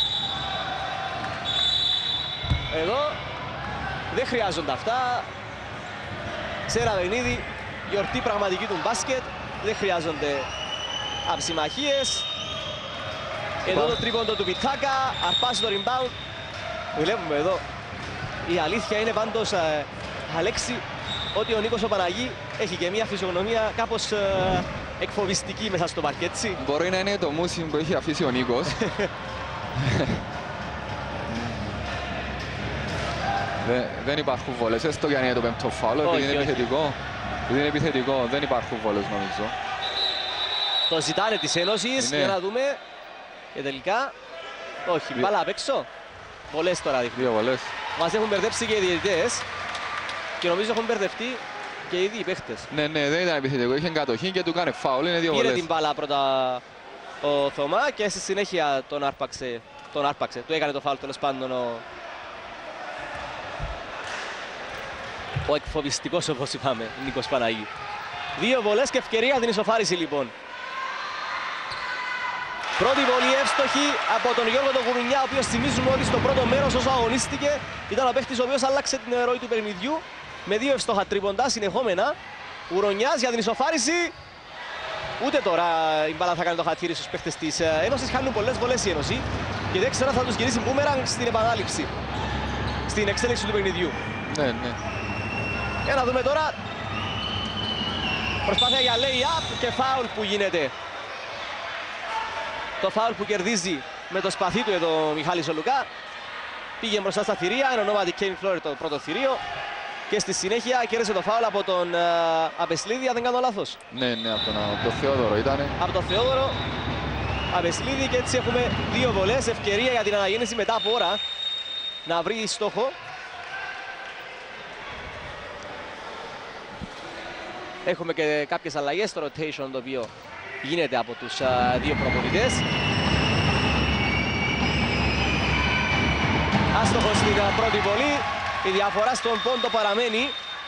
Εδώ δεν χρειάζονται αυτά. Σε ένα παιχνίδι, γιορτή πραγματική του μπάσκετ, δεν χρειάζονται αψιμαχίες. Εδώ το τρίποντο του Πιτάκα, αρπάζει το rebound. Βλέπουμε εδώ. Η αλήθεια είναι πάντως, ε, Αλέξη, ότι ο Νίκος ο Παναγί έχει και μια φυσιογνωμία κάπως ε, εκφοβιστική μέσα στο παρκέ, έτσι. Μπορεί να είναι το μουσι που έχει αφήσει ο Νίκος. δεν, δεν υπάρχουν βολές, έστω και αν είναι το πέμπτο φάουλ, επειδή είναι επιθετικό. Επειδή είναι επιθετικό, δεν υπάρχουν βολές νομίζω. Το ζητάνε της Ένωσης, είναι. Για να δούμε. Και τελικά, όχι, Δύο. Μπάλα απ' έξω. Βολές τώρα δείχνουν. Δύο βολές. Μας έχουν μπερδέψει και οι διαιτητές και νομίζω έχουν μπερδευτεί και οι δύο παίχτες. Ναι, ναι, δεν ήταν επιθετικό, είχε κατοχή και του κάνει φάουλ, είναι δύο Πήρε βολές. την μπάλα πρώτα ο Θωμά και στη συνέχεια τον άρπαξε, τον άρπαξε. Του έκανε το φάουλ τέλος πάντων ο, ο εκφοβιστικός, όπως είπαμε, Νίκος Παναγί. Δύο βολές και ευκαιρία την ισοφάριση λοιπόν. Πρώτη βολή εύστοχη από τον Γιώργο τον Γουρουνιά, ο οποίος θυμίζουμε ότι στο πρώτο μέρος όσο αγωνίστηκε ήταν ο παίχτης ο οποίος άλλαξε την ροή του παιχνιδιού με δύο εύστοχα τρίποντα συνεχόμενα. Γουρονιάς για την ισοφάριση. Ούτε τώρα η μπάλα θα κάνει το χατήρι στους παίχτες της Ένωσης. Χάνουν πολλές βολές η Ένωση και δεν ξέρω αν θα τους γυρίσει μπούμερανγκ στην επανάληψη, στην εξέλιξη του παιχνιδιού. Ναι, ναι. Για να δούμε τώρα. Προσπάθεια για lay-up και foul που γίνεται. το φάουλ που κερδίζει με το σπαθί του εδώ ο Μιχάλης ο Λουκά. Πήγε μπροστά στα θηρία, εν ονόματι Κέβιν Φλόρερ το πρώτο θηρίο. Και στη συνέχεια κέρδισε το φάουλ από τον uh, Απεσλίδη, αν δεν κάνω λάθος. Ναι, ναι, από τον, από τον Θεόδωρο ήτανε. Από τον Θεόδωρο Απεσλίδη, και έτσι έχουμε δύο βολές. Ευκαιρία για την αναγέννηση μετά από ώρα να βρει στόχο. Έχουμε και κάποιες αλλαγές στο rotation το οποίο γίνεται από τους uh, δύο προπονητές. Άστοχος στην uh, πρώτη βολή. Η διαφορά στον πόντο παραμένει.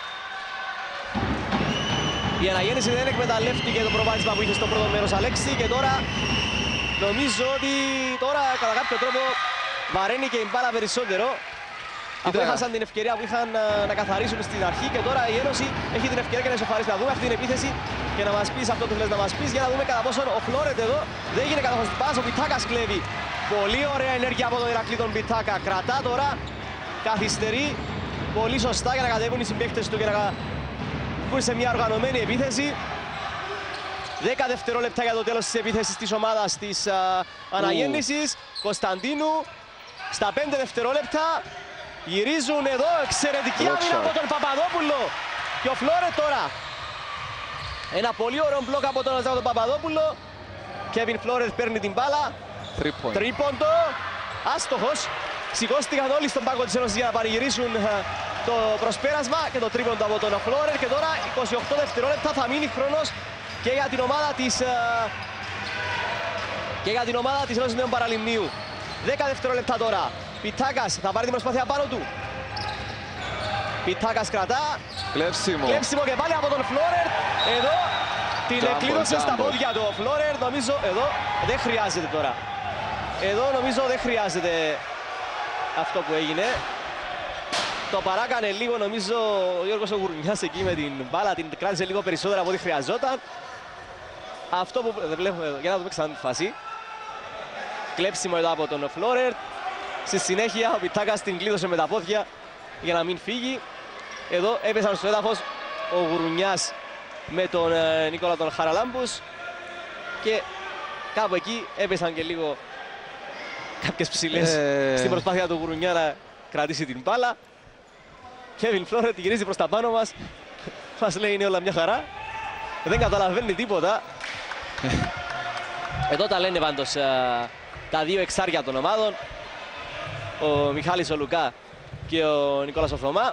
Η αναγέννηση δεν εκμεταλλεύτηκε το προβάδισμα που είχε στο πρώτο μέρος Αλέξη, και τώρα νομίζω ότι τώρα κατά κάποιο τρόπο βαραίνει και η μπάλα περισσότερο. Αφού έχασαν την ευκαιρία που είχαν να καθαρίσουν στην αρχή, και τώρα η Ένωση έχει την ευκαιρία και να ισοφαρίσει. Να δούμε αυτή την επίθεση και να μας πεις αυτό που θες να μας πεις, για να δούμε κατά πόσο ο Φλόρετ εδώ δεν γίνει καταχωρής του πάσου. Ο Πιτάκας κλέβει. Πολύ ωραία ενέργεια από τον Ηρακλή τον Πιτάκα. Κρατά τώρα, καθυστερεί πολύ σωστά για να κατέβουν οι συμπαίκτες του και να βγουν σε μια οργανωμένη επίθεση. δέκα δευτερόλεπτα για το τέλος της επίθεσης της ομάδας της α, αναγέννησης. Κωνσταντίνου στα πέντε δευτερόλεπτα. Γυρίζουν εδώ, εξαιρετική άμυνα από τον Παπαδόπουλο. Και ο Φλόρετ τώρα. Ένα πολύ ωραίο μπλοκ από τον Αζάβο τον Παπαδόπουλο. Κέβιν Φλόρετ παίρνει την μπάλα. Τρίποντο. Άστοχος. Σηκώστηκαν όλοι στον πάγκο της Ένωσης για να πανηγυρίσουν το προσπέρασμα και το τρίποντο από τον Φλόρετ. Και τώρα είκοσι οκτώ δευτερόλεπτα θα μείνει χρόνος και για την ομάδα της και για την ομάδα της Ένωσης Νέων Παραλιμνίου. δέκα δευτερόλεπτα τώρα. Πιτάκας θα πάρει την προσπάθεια πάνω του. Πιτάκας κρατά. Κλέψιμο. Κλέψιμο και πάλι από τον Φλόρερ. Εδώ την εκλείδωσε στα πόδια του ο Φλόρερ. Νομίζω εδώ δεν χρειάζεται τώρα. Εδώ νομίζω δεν χρειάζεται αυτό που έγινε. Το παράκανε λίγο, νομίζω ο Γιώργος ο Γουρνιάς εκεί με την μπάλα. Την κράτησε λίγο περισσότερα από ό,τι χρειαζόταν. Αυτό που δεν βλέπουμε εδώ. Για να δούμε ξανά τη φάση. Κλέψιμο εδώ από τον Φλόρερ. Στη συνέχεια ο Πιτάκας την κλείδωσε με τα πόδια για να μην φύγει. Εδώ έπεσαν στο έδαφος ο Γουρουνιάς με τον ε, Νικόλα τον Χαραλάμπους, και κάπου εκεί έπεσαν και λίγο κάποιες ψηλές ε... στην προσπάθεια του Γουρουνιά να κρατήσει την μπάλα. Κέβιν Φλόρετ γυρίζει προς τα πάνω μας. Μας λέει είναι όλα μια χαρά. Δεν καταλαβαίνει τίποτα. Εδώ τα λένε πάντως ε, τα δύο εξάρια των ομάδων. Ο Μιχάλης ο Λουκά και ο Νικόλας ο Θωμά.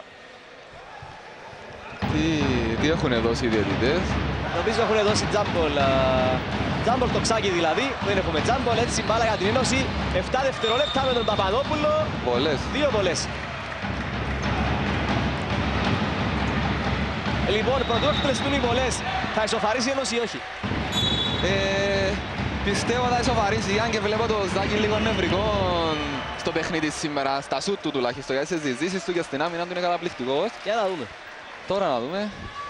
Τι, τι έχουν δώσει οι διαιτητές? Νομίζω έχουν δώσει τζάμπολ. Τζάμπολ το ξάκι δηλαδή. Δεν έχουμε τζάμπολ. Έτσι μπάλα για την Ένωση. επτά δευτερόλεπτα με τον Παπαδόπουλο. Βολές. Δύο βολές. Λοιπόν, πρωτού εκτελεστούν οι βολές, θα ισοφαρίσει η Ένωση ή όχι? Ε, πιστεύω θα ισοφαρίσει, αν και βλέπω το Ζάκη λίγο νευρικό στο παιχνίδι σήμερα, στα σούτ του τουλάχιστον, για τις συζητήσεις του και στην άμυνα του είναι καταπληκτικός. Για να δούμε. Τώρα να δούμε.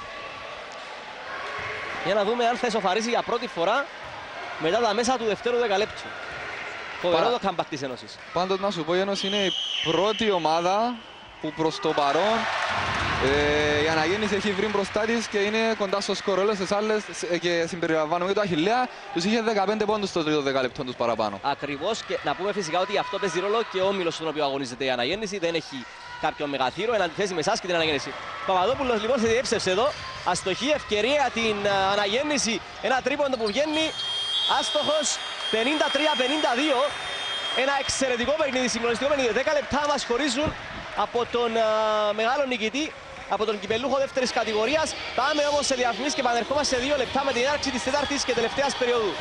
Για να δούμε αν θα ισοφαρίσει για πρώτη φορά μετά τα μέσα του δευτέρου δεκαλέπτου. Φοβερό το comeback της Ένωσης. Πάντως να σου πω, η Ένωση είναι η πρώτη ομάδα που προς το παρόν ε, η αναγέννηση έχει βρει μπροστά της και είναι κοντά στο σκορ. Όλες τις άλλες, και συμπεριλαμβάνομαι και το Αχιλλέα, τους είχε δεκαπέντε πόντους στο τρίτο δεκαλεπτό τους παραπάνω. Ακριβώς, και να πούμε φυσικά ότι αυτό παίζει ρόλο και ο όμιλος στον οποίο αγωνίζεται η αναγέννηση. Δεν έχει κάποιο μεγαθύρο εν αντιθέσει με εσάς και την αναγέννηση. Παπαδόπουλος λοιπόν σε διέψευσε εδώ. Αστοχή ευκαιρία για την αναγέννηση. Ένα τρίποντο που βγαίνει. Άστοχος. πενήντα τρία πενήντα δύο. Ένα εξαιρετικό παιχνίδι, συγκλονιστικό παιχνίδι. δέκα λεπτά μας χωρίζουν από τον α, μεγάλο νικητή, από τον κυπελούχο δεύτερης κατηγορίας. Πάμε όμως σε διαφημίσεις και επανερχόμαστε σε δύο λεπτά με την έναρξη της τέταρτης και τελευταίας περίοδου.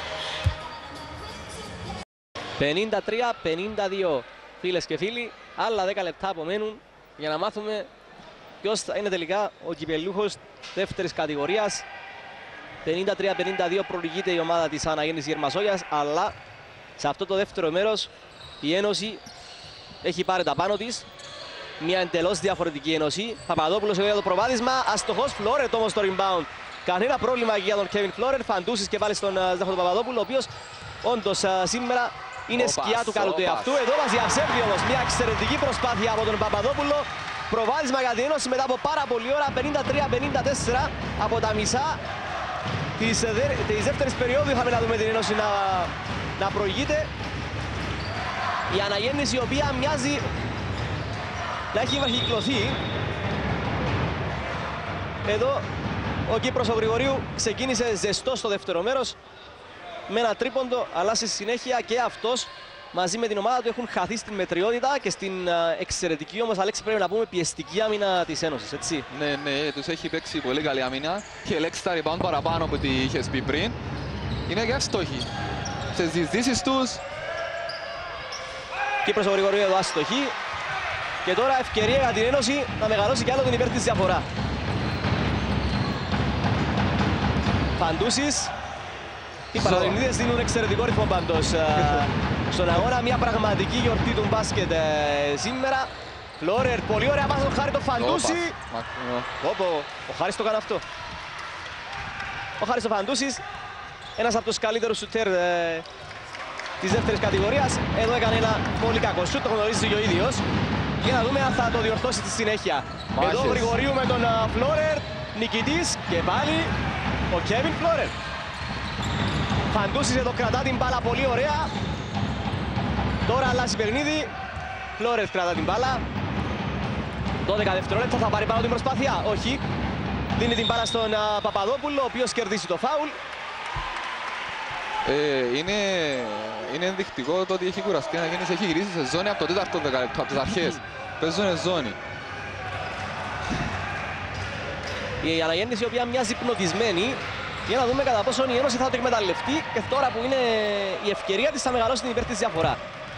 πενήντα τρία πενήντα δύο, φίλες και φίλοι. Άλλα δέκα λεπτά απομένουν για να μάθουμε ποιος θα είναι τελικά ο κυπελούχος δεύτερης κατηγορίας. πενήντα τρία πενήντα δύο προηγείται η ομάδα της αναγέννησης Γερμασόγειας, αλλά σε αυτό το δεύτερο μέρος η Ένωση έχει πάρει τα πάνω της. Μια εντελώς διαφορετική Ένωση. Παπαδόπουλος για το προβάδισμα. Αστοχός. Φλόρετ όμως το rebound. Κανένα πρόβλημα για τον Κέβιν Φλόρετ. Φαντούσης και πάλι στον Ζάχο Παπαδόπουλο, ο οποίος όντως σήμερα είναι όπας, σκιά του καλού του εαυτού. Εδώ μας διαψεύδει όμως μια εξαιρετική προσπάθεια από τον Παπαδόπουλο. Προβάδισμα για την Ένωση μετά από πάρα πολλή ώρα. πενήντα τρία πενήντα τέσσερα από τα μισά της, δε, της δεύτερης περίοδου. Είχαμε να δούμε την Ένωση να, να προηγείται η αναγέννηση, η οποία μοιάζει να έχει βαχυκλωθεί. Εδώ ο Κύπρος ο Γρηγορίου ξεκίνησε ζεστό στο δεύτερο μέρος με ένα τρίποντο, αλλά στη συνέχεια και αυτός μαζί με την ομάδα του έχουν χαθεί στην μετριότητα και στην εξαιρετική, όμως Αλέξη πρέπει να πούμε, πιεστική άμυνα της Ένωσης, έτσι. Ναι, ναι, τους έχει παίξει πολύ καλή άμυνα και ελέξει τα rebound παραπάνω από ό,τι είχες πει πριν. Είναι και εύστοχοι στις συζητήσεις τους. Κύπρος ο Γρηγορίου εδώ άστοχη και τώρα ευκαιρία για την Ένωση να μεγαλώσει κι άλλο την υπέρ της διαφορά. Φαντούσης. Οι Παναθηναϊκοί δίνουν εξαιρετικό ρυθμό πάντως στον αγώνα. Μια πραγματική γιορτή του μπάσκετ σήμερα. Φλόρερ, πολύ ωραία πάσα στον Χάρη το Φαντούση. Όπο, ο Χάρης το κάνει αυτό. Ο Χάρης ο Φαντούσης, ένας από τους καλύτερους σουτέρ της δεύτερης κατηγορίας. Εδώ έκανε ένα πολύ κακό σουτ, το γνωρίζει και ο ίδιος. Για να δούμε αν θα το διορθώσει στη συνέχεια. Μάχες. Εδώ Γρηγορίου με τον Φλόρερ, νικητής και πάλι ο Κέβιν Φλόρερ. Φαντούσης εδώ κρατά την μπάλα πολύ ωραία. Τώρα αλλάζει παιχνίδι. Φλόρερ κρατά την μπάλα. δώδεκα δευτερόλεπτα, θα πάρει πάνω την προσπάθεια. Όχι. Δίνει την μπάλα στον uh, Παπαδόπουλο, ο οποίος κερδίσει το φάουλ. Ε, είναι, είναι ενδεικτικό το ότι έχει κουραστεί να γίνει, έχει γυρίσει σε ζώνη από το τέταρτο δεκαλεπτό, από τις αρχές. Παίζουν ζώνη. Η αναγέννηση, η οποία μοιάζει πνοτισμένη. Για να δούμε κατά πόσο η Ένωση θα το εκμεταλλευτεί και τώρα που είναι η ευκαιρία της θα μεγαλώσει την υπέρ της διαφορά.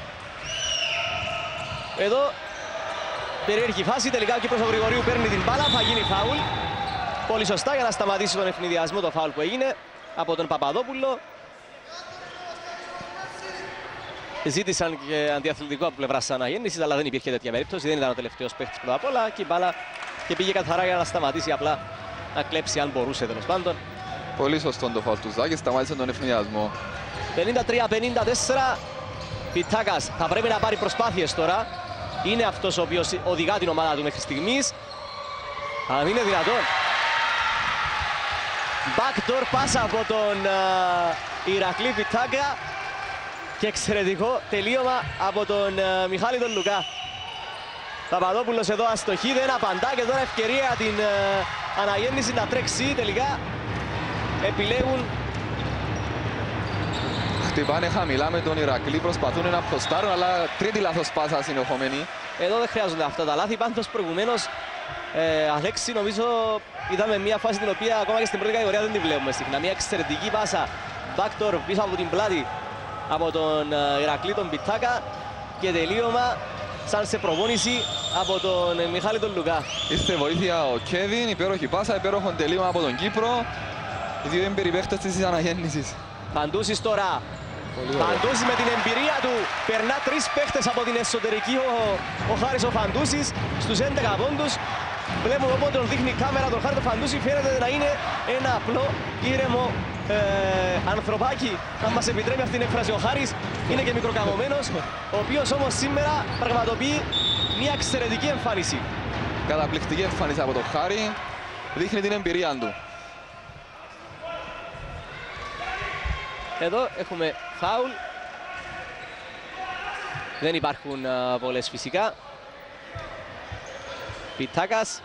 Εδώ περίεργη φάση, τελικά ο Κύπρος ο Γρηγορίου παίρνει την μπάλα, θα γίνει φάουλ. Πολύ σωστά για να σταματήσει τον ευνηδιασμό το φάουλ που έγινε από τον Παπαδόπουλο. Ζήτησαν και αντιαθλητικό από πλευράς της αναγέννησης, αλλά δεν υπήρχε τέτοια περίπτωση, δεν ήταν ο τελευταίος παίκτης πρώτα απ' όλα και η μπάλα και πήγε καθαρά για να σταματήσει, απλά να κλέψει αν μπορούσε τέλος πάντων. Πολύ σωστό το φάουλ του Ζάκη, σταμάτησε τον ευνηδιασμό. πενήντα τρία πενήντα τέσσερα. Πιτάκας θα πρέπει να πάρει προσπάθειες τώρα. Είναι αυτός ο οποίος οδηγά την ομάδα του μέχρι στιγμής. Αν είναι δυνατόν. Backdoor πάσα από τον uh, Ηρακλή Πιτάκα. Και εξαιρετικό τελείωμα από τον uh, Μιχάλη τον Λουκά. Παπαδόπουλος εδώ αστοχή, δεν απαντά και τώρα ευκαιρία την uh, αναγέννηση να τρέξει τελικά. Επιλέγουν. Χτυπάνε χαμηλά με τον Ηρακλή, προσπαθούν να προστάρουν, αλλά τρίτη λάθος πάσα συνεχομένη. Εδώ δεν χρειάζονται αυτά τα λάθη, πάντως προηγουμένως ε, Αλέξη, νομίζω είδαμε μια φάση την οποία ακόμα και στην πρώτη κατηγορία δεν την βλέπουμε συχνά. Μια εξαιρετική πάσα, backdoor πίσω από την πλάτη από τον ε, Ηρακλή τον Πιτάκα και τελείωμα σαν σε προπόνηση από τον ε, Μιχάλη τον Λουκά. Ήρθε βοήθεια ο Κέβιν, υπέροχη πάσα, υπέροχο τελείωμα από τον Κύπρο. Οι δύο εμπεριπαίχτες της αναγέννησης. Παντούσης τώρα. Φαντούσης με την εμπειρία του περνά τρεις παίχτες από την εσωτερική ο, ο Χάρης ο Φαντούσης στους έντεκα πόντους. Βλέπουμε όποτε τον δείχνει η κάμερα τον Χάρη τον Φαντούση, φαίνεται να είναι ένα απλό ήρεμο ε, ανθρωπάκι. Αν μας επιτρέπει αυτή την έκφραση ο Χάρης, είναι και μικροκαμωμένος, ο οποίος όμως σήμερα πραγματοποιεί μια εξαιρετική εμφάνιση. Καταπληκτική εμφάνιση από τον Χάρη, δείχνει την εμπειρία του. Εδώ έχουμε φάουλ. Δεν υπάρχουν uh, πολλές φυσικά. Πιτάκας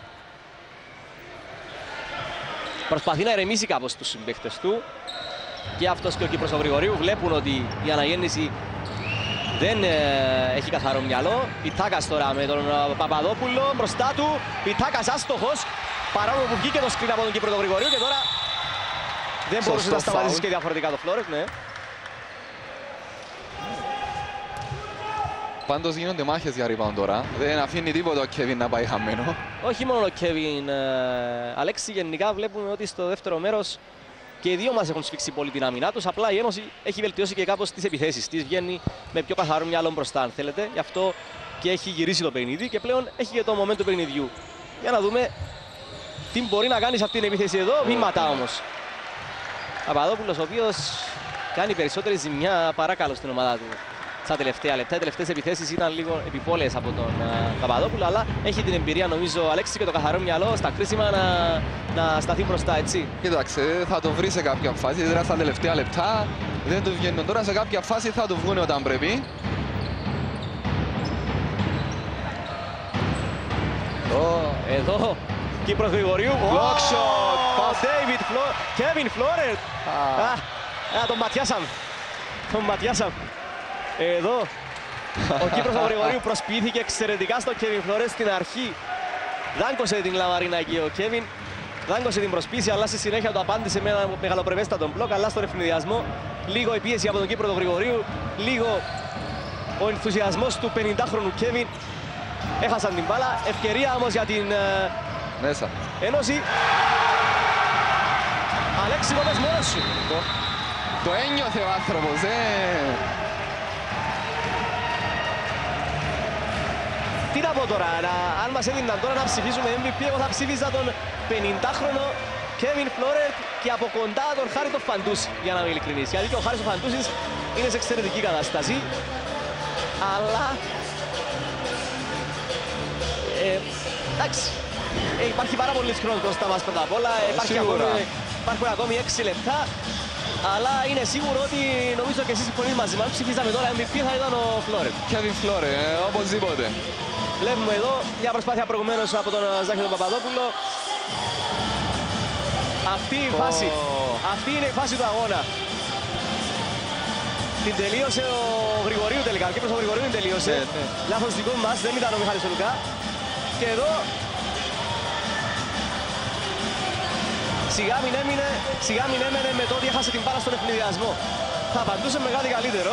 προσπαθεί να ηρεμήσει κάπως τους συμπαίκτες του. Και αυτός και ο Κύπρος ο Γρηγορίου βλέπουν ότι η αναγέννηση δεν ε, έχει καθαρό μυαλό. Πιτάκας τώρα με τον uh, Παπαδόπουλο μπροστά του. Πιτάκας άστοχος. Παρόλο που βγήκε το σκριν από τον Κύπρο του Γρηγορίου και τώρα δεν μπορούσε να σταματήσει και διαφορετικά το Φλόρεκ, ναι. Πάντως γίνονται μάχες για rebound τώρα. Δεν αφήνει τίποτα ο Κέβιν να πάει χαμένο. Όχι μόνο ο Κέβιν, ε, Αλέξη, γενικά βλέπουμε ότι στο δεύτερο μέρος και οι δύο μας έχουν σφίξει πολύ την άμυνά τους. Απλά η Ένωση έχει βελτιώσει και κάπως τις επιθέσεις της. Βγαίνει με πιο καθαρό μυαλό μπροστά, αν θέλετε. Γι' αυτό και έχει γυρίσει το παιχνίδι και πλέον έχει και το moment του παιχνιδιού. Για να δούμε τι μπορεί να κάνει σε αυτήν την επίθεση εδώ. Βήματα όμως. Παπαδόπουλος, ο οποίος κάνει περισσότερη ζημιά παρά καλό στην ομάδα του στα τελευταία λεπτά. Οι τελευταίες επιθέσεις ήταν λίγο επιπόλαιες από τον uh, Παπαδόπουλο, αλλά έχει την εμπειρία, νομίζω, ο Αλέξης, και το καθαρό μυαλό στα κρίσιμα να, να σταθεί μπροστά, έτσι. Κοίταξε, θα το βρει σε κάποια φάση, δηλαδή στα τελευταία λεπτά Δεν του βγαίνουν. Τώρα σε κάποια φάση θα του βγουν όταν πρέπει. Εδώ, Κύπρος Γρηγορίου. Block shot. Ο David Flo- Kevin Floret. Α. Α, τον ματιάσαμε. Τον ματιάσαμε. Εδώ, ο Κύπρος ο Γρηγορίου προσποιήθηκε εξαιρετικά στο Kevin Floret στην αρχή. Δάγκωσε την Λαμαρίνα εκεί ο Kevin. Δάγκωσε την προσπίση, αλλά στη συνέχεια το απάντησε με ένα μεγαλοπρεπέστατο μπλοκ. Αλλά στον ευνηδιασμό, λίγο η πίεση από τον Κύπρο του Γρηγορίου, λίγο ο ενθουσιασμός του πενηντάχρονου Kevin. Έχασαν την μπάλα. Ευκαιρία όμως για την ε, Μέσα. Ένωση. Αλέξη Κόβες μόνος σου. Το, το ένιωθε ο άνθρωπος, ε. Τι να πω τώρα, να, αν μας έδιναν τώρα να ψηφίσουμε εμ βι πι, εγώ θα ψήφιζα τον πενηντάχρονο Kevin Floret και από κοντά τον Χάρη τον Φαντούση, για να είμαι ειλικρινής. Γιατί και ο Χάρης ο Φαντούσης είναι σε εξαιρετική κατάσταση, αλλά ε, εντάξει, ε, υπάρχει πάρα πολύ χρόνος μπροστά μας πρώτα απ' όλα, υπάρχει Σίγουρα. ακόμη, υπάρχουν ακόμη έξι λεπτά, αλλά είναι σίγουρο ότι νομίζω και εσείς συμφωνείτε μαζί μας. Αν ψηφίζαμε τώρα εμ βι πι θα ήταν ο Floret. Kevin Floret, ε, οπωσδήποτε. Βλέπουμε εδώ μια προσπάθεια προηγουμένως από τον Ζάχη τον Παπαδόπουλο. Αυτή η φάση, Oh. αυτή είναι η φάση του αγώνα. Την τελείωσε ο Γρηγορίου τελικά, ο Κύπρος ο Γρηγορίου την τελείωσε. Ναι, ναι. Λάθος δικό μας, δεν ήταν ο Μιχάλης ο Λουκά. Και εδώ σιγά μην έμεινε, σιγά μην έμενε με το ότι έχασε την μπάλα στον ευνηδιασμό. Θα απαντούσε με κάτι καλύτερο.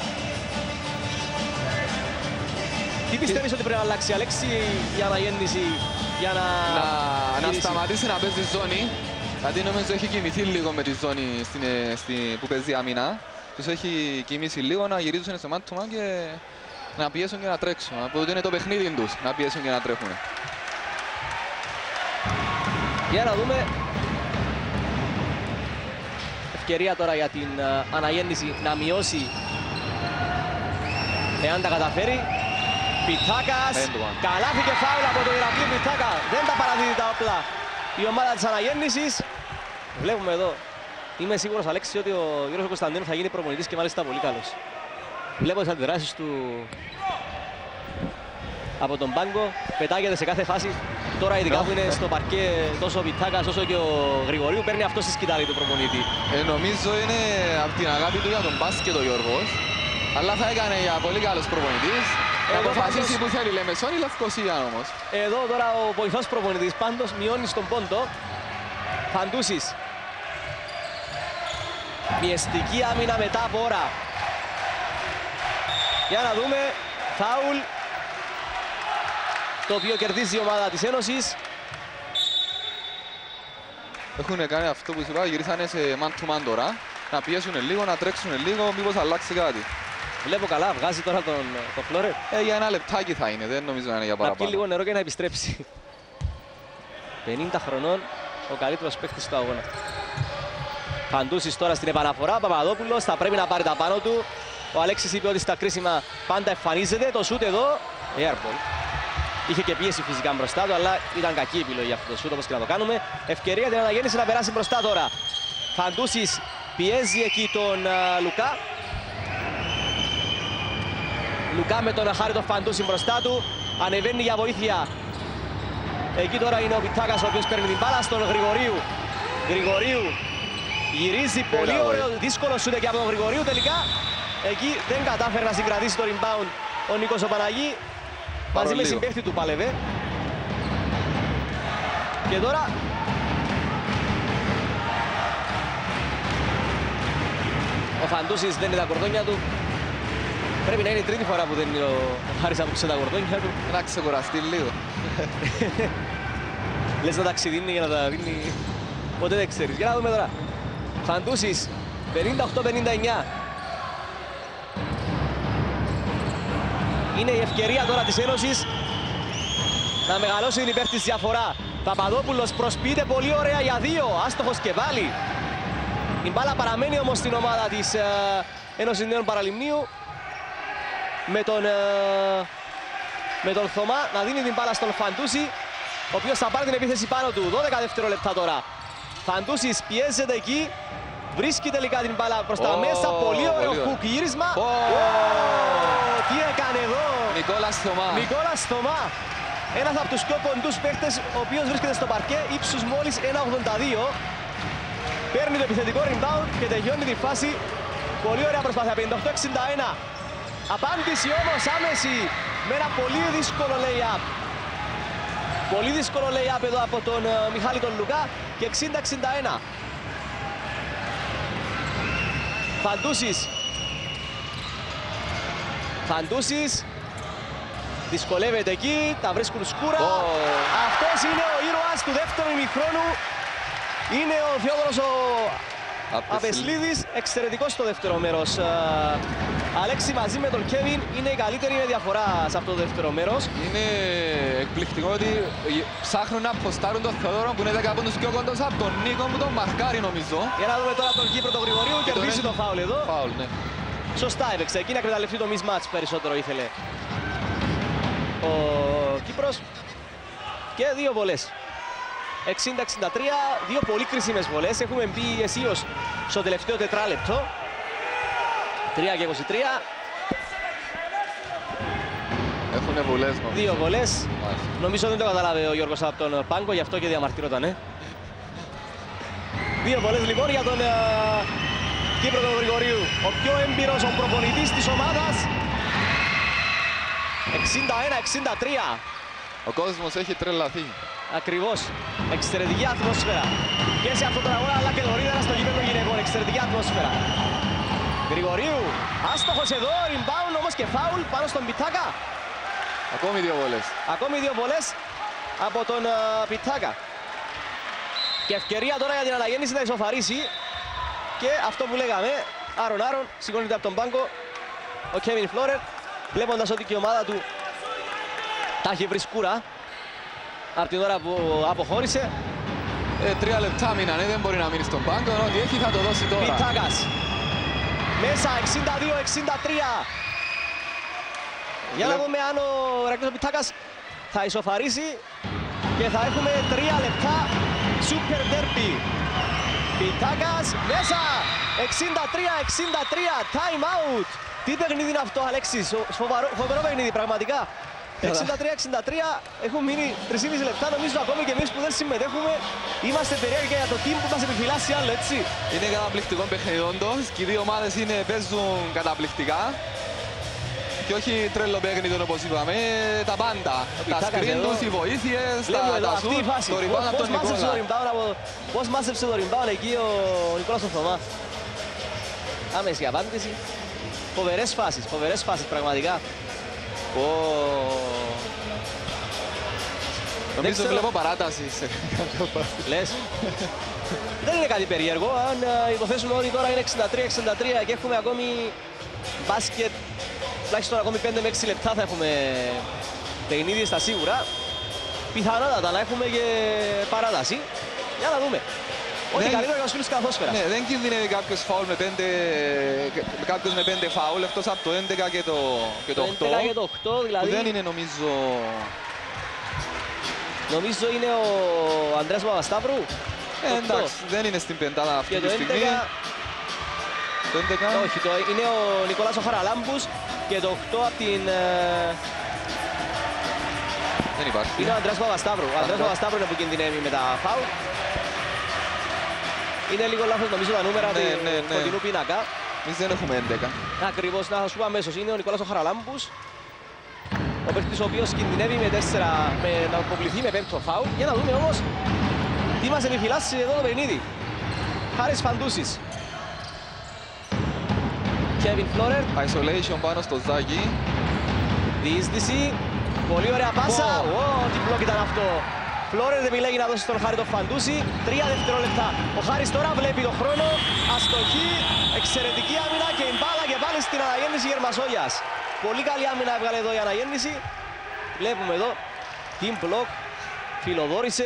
Τι πιστεύεις ότι πρέπει να αλλάξει, Αλέξη, η αναγέννηση για να, Να, να γυρίσει? σταματήσει να παίζει ζώνη. Γιατί νομίζω έχει κοιμηθεί λίγο με τη ζώνη στην, ε, στη, που παίζει άμυνα. Τους έχει κοιμήσει λίγο να γυρίζουν σε μάτωμα και να πιέσουν και να τρέξουν. Από ότι είναι το παιχνίδι τους, να πιέσουν και να τρέχουν. Για να δούμε. Ευκαιρία τώρα για την uh, αναγέννηση να μειώσει, εάν τα καταφέρει. Πιτάκας, Έντομα. καλάθι και φάουλ από τον Ηρακλή Πιτάκα. Δεν τα παραδίδει τα όπλα η ομάδα της αναγέννησης. Βλέπουμε εδώ. Είμαι σίγουρος, Αλέξη, ότι ο Γιώργος Κωνσταντίνου θα γίνει προπονητής και μάλιστα πολύ καλός. Βλέπω τις αντιδράσεις του από τον πάγκο. Πετάγεται σε κάθε φάση. Τώρα ειδικά που είναι στο παρκέ τόσο ο Πιτάκας όσο και ο Γρηγορίου, παίρνει αυτό στη σκητάλη του προπονητή. Ε, νομίζω είναι από την αγάπη του για τον μπάσκετ ο Γιώργος. Αλλά θα έκανε για πολύ καλός προπονητής. Να Εγώ αποφασίσει πάντως- που θέλει, Λεμεσόν ή Λευκοσία όμως. Εδώ τώρα ο βοηθός προπονητής πάντως μειώνει στον πόντο. Φαντούσης. Πιεστική άμυνα μετά από ώρα. Για να δούμε. Φάουλ. Το οποίο κερδίζει η ομάδα της Ένωσης. Έχουν κάνει αυτό που σου είπα, γυρίσανε σε man to man τώρα. Να πιέσουν λίγο, να τρέξουν λίγο, μήπως αλλάξει κάτι. Βλέπω καλά, βγάζει τώρα τον, τον Φλόρετ. Ε, για ένα λεπτάκι θα είναι, δεν νομίζω να είναι για Να πιει παραπάνω. λίγο νερό και να επιστρέψει. πενήντα χρονών, ο καλύτερος παίκτης του αγώνα. Φαντούσης τώρα στην επαναφορά, Παπαδόπουλος θα πρέπει να πάρει τα πάνω του. Ο Αλέξης είπε ότι στα κρίσιμα πάντα εμφανίζεται. Το σούτ εδώ, airball. Είχε και πίεση φυσικά μπροστά του, αλλά ήταν κακή επιλογή αυτό το σούτ, όπως και να το κάνουμε. Ευκαιρία την αναγέννηση να περάσει μπροστά τώρα. Φαντούσης πιέζει εκεί τον uh, Λουκά. Λουκά με τον Χάρη τον Φαντούση μπροστά του. Ανεβαίνει για βοήθεια. Εκεί τώρα είναι ο Πιτάκας ο οποίος παίρνει την μπάλα στον Γρηγορίου. Γρηγορίου γυρίζει, πολύ Έλα, ωραίο, δύσκολο σούτ και από τον Γρηγορίου τελικά. Εκεί δεν κατάφερε να συγκρατήσει το rebound ο Νίκος ο Παναγί. Μαζί με λίγο. συμπαίχτη του πάλευε. Και τώρα ο Φαντούσης δένει τα κορδόνια του. Πρέπει να είναι η τρίτη φορά που δένει ο Χάρης από τα κορδόνια του. Να ξεκουραστεί λίγο. Λες να τα ξεδίνει για να τα δίνει. Ποτέ δεν ξέρεις. Για να δούμε τώρα. Φαντούσης πενήντα οκτώ πενήντα εννιά. Είναι η ευκαιρία τώρα της Ένωσης να μεγαλώσει την υπέρ της διαφορά. Παπαδόπουλος προσποιείται πολύ ωραία για δύο. Άστοχος και πάλι. Η μπάλα παραμένει όμως στην ομάδα της ε, Ένωσης Νέων Παραλιμνίου. Με τον, ε, με τον Θωμά να δίνει την μπάλα στον Φαντούση, ο οποίος θα πάρει την επίθεση πάνω του. δώδεκα δευτερόλεπτα τώρα. Φαντούσης πιέζεται εκεί. Βρίσκει τελικά την μπάλα προς τα Oh, μέσα. Πολύ ωραίο πολύ χουκ γύρισμα. Oh. Oh, τι έκανε εδώ. Νικόλας Θωμά. Νικόλας Θωμά. Ένας από τους πιο κοντούς παίχτες, ο οποίος βρίσκεται στο παρκέ, ύψους μόλις ένα ογδόντα δύο. Παίρνει το επιθετικό rebound και τελειώνει τη φάση. Πολύ ωραία προσπάθεια, πενήντα οκτώ εξήντα ένα. Απάντηση όμως άμεση με ένα πολύ δύσκολο lay-up. Πολύ δύσκολο lay-up εδώ από τον uh, Μιχάλη τον Λουκά και εξήντα εξήντα ένα. Φαντούσης. Φαντούσης. Δυσκολεύεται εκεί, τα βρίσκουν σκούρα. Oh. Αυτός είναι ο ήρωας του δεύτερου ημιχρόνου. Είναι ο Θεόδωρος ο Απεσλίδης, εξαιρετικός στο δεύτερο μέρος. Αλέξη μαζί με τον Κέβιν είναι η καλύτερη με διαφορά σε αυτό το δεύτερο μέρος. Είναι εκπληκτικό ότι ψάχνουν να αποστάρουν τον Θεόδωρο που είναι δέκα πόντους πιο κοντός από τον Νίκο που τον μαρκάρει νομίζω. Για να δούμε τώρα τον Κύπρο τον Γρηγορίου, κερδίσει το φάουλ εδώ. Φάουλ, ναι. Σωστά έπαιξε, εκεί να εκμεταλλευτεί το mismatch περισσότερο ήθελε ο Κύπρος. Και δύο βολές. εξήντα εξήντα τρία, δύο πολύ κρίσιμες βολές. Έχουμε μπει αισίως στο τελευταίο τετράλεπτο. τρία και είκοσι τρία. Έχουνε βολές νομίζω. Δύο βολές. Μάλιστα. Νομίζω δεν το καταλάβει ο Γιώργος από τον πάγκο, γι' αυτό και διαμαρτύρονταν. Ε. Δύο βολές λοιπόν για τον uh, Κύπρο τον Γρηγορίου. Ο πιο έμπειρος, ο προπονητής της ομάδας. εξήντα ένα εξήντα τρία. Ο κόσμος έχει τρελαθεί. Ακριβώς. Εξαιρετική ατμόσφαιρα. Και σε αυτόν τον αγώνα αλλά και νωρίτερα στο γήπεδο γυναικών. Εξαιρετική ατμόσφαιρα. Γρηγορίου. Άστοχος εδώ. Rebound όμως και φάουλ πάνω στον Πιτάκα. Ακόμη δύο βολές. Ακόμη δύο βολές από τον uh, Πιτάκα. Και ευκαιρία τώρα για την αναγέννηση να ισοφαρίσει. Και αυτό που λέγαμε. Άρον Άρον. Σηκώνεται από τον πάγκο ο Κέβιν Φλόρερ. Βλέποντας ότι και η ομάδα του τα έχει βρει σκούρα από την ώρα που αποχώρησε. Ε, τρία λεπτά μείνανε, δεν μπορεί να μείνει στον πάγκο, ό,τι έχει θα το δώσει τώρα. Πιτάκας. Μέσα εξήντα δύο εξήντα τρία. Για να δούμε αν ο Ηρακλής Πιτάκας θα ισοφαρίσει και θα έχουμε τρία λεπτά Super Derby. Πιτάκας μέσα. εξήντα τρία εξήντα τρία. Time out. Τι παιχνίδι είναι αυτό, Αλέξης. Φοβερό, φοβερό παιχνίδι πραγματικά. εξήντα τρία εξήντα τρία, έχουν μείνει τρία και μισό λεπτά, νομίζω ακόμη και εμείς που δεν συμμετέχουμε είμαστε περίεργοι για το team που μας επιφυλάσσει άλλο, έτσι. Είναι καταπληκτικό παιχνίδι όντως και οι δύο ομάδες είναι, παίζουν καταπληκτικά και όχι τρελό παιχνίδι όπως είπαμε, τα πάντα. Τα screen τους, οι βοήθειες, τα, τα σουτ, το rebound από τον Νικόλα. Πώς μάσεψε το rebound εκεί ο Νικόλας ο Θωμά. Άμεση απάντηση. Φοβερές φάσεις, φοβερές φάσεις πραγματικά. Oh. Νομίζω ξέρω... βλέπω παράταση σε Λες. Δεν είναι κάτι περίεργο. Αν uh, υποθέσουμε ότι τώρα είναι εξήντα τρία εξήντα τρία και έχουμε ακόμη μπάσκετ, τουλάχιστον ακόμη πέντε με έξι λεπτά θα έχουμε παιχνίδι στα σίγουρα. Πιθανότατα να έχουμε και παράταση. Για να δούμε. Ό,τι δεν... καλύτερο για τους φίλους της καθόσφαιρας. Ναι, δεν κινδυνεύει κάποιος φάουλ με πέντε, κάποιος με πέντε φάουλ, εκτός από το έντεκα και το, και το, το οκτώ. έντεκα και το οκτώ, δηλαδή. Που δεν είναι νομίζω... Νομίζω είναι ο Ανδρέας Παπασταύρου. Ε, εντάξει, δεν είναι στην πεντάδα αυτή τη στιγμή. έντεκα... Το έντεκα... Όχι, το... είναι ο Νικολάς ο Χαραλάμπους και το οκτώ από την... Δεν υπάρχει. Είναι ο Ανδρέας Παπασταύρου. Ο Ανδρέας Παπασταύρου είναι που κινδυνεύει με τα φάουλ. Είναι λίγο λάθος νομίζω τα νούμερα ναι, του ναι, ναι. κοντινού πίνακα. Εμείς δεν έχουμε έντεκα. Ακριβώς, να σας πω αμέσως. Είναι ο Νικόλας ο Χαραλάμπους. Ο παίκτης ο οποίος κινδυνεύει με τέσσερα, με, να αποκληθεί με πέμπτο φάουλ. Για να δούμε όμως τι μας επιφυλάσσει εδώ το παιχνίδι. Χάρης Φαντούσης. Κέβιν Φλόρερ. Isolation πάνω στο Ζάκη. Διείσδυση. Πολύ ωραία πάσα. Wow. Oh, τι μπλοκ ήταν αυτό. Φλόρερ επιλέγει να δώσει στον Χάρη τον Φαντούση. Τρία δευτερόλεπτα. Ο Χάρης τώρα βλέπει τον χρόνο. Αστοχή. Εξαιρετική άμυνα και η μπάλα και πάλι στην αναγέννηση Γερμασόγιας. Πολύ καλή άμυνα έβγαλε εδώ η αναγέννηση. Βλέπουμε εδώ. Team block. Φιλοδόρησε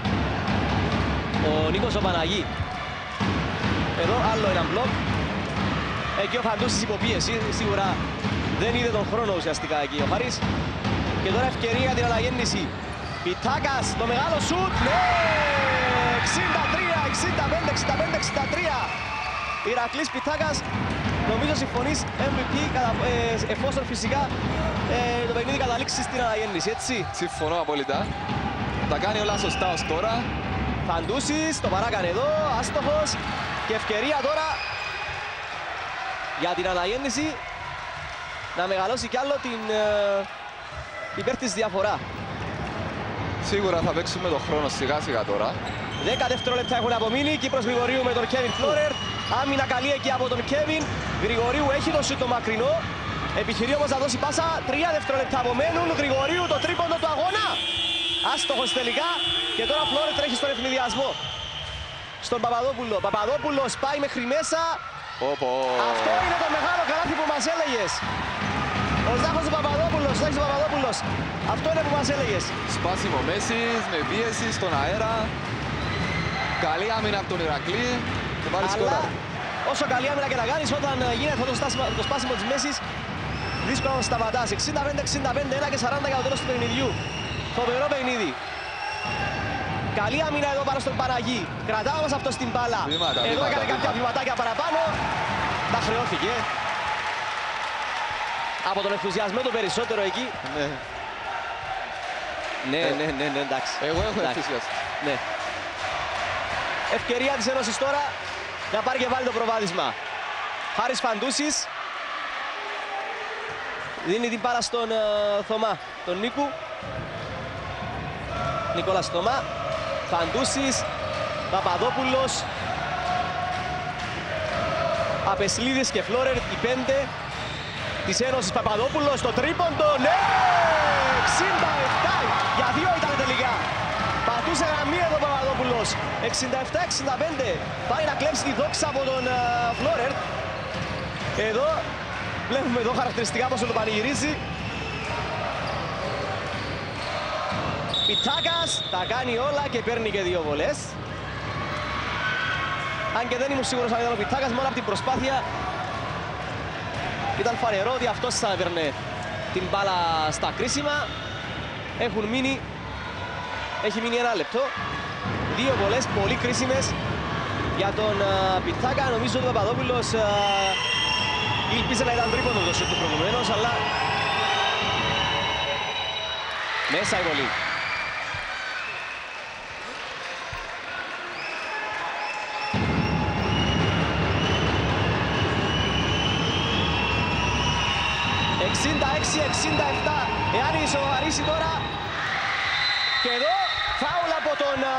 ο Νίκος ο Παναγί. Εδώ άλλο ένα μπλοκ. Εκεί ο Φαντούσης υποπίεση. Σίγουρα δεν είδε τον χρόνο ουσιαστικά εκεί ο Χάρης. Και τώρα ευκαιρία για την αναγέννηση. Πιτάκας, το μεγάλο σουτ, ναι! εξήντα τρία εξήντα πέντε εξήντα πέντε εξήντα τρία. Ηρακλής Πιτάκας, νομίζω συμφωνείς εμ βι πι κατα, ε, εφόσον φυσικά ε, το παιχνίδι καταλήξει στην αναγέννηση, έτσι. Συμφωνώ απόλυτα. Τα κάνει όλα σωστά ως τώρα. Φαντούσης, το παράκανε εδώ, άστοχος και ευκαιρία τώρα για την αναγέννηση να μεγαλώσει κι άλλο την ε, υπέρ της διαφορά. Σίγουρα θα παίξουμε τον χρόνο σιγά σιγά τώρα. δέκα δευτερόλεπτα έχουν απομείνει. Κύπρος Γρηγορίου με τον Κέβιν Φλόρερ. Άμυνα καλή εκεί από τον Κέβιν. Γρηγορίου έχει το σούτ το μακρινό. Επιχειρεί όμως να δώσει πάσα. Τρία δευτερόλεπτα απομένουν. Γρηγορίου το τρίποντο του αγώνα. Άστοχος τελικά. Και τώρα Φλόρερ τρέχει στον ευνηδιασμό. Στον Παπαδόπουλο. Παπαδόπουλος πάει μέχρι μέσα. Οπό. Αυτό είναι το μεγάλο καλάθι που μας έλεγες. Ο Ζάχος ο Παπαδόπουλος, ο Ζάχος ο Παπαδόπουλος. Αυτό είναι που μας έλεγες. Σπάσιμο Μέσης, με πίεση στον αέρα. Καλή άμυνα από τον Ηρακλή. Και πάλι σκόρα. Όσο καλή άμυνα και να κάνεις, όταν γίνεται αυτό το, στάσιμο, το σπάσιμο της μέσης, δύσκολο να σταματάς. εξήντα πέντε εξήντα πέντε, ένα και σαράντα για το τέλος του παιχνιδιού. Φοβερό παιχνίδι. Καλή άμυνα εδώ πάνω στον Παναγί. Κρατάω όμως αυτό στην μπάλα. Βήματα, εδώ βήματα, έκανε βήματα. κάποια βηματάκια παραπάνω. Τα χρεώθηκε. Από τον ενθουσιασμό του περισσότερο εκεί. Ναι. Ναι, Ε, ναι, ναι, ναι, εντάξει. Εγώ έχω Εντάξει. ενθουσιαστεί. Ναι. Ευκαιρία της Ένωσης τώρα να πάρει και βάλει το προβάδισμα. Χάρης Φαντούσης δίνει την μπάλα στον uh, Θωμά, τον Νίκου. Νικόλας Θωμά, Φαντούσης, Παπαδόπουλος, Απεσλίδης και Φλόρερ, οι πέντε της Ένωσης. Παπαδόπουλος, το τρίποντο, ναι! εξήντα επτά για δύο ήταν τελικά. Πατούσε γραμμή εδώ ο Παπαδόπουλος. εξήντα επτά εξήντα πέντε. Πάει να κλέψει τη δόξα από τον uh, Φλόρερ. Εδώ βλέπουμε εδώ χαρακτηριστικά πώς το πανηγυρίζει. Πιτάκας τα κάνει όλα και παίρνει και δύο βολές. Αν και δεν ήμουν σίγουρος αν ήταν ο Πιτάκας, μόνο από την προσπάθεια ήταν φανερό ότι αυτός θα έπαιρνε την μπάλα στα κρίσιμα. Έχουν μείνει, έχει μείνει ένα λεπτό. Δύο βολές πολύ κρίσιμες για τον uh, Πιτάκα. Νομίζω ότι ο Παπαδόπουλος uh, ήλπιζε να ήταν τρίποντο το σούτ του προηγουμένως, αλλά μέσα η βολή. εξήντα έξι εξήντα επτά. Εάν ισοβαρήσει τώρα. Και εδώ φάουλ από τον... Α...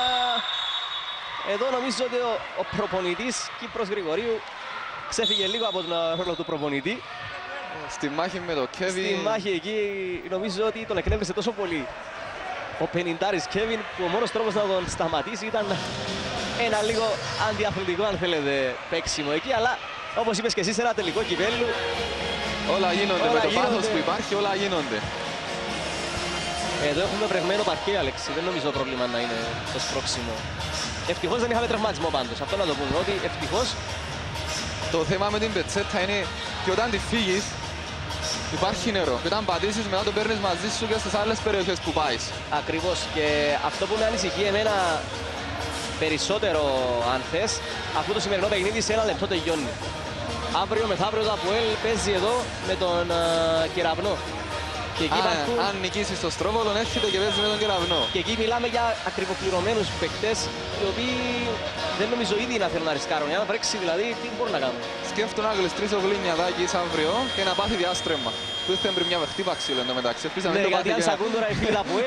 Εδώ νομίζω ότι ο, ο προπονητής Κύπρος Γρηγορίου ξέφυγε λίγο από τον ρόλο του προπονητή. Στη μάχη με το Κέβιν. Στη μάχη εκεί νομίζω ότι τον εκνεύρισε τόσο πολύ ο πενηντάρης Κέβιν, που ο μόνος τρόπος να τον σταματήσει ήταν ένα λίγο αντιαθλητικό, αν θέλετε, παίξιμο εκεί. Αλλά όπως είπες και εσύ, σε ένα τελικό κυπέλλου Όλα γίνονται, όλα με το γίνονται. πάθος που υπάρχει όλα γίνονται. Εδώ έχουμε βρεγμένο παρκέ, Αλέξη. Δεν νομίζω το πρόβλημα να είναι το σπρώξιμο. Ευτυχώς δεν είχαμε τραυματισμό πάντως. Αυτό να το πούμε, ότι ευτυχώς. Το θέμα με την πετσέτα είναι και όταν τη φύγεις υπάρχει νερό. Και όταν πατήσεις μετά το παίρνεις μαζί σου και στις άλλες περιοχές που πάεις. Ακριβώς. Και αυτό που με ανησυχεί εμένα περισσότερο, αν θες, αφού το σημερινό παιχνίδι σε ένα λεπτό τελειώνει. Αύριο μεθαύριο το ΑΠΟΕΛ παίζει εδώ με τον uh, Κεραυνό. Και εκεί, Α, υπάρχουν... αν νικήσεις το Στρόβολο έρχεται και παίζει με τον Κεραυνό. και εκεί μιλάμε για ακριβοπληρωμένους παίκτες, οι οποίοι δεν νομίζω ήδη να θέλουν να ρισκάρουν. Αν βρέξει δηλαδή, τι μπορούν να κάνουν. Σκέφτομαι να γλιστρήσει ο Γλίνιαδάκης αύριο και να πάθει διάστρεμα. Που ήρθε πριν μια χτύπα ξύλο εντωμεταξύ. Ελπίζω να Ναι, μην το γιατί αν πάθει σ' και- ακούν τώρα οι φίλοι του ΑΠΟΕΛ.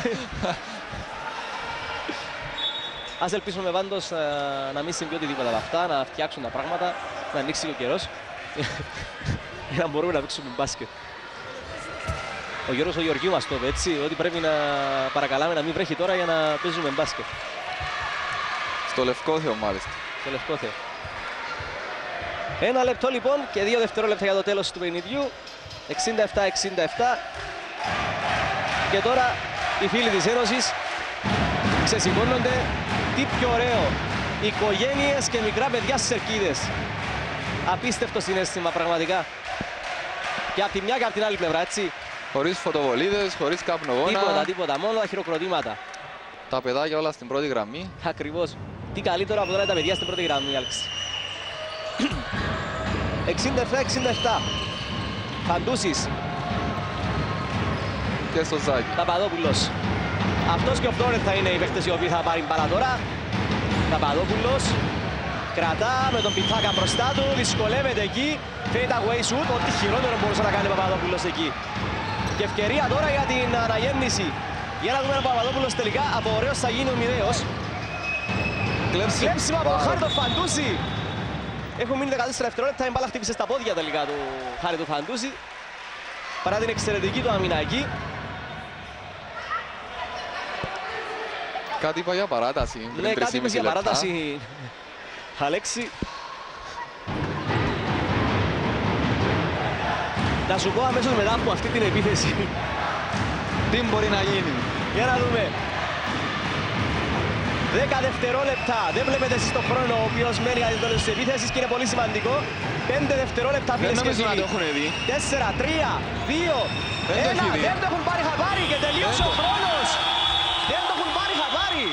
Ας ελπίσουμε πάντως ε, να μην συμβεί οτιδήποτε από αυτά, να φτιάξουν τα πράγματα, να ανοίξει και ο καιρός για να μπορούμε να παίξουμε μπάσκετ. Ο Γιώργος ο Γεωργίου μας το είπε, έτσι, ότι πρέπει να παρακαλάμε να μην βρέχει τώρα για να παίζουμε μπάσκετ. Στο Λευκό Θεό μάλιστα. Στο Λευκό Θεό. Ένα λεπτό λοιπόν και δύο δευτερόλεπτα για το τέλος του παιχνιδιού. εξήντα επτά εξήντα επτά. Και τώρα οι φίλοι της Ένωσης ξεσηκώνονται. Τι πιο ωραίο. Οικογένειες και μικρά παιδιά στις Ερκίδες. Απίστευτο συναίσθημα πραγματικά. Και από τη μια και από την άλλη πλευρά, έτσι. Χωρίς φωτοβολίδες, χωρίς καπνογόνα. Τίποτα, τίποτα. Μόνο τα χειροκροτήματα. Τα παιδάκια όλα στην πρώτη γραμμή. Ακριβώς. Τι καλύτερο από τώρα είναι τα παιδιά στην πρώτη γραμμή, Άλξη. εξήντα επτά εξήντα επτά. Φαντούσης. Και στο Ζάκη. Παπαδόπουλος. Αυτός και ο Φλόρετ θα είναι οι παίκτες οι οποίοι θα πάρουν μπάλα τώρα. Παπαδόπουλος. Κρατά με τον Πιθάκα μπροστά του. Δυσκολεύεται εκεί. Fade away shoot. Ό,τι χειρότερο μπορούσε να κάνει ο Παπαδόπουλος εκεί. Και ευκαιρία τώρα για την αναγέννηση. Για να δούμε αν ο Παπαδόπουλος τελικά από ωραίος θα γίνει ο μοιραίος. Κλέψιμο από τον Χάρη τον Φαντούση. Έχουν μείνει δεκατέσσερα δευτερόλεπτα. Η μπάλα χτύπησε στα πόδια τελικά του Χάρη του Φαντούση. Παρά την εξαιρετική του άμυνα εκεί. Κάτι είπα για παράταση. Ναι, κάτι είπες για παράταση. Αλέξη. Να σου πω αμέσως μετά από αυτή την επίθεση. Τι μπορεί να γίνει. Για να δούμε. δέκα δευτερόλεπτα. Δεν βλέπετε εσείς τον χρόνο ο οποίος μένει για την τέλος της επίθεσης και είναι πολύ σημαντικό. πέντε δευτερόλεπτα φίλες και φίλοι. Δεν νομίζω να το έχουν δει. τέσσερα, τρία, δύο, ένα. Δεν το έχουν πάρει χαμπάρι και τελείωσε ο χρόνος. Δεν το έχουν πάρει χαμπάρι.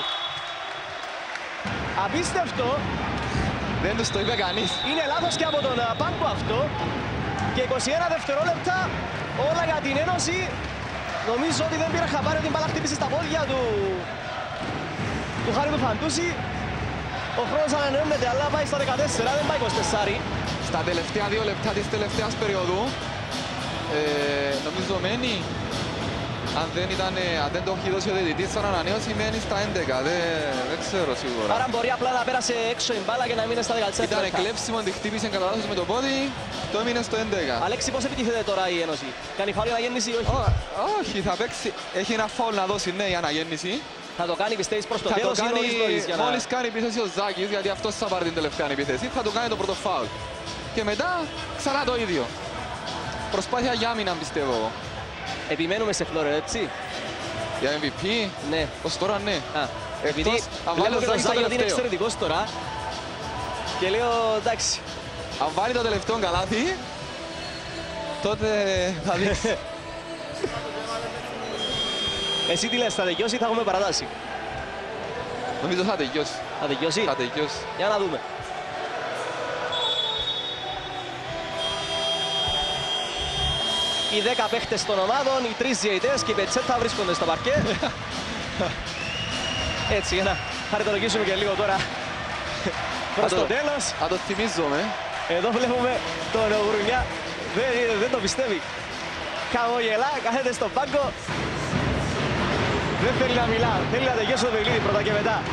Απίστευτο. Δεν τους το είπε κανείς. Είναι λάθος και από τον Πάγκο αυτό. Και είκοσι ένα δευτερόλεπτα όλα για την Ένωση. Νομίζω ότι δεν πήρα χαμπάρι ότι η μπάλα χτύπησε στα πόδια του του Χάρη του Φαντούση. Ο χρόνος ανανεώνεται, αλλά πάει στα δεκατέσσερα, δεν πάει είκοσι τέσσερα. Στα τελευταία δύο λεπτά της τελευταίας περίοδου, ε, νομίζω μένει, αν δεν, ήταν, αν δεν το έχει δώσει ο διαιτητής σαν ανανέωση, μένει στα έντεκα, δεν, δεν ξέρω σίγουρα. Άρα μπορεί απλά να πέρασε έξω η μπάλα και να μείνει στα δεκατέσσερα. Ήταν εκλέψιμο, τη χτύπησε κατά λάθος με το πόδι, το έμεινε στο έντεκα. Αλέξη, πώς επιτίθεται τώρα η Ένωση, κάνει φάουλ η αναγέννηση ή όχι? Ό, όχι, θα παίξει, έχει ένα φάουλ να δώσει, ναι, η αναγέννηση. Θα το κάνει, πιστεύεις, προς το θα τέλος το κάνει, ή νωρίς νωρίς για να... μόλις κάνει επίθεση ο Ζάκης, γιατί αυτός θα πάρει την τελευταία επίθεση, θα το κάνει το πρώτο φάουλ. Και μετά ξανά το ίδιο. Προσπάθεια για άμυνα, πιστεύω εγώ. Επιμένουμε σε Φλόρετ, έτσι. Για εμ βι πι, ναι. ως τώρα ναι. Α, επειδή βλέπω και τον Ζάκη ότι είναι εξαιρετικός τώρα. Και λέω, εντάξει. Αν βάλει το τελευταίο καλάθι, τότε θα δείξει. Εσύ τι λες, θα τελειώσει ή θα έχουμε παρατάσει? Νομίζω θα τελειώσει. Θα τελειώσει. Θα τελειώσει. Για να δούμε. Οι δέκα παίχτες των ομάδων, οι τρεις διαιτητές και οι πετσέτα βρίσκονται στο παρκέ. Έτσι, για να χαριτολογήσουμε και λίγο τώρα προς το τέλος. Αν το θυμίζομαι. Εδώ βλέπουμε τον Γρουνιά, δεν, δεν το πιστεύει. Χαμογελά, κάθεται στον πάγκο. Δεν θέλει να μιλά, θέλει να τελειώσει το παιχνίδι πρώτα και μετά.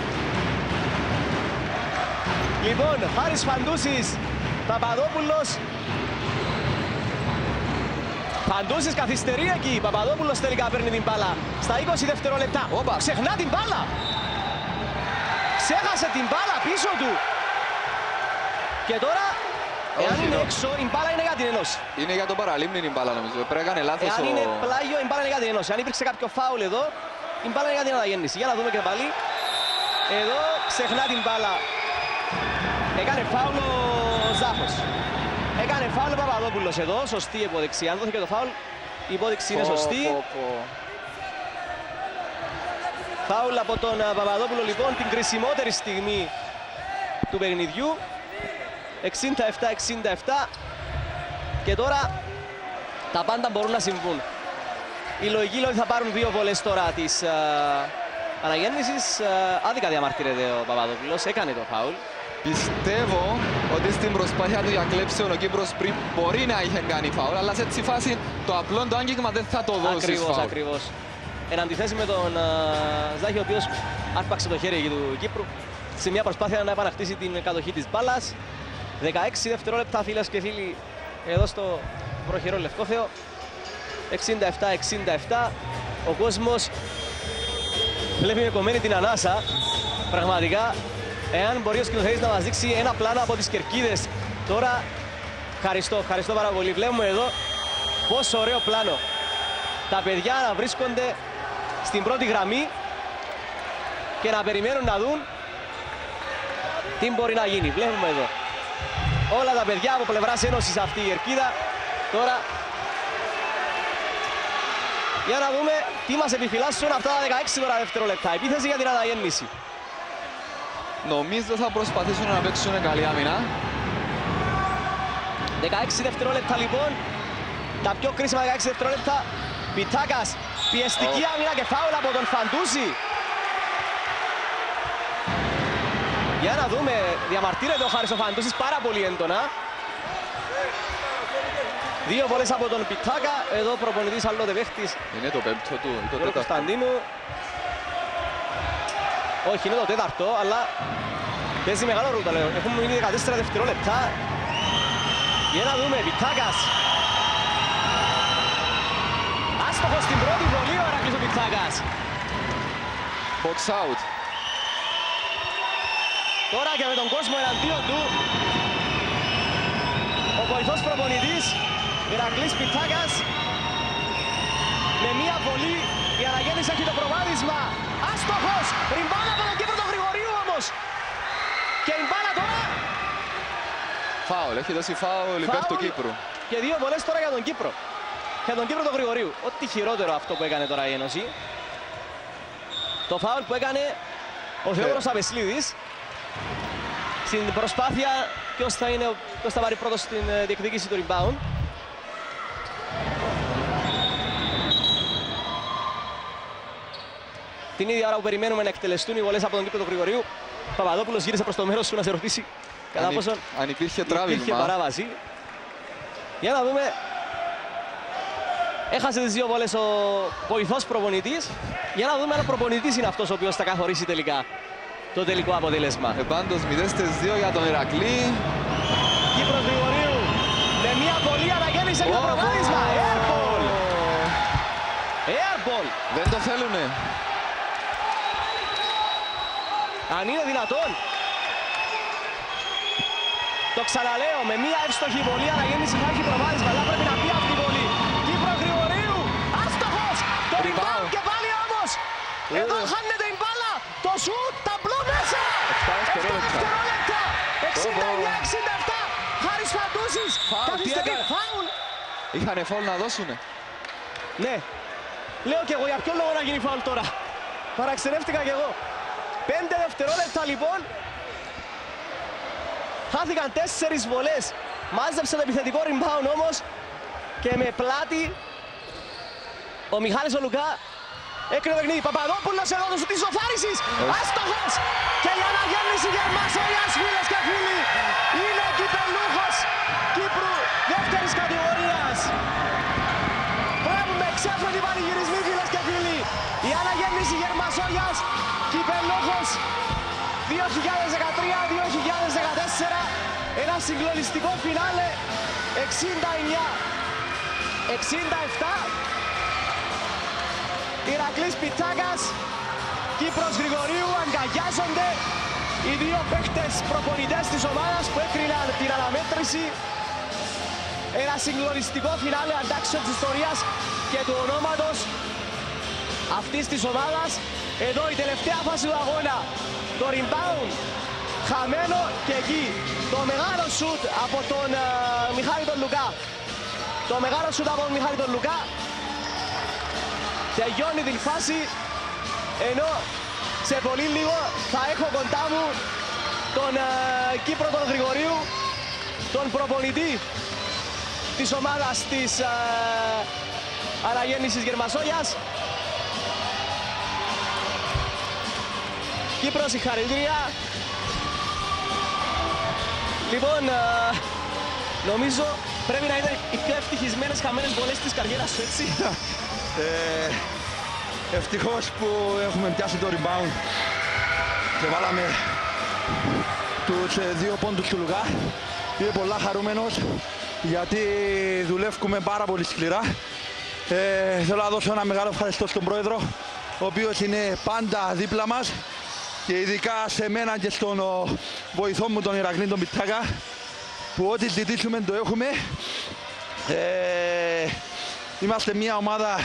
Λοιπόν, Χάρης Φαντούσης, Παπαδόπουλος. Φαντούσης καθυστερεί εκεί, Παπαδόπουλος τελικά παίρνει την μπάλα. Στα είκοσι δευτερόλεπτα, Όπα. Ξεχνά την μπάλα. Ξέχασε την μπάλα πίσω του. Και τώρα, Όχι, εάν είναι no. έξω, η μπάλα είναι για την Ένωση. Είναι για το παραλίμνη η μπάλα νομίζω, πρέπει να κάνει λάθος. Εάν ο... είναι πλάγιο, η μπάλα είναι για την Ένωση. Αν υπήρξε κάποιο φάουλ εδώ, η μπάλα είναι για την αναγέννηση. Για να δούμε και πάλι. Εδώ ξεχνά την μπάλα. Έκανε φάουλ ο Ζάχος. Έκανε φάουλ ο Παπαδόπουλος εδώ. Σωστή η υπόδειξη. Αν δόθηκε το φάουλ, η υπόδειξη είναι σωστή. Πω, πω. Φάουλ από τον Παπαδόπουλο λοιπόν την κρισιμότερη στιγμή του παιχνιδιού. εξήντα επτά εξήντα επτά. Και τώρα τα πάντα μπορούν να συμβούν. Η λογική λέει ότι θα πάρουν δύο βολές τώρα της α, αναγέννησης. Α, άδικα διαμαρτύρεται ο Παπαδόπουλος, έκανε το φάουλ. Πιστεύω ότι στην προσπάθεια του για κλέψεων ο Κύπρος πριν μπορεί να είχε κάνει φάουλ, αλλά σε έτσι φάση το απλό το άγγιγμα δεν θα το δώσει Ακριβώς, φάουλ. ακριβώς. Εν αντιθέσει με τον α, Ζάχη, ο οποίος άρπαξε το χέρι εκεί του Κύπρου σε μια προσπάθεια να επανακτήσει την κατοχή της μπάλας. δεκαέξι δευτερόλεπτα, φίλες και φίλοι, εδώ στο προχειρό Λευκόθεο. εξήντα επτά εξήντα επτά. Ο κόσμος βλέπει με κομμένη την ανάσα. Πραγματικά, εάν μπορεί ο σκηνοθέτης να μας δείξει ένα πλάνο από τις κερκίδες τώρα, ευχαριστώ, ευχαριστώ πάρα πολύ. Βλέπουμε εδώ πόσο ωραίο πλάνο. Τα παιδιά να βρίσκονται στην πρώτη γραμμή και να περιμένουν να δουν τι μπορεί να γίνει. Βλέπουμε εδώ όλα τα παιδιά από πλευράς Ένωσης αυτή η κερκίδα. Τώρα για να δούμε τι μας επιφυλάσσουν αυτά τα δεκαέξι τώρα δευτερόλεπτα. Επίθεση για την αναγέννηση. Νομίζω θα προσπαθήσουν να παίξουν καλή άμυνα. δεκαέξι δευτερόλεπτα λοιπόν. Τα πιο κρίσιμα δεκαέξι δευτερόλεπτα. Πιτάκας, πιεστική oh. άμυνα και φάουλ από τον Φαντούση. Για να δούμε, διαμαρτύρεται ο Χάρης ο Φαντούσης πάρα πολύ έντονα. Δύο βολές από τον Πιτάκα, εδώ προπονητής αλλοδεπαίχτης. Είναι το πέμπτο του, το τέταρτο. Κωνσταντίνου. Όχι, είναι το τέταρτο, αλλά παίζει μεγάλο ρούτο. Έχουμε μείνει δεκατέσσερα δευτερόλεπτα. Για να δούμε, Πιτάκας. Άστοχος στην πρώτη βολή ο Ηρακλής ο Πιτάκας. Box out. Τώρα και με τον κόσμο εναντίον του, ο βοηθός προπονητής Ηρακλής Πιτάκας με μία βολή η αναγέννηση έχει το προβάδισμα. Άστοχος! Η μπάλα από τον Κύπρο του Γρηγορίου όμως. Και η μπάλα τώρα. Φάουλ, έχει δώσει φάουλ υπέρ του Κύπρου. Και δύο βολές τώρα για τον Κύπρο. Για τον Κύπρο του Γρηγορίου. Ό,τι χειρότερο αυτό που έκανε τώρα η Ένωση. Το φάουλ που έκανε ο Θεόδωρος Απεσλίδης. Στην προσπάθεια ποιος θα, είναι, ποιος θα πάρει πρώτος στην διεκδίκηση του rebound. Την ίδια ώρα που περιμένουμε να εκτελεστούν οι βολές από τον Κύπρο του Γρηγορίου, Παπαδόπουλος γύρισε προς το μέρος του να σε ρωτήσει κατά αν, πόσον αν υπήρχε τράβηγμα. Υπήρχε παράβαση. Για να δούμε. Έχασε τις δύο βολές ο βοηθός προπονητής. Για να δούμε αν ο προπονητής είναι αυτός ο οποίος θα καθορίσει τελικά το τελικό αποτέλεσμα. Ε, πάντως μηδέν στις δύο για τον Ηρακλή. Κύπρος Γρηγορίου με μια βολή αναγέννησε oh, το προβάδισμα. Oh, Airball. Airball. Δεν το θέλουνε. Αν είναι δυνατόν. Το ξαναλέω, με μια εύστοχη βολή αναγέννηση θα έχει προβάδισμα, αλλά πρέπει να πει αυτή η βολή. Κύπρο Γρηγορίου, άστοχος. Το rebound και πάλι όμως. Εδώ χάνεται η μπάλα. Το σουτ, ταμπλό μέσα! επτά δευτερόλεπτα! εξήντα εννιά εξήντα επτά! Χάρης Φαντούσης! Καθιστική φάουλ! Είχανε φάουλ να δώσουνε. Ναι. Λέω και εγώ για ποιο λόγο να γίνει φάουλ τώρα. Παραξενεύτηκα κι εγώ. πέντε δευτερόλεπτα λοιπόν. Χάθηκαν τέσσερις βολές. Μάζεψε το επιθετικό rebound όμως. Και με πλάτη ο Μιχάλης ο Λουκά έκρινε το παιχνίδι. Παπαδόπουλος εδώ του της Ζωφάρισης. Άστοχος. Και η αναγέννηση Γερμασόγιας, φίλες και φίλοι, είναι κυπελούχος Κύπρου δεύτερης κατηγορίας. Βλέπουμε ξέφρενοι πανηγυρισμοί, φίλες και φίλοι. Η αναγέννηση Γερμασόγιας, κυπελούχος δύο χιλιάδες δεκατρία δύο χιλιάδες δεκατέσσερα. Ένα συγκλονιστικό φινάλε εξήντα εννιά εξήντα επτά. Ηρακλής Πιτάκας, Κύπρος Γρηγορίου αγκαλιάζονται οι δύο παίκτες προπονητές της ομάδας που έκριναν την αναμέτρηση. Ένα συγκλονιστικό φινάλε αντάξεων της ιστορίας και του ονόματος αυτής της ομάδας. Εδώ η τελευταία φάση του αγώνα, το rebound χαμένο και εκεί το μεγάλο σουτ από τον uh, Μιχάλη τον Λουκά. Το μεγάλο σουτ από τον Μιχάλη τον Λουκά τελειώνει την φάση, ενώ σε πολύ λίγο θα έχω κοντά μου τον uh, Κύπρο τον Γρηγορίου, τον προπονητή της ομάδας της uh, αναγέννησης Γερμασόγιας. Κύπρο, συγχαρητήρια. Λοιπόν, uh, νομίζω πρέπει να είναι οι πιο ευτυχισμένες χαμένες βολές της καριέρας σου, έτσι. Ε, ευτυχώς που έχουμε πιάσει το rebound και βάλαμε τους ε, δύο πόντους του Λουκά. Είμαι πολλά χαρούμενος γιατί δουλεύουμε πάρα πολύ σκληρά. Ε, θέλω να δώσω ένα μεγάλο ευχαριστώ στον πρόεδρο, ο οποίος είναι πάντα δίπλα μας και ειδικά σε μένα και στον ο, βοηθό μου τον Ηρακλή τον Πιτάκα, που ό,τι ζητήσουμε το έχουμε. Ε, είμαστε μια ομάδα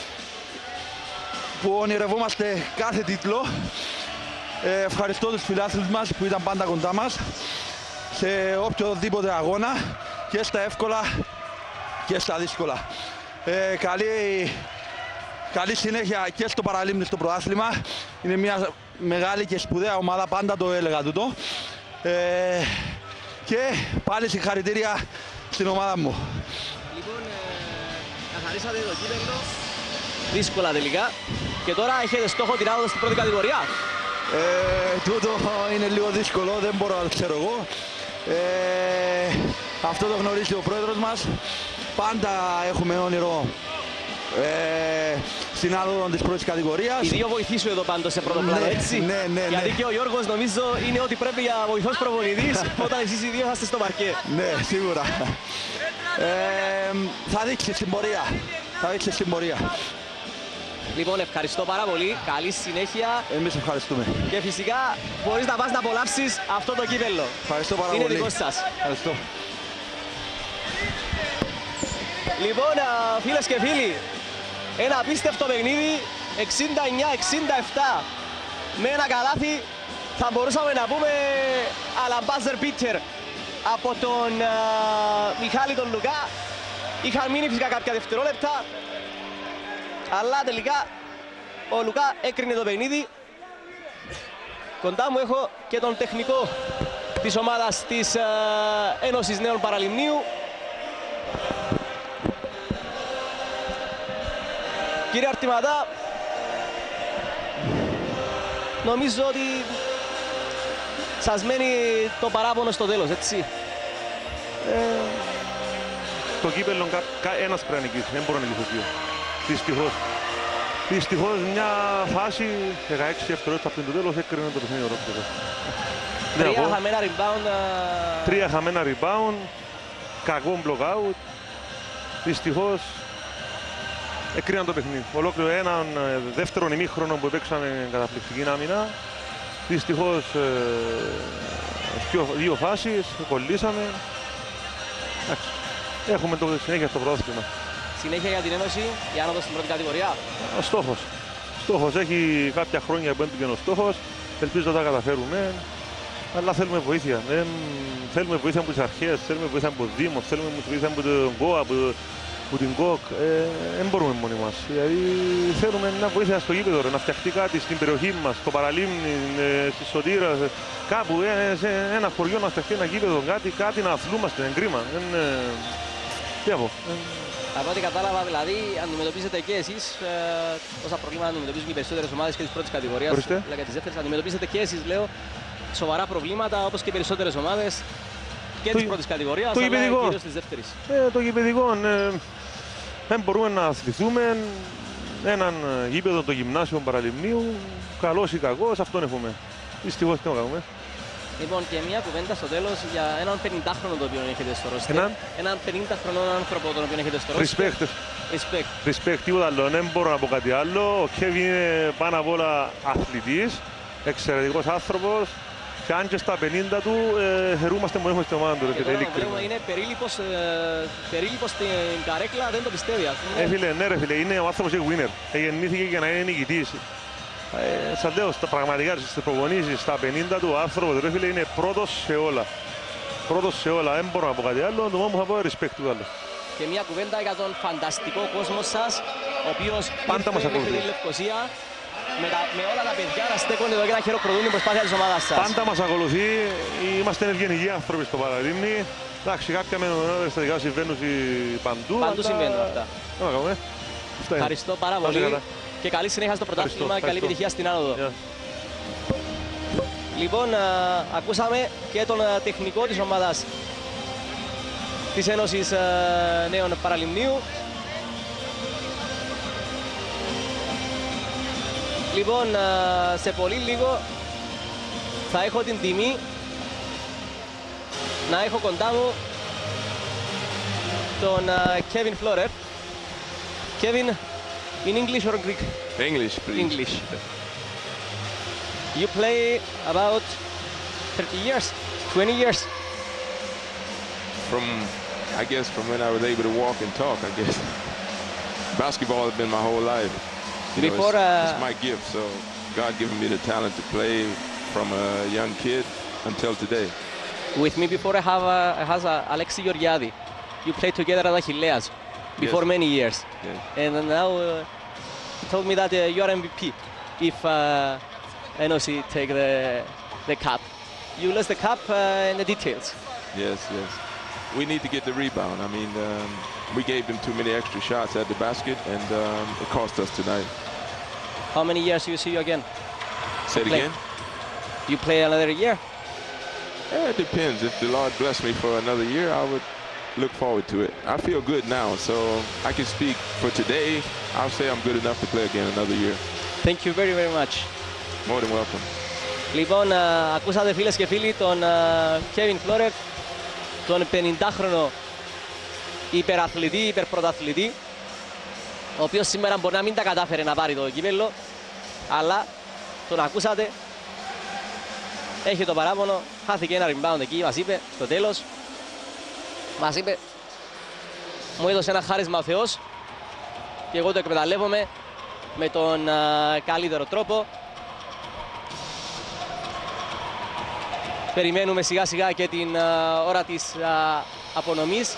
που ονειρευόμαστε κάθε τίτλο. Ε, ευχαριστώ τους φιλάθλους μας που ήταν πάντα κοντά μας σε οποιοδήποτε αγώνα, και στα εύκολα και στα δύσκολα. Ε, καλή, καλή συνέχεια και στο παραλίμνη στο πρωτάθλημα. Είναι μια μεγάλη και σπουδαία ομάδα, πάντα το έλεγα τούτο. Ε, και πάλι συγχαρητήρια στην ομάδα μου. Λοιπόν, ε, καθαρίσατε το κύπελλο, δύσκολα τελικά. Και τώρα έχετε στόχο την άδοδο στην πρώτη κατηγορία. Ε, τούτο είναι λίγο δύσκολο, δεν μπορώ να το ξέρω εγώ. Ε, αυτό το γνωρίζει ο πρόεδρος μας. Πάντα έχουμε όνειρο ε, στην άδοδο της πρώτης κατηγορίας. Οι δύο βοηθοί σου εδώ πάντως σε πρώτο πλάνο, Ναι, έτσι. ναι, ναι, ναι. Γιατί και ο Γιώργος νομίζω είναι ότι πρέπει για βοηθός προπονητής όταν εσείς οι δύο θα είστε στο παρκέ. Ναι, σίγουρα. Ε, θα δείξει στην πορεία. Θα δείξει στην πορεία. Λοιπόν, ευχαριστώ πάρα πολύ. Καλή συνέχεια. Εμείς ευχαριστούμε. Και φυσικά μπορείς να πας να απολαύσεις αυτό το κύπελλο. Ευχαριστώ πάρα Είναι πολύ. δικό σας. Ευχαριστώ. Λοιπόν, α, φίλες και φίλοι, ένα απίστευτο παιχνίδι, εξήντα εννιά εξήντα επτά. Με ένα καλάθι θα μπορούσαμε να πούμε αλλά buzzer beater από τον α, Μιχάλη τον Λουκά. Είχαν μείνει φυσικά κάποια δευτερόλεπτα, αλλά τελικά ο Λουκά έκρινε το παιχνίδι. Κοντά μου έχω και τον τεχνικό της ομάδας της α, Ένωσης Νέων Παραλιμνίου. Κύριε Αρτηματά, νομίζω ότι σας μένει το παράπονο στο τέλος, έτσι. Ε, το κύπελλο ένας πρέπει να νικήσει, δεν μπορώ να νικήσω δύο. Δυστυχώς. Δυστυχώς μια φάση δεκαέξι δευτερόλεπτα πριν το τέλος έκρινε το παιχνίδι ολόκληρο. Τρία χαμένα rebound. Τρία χαμένα rebound, κακό block-out. Δυστυχώς έκριναν το παιχνίδι. Ολόκληρο έναν δεύτερον ημίχρονο που παίξαμε καταπληκτική άμυνα. Δυστυχώς ε, δύο, δύο φάσεις, κολλήσαμε. Έχουμε το συνέχεια στο πρωτάθλημα. Συνέχεια για την Ένωση, η άνοδος στην πρώτη κατηγορία. Ο στόχος. Στόχος. Έχει κάποια χρόνια που έντυπε ο στόχος. Ελπίζω να τα καταφέρουμε. Αλλά θέλουμε βοήθεια. Δεν θέλουμε βοήθεια από τις αρχές, θέλουμε βοήθεια από το Δήμο, θέλουμε βοήθεια από τον ΚΟΑ, από, από την ΚΟΚ. Δεν ε, μπορούμε μόνοι μας. Δηλαδή θέλουμε μια βοήθεια στο γήπεδο, να φτιαχτεί κάτι στην περιοχή μας, στο Παραλίμνη, ε, στη Σωτήρα, κάπου ε, σε ένα χωριό να φτιαχτεί ένα γήπεδο, κάτι, κάτι να αθλούμαστε, είναι κρίμα. Δεν, ε, τι να πω. Από ό,τι κατάλαβα, δηλαδή, αντιμετωπίζετε και εσείς ε, όσα προβλήματα αντιμετωπίζουν οι περισσότερες ομάδες και της πρώτης κατηγορίας, αλλά και της δεύτερης, αντιμετωπίζετε και εσείς, λέω, σοβαρά προβλήματα όπως και οι περισσότερες ομάδες και το, της πρώτης κατηγορίας, το αλλά γηπεδικό. κυρίως της δεύτερης. Ε, το γηπεδικό, ε, δεν μπορούμε να αθληθούμε. Έναν γήπεδο το γυμνάσιο Παραλιμνίου, καλός ή κακός, αυτόν έχουμε. Δυστυχώς τι να κάνουμε. Λοιπόν, και μια κουβέντα στο τέλος για έναν πενηντάχρονο το οποίο έχετε στο ρόστερ. Έναν? Έναν πενηντάχρονο άνθρωπο τον οποίο έχετε στο ρόστερ. Respect. Respect. Respect, τίποτα άλλο. Δεν μπορώ να πω κάτι άλλο. Ο Κέβιν είναι πάνω απ' όλα αθλητής, εξαιρετικός άνθρωπος. Και αν και στα πενήντα του, ε, χαιρούμαστε που έχουμε στην ομάδα του. Και τώρα που βλέπουμε είναι περίληπος, ε, περίληπος στην καρέκλα, δεν το πιστεύει. Ε, φίλε, ναι ρε φίλε, είναι ο άνθρωπος είναι winner. Ε, γεννήθηκε για να είναι νικητής. Ε, σας λέω, στα πραγματικά, στις προπονήσεις, στα πενήντα του, ο άνθρωπος ρε φίλε είναι πρώτος σε όλα. Πρώτος σε όλα, δεν μπορώ να πω κάτι άλλο, το μόνο που θα πω είναι respect του άλλου. Και μια κουβέντα για τον φανταστικό κόσμο σας, ο οποίος πάντα μας ήρθε μέχρι ακολουθεί. τη Λευκοσία, με, τα, με όλα τα παιδιά να στέκονται εδώ και να χειροκροτούν την προσπάθεια της ομάδας σας. Πάντα μας ακολουθεί, είμαστε ευγενικοί άνθρωποι στο Παραλίμνη. Εντάξει, κάποια μενόμενα περιστατικά συμβαίνουν παντού. Παντού αλλά... συμβαίνουν αυτά. Να κάνουμε. Ευχαριστώ πάρα πολύ και καλή συνέχεια στο πρωτάθλημα και καλή επιτυχία στην άνοδο. Yeah. Λοιπόν, α, ακούσαμε και τον α, τεχνικό της ομάδας της Ένωσης α, Νέων Παραλιμνίου. Λοιπόν, α, σε πολύ λίγο θα έχω την τιμή να έχω κοντά μου τον α, Kevin Florer. Kevin, in English or Greek? English, please. English. You play about thirty years, twenty years? From, I guess, from when I was able to walk and talk, I guess. Basketball has been my whole life. You know, Before, it's, uh, it's my gift, so God given me the talent to play from a young kid until today. With me before I have uh, I has uh, Alexi Georgiadi. You played together at Achilleas before Yes. many years. Yes. And now uh, he told me that uh, you are M V P if uh, N O C take the, the cup. You lost the cup uh, in the details. Yes, yes. we need to get the rebound. I mean, um, we gave them too many extra shots at the basket, and um, it cost us tonight. How many years do you see you again? Say it Play. again? You play another year? Yeah, it depends. If the Lord bless me for another year, I would look forward to it. I feel good now, so I can speak for today. I'll say I'm good enough to play again another year. Thank you very, very much. More than welcome. Λοιπόν, α, ακούσατε φίλες και φίλοι τον α, Kevin Florer, τον πενηντάχρονο υπεραθλητή, υπερπρωταθλητή, ο οποίος σήμερα μπορεί να μην τα κατάφερε να πάρει το κύπελλο, αλλά τον ακούσατε, έχει το παράπονο, χάθηκε ένα rebound εκεί, μας είπε στο τέλος, μας είπε, μου έδωσε ένα χάρισμα ο Θεός και εγώ το εκμεταλλεύομαι με τον α, καλύτερο τρόπο. Περιμένουμε σιγά σιγά και την α, ώρα της α, απονομής.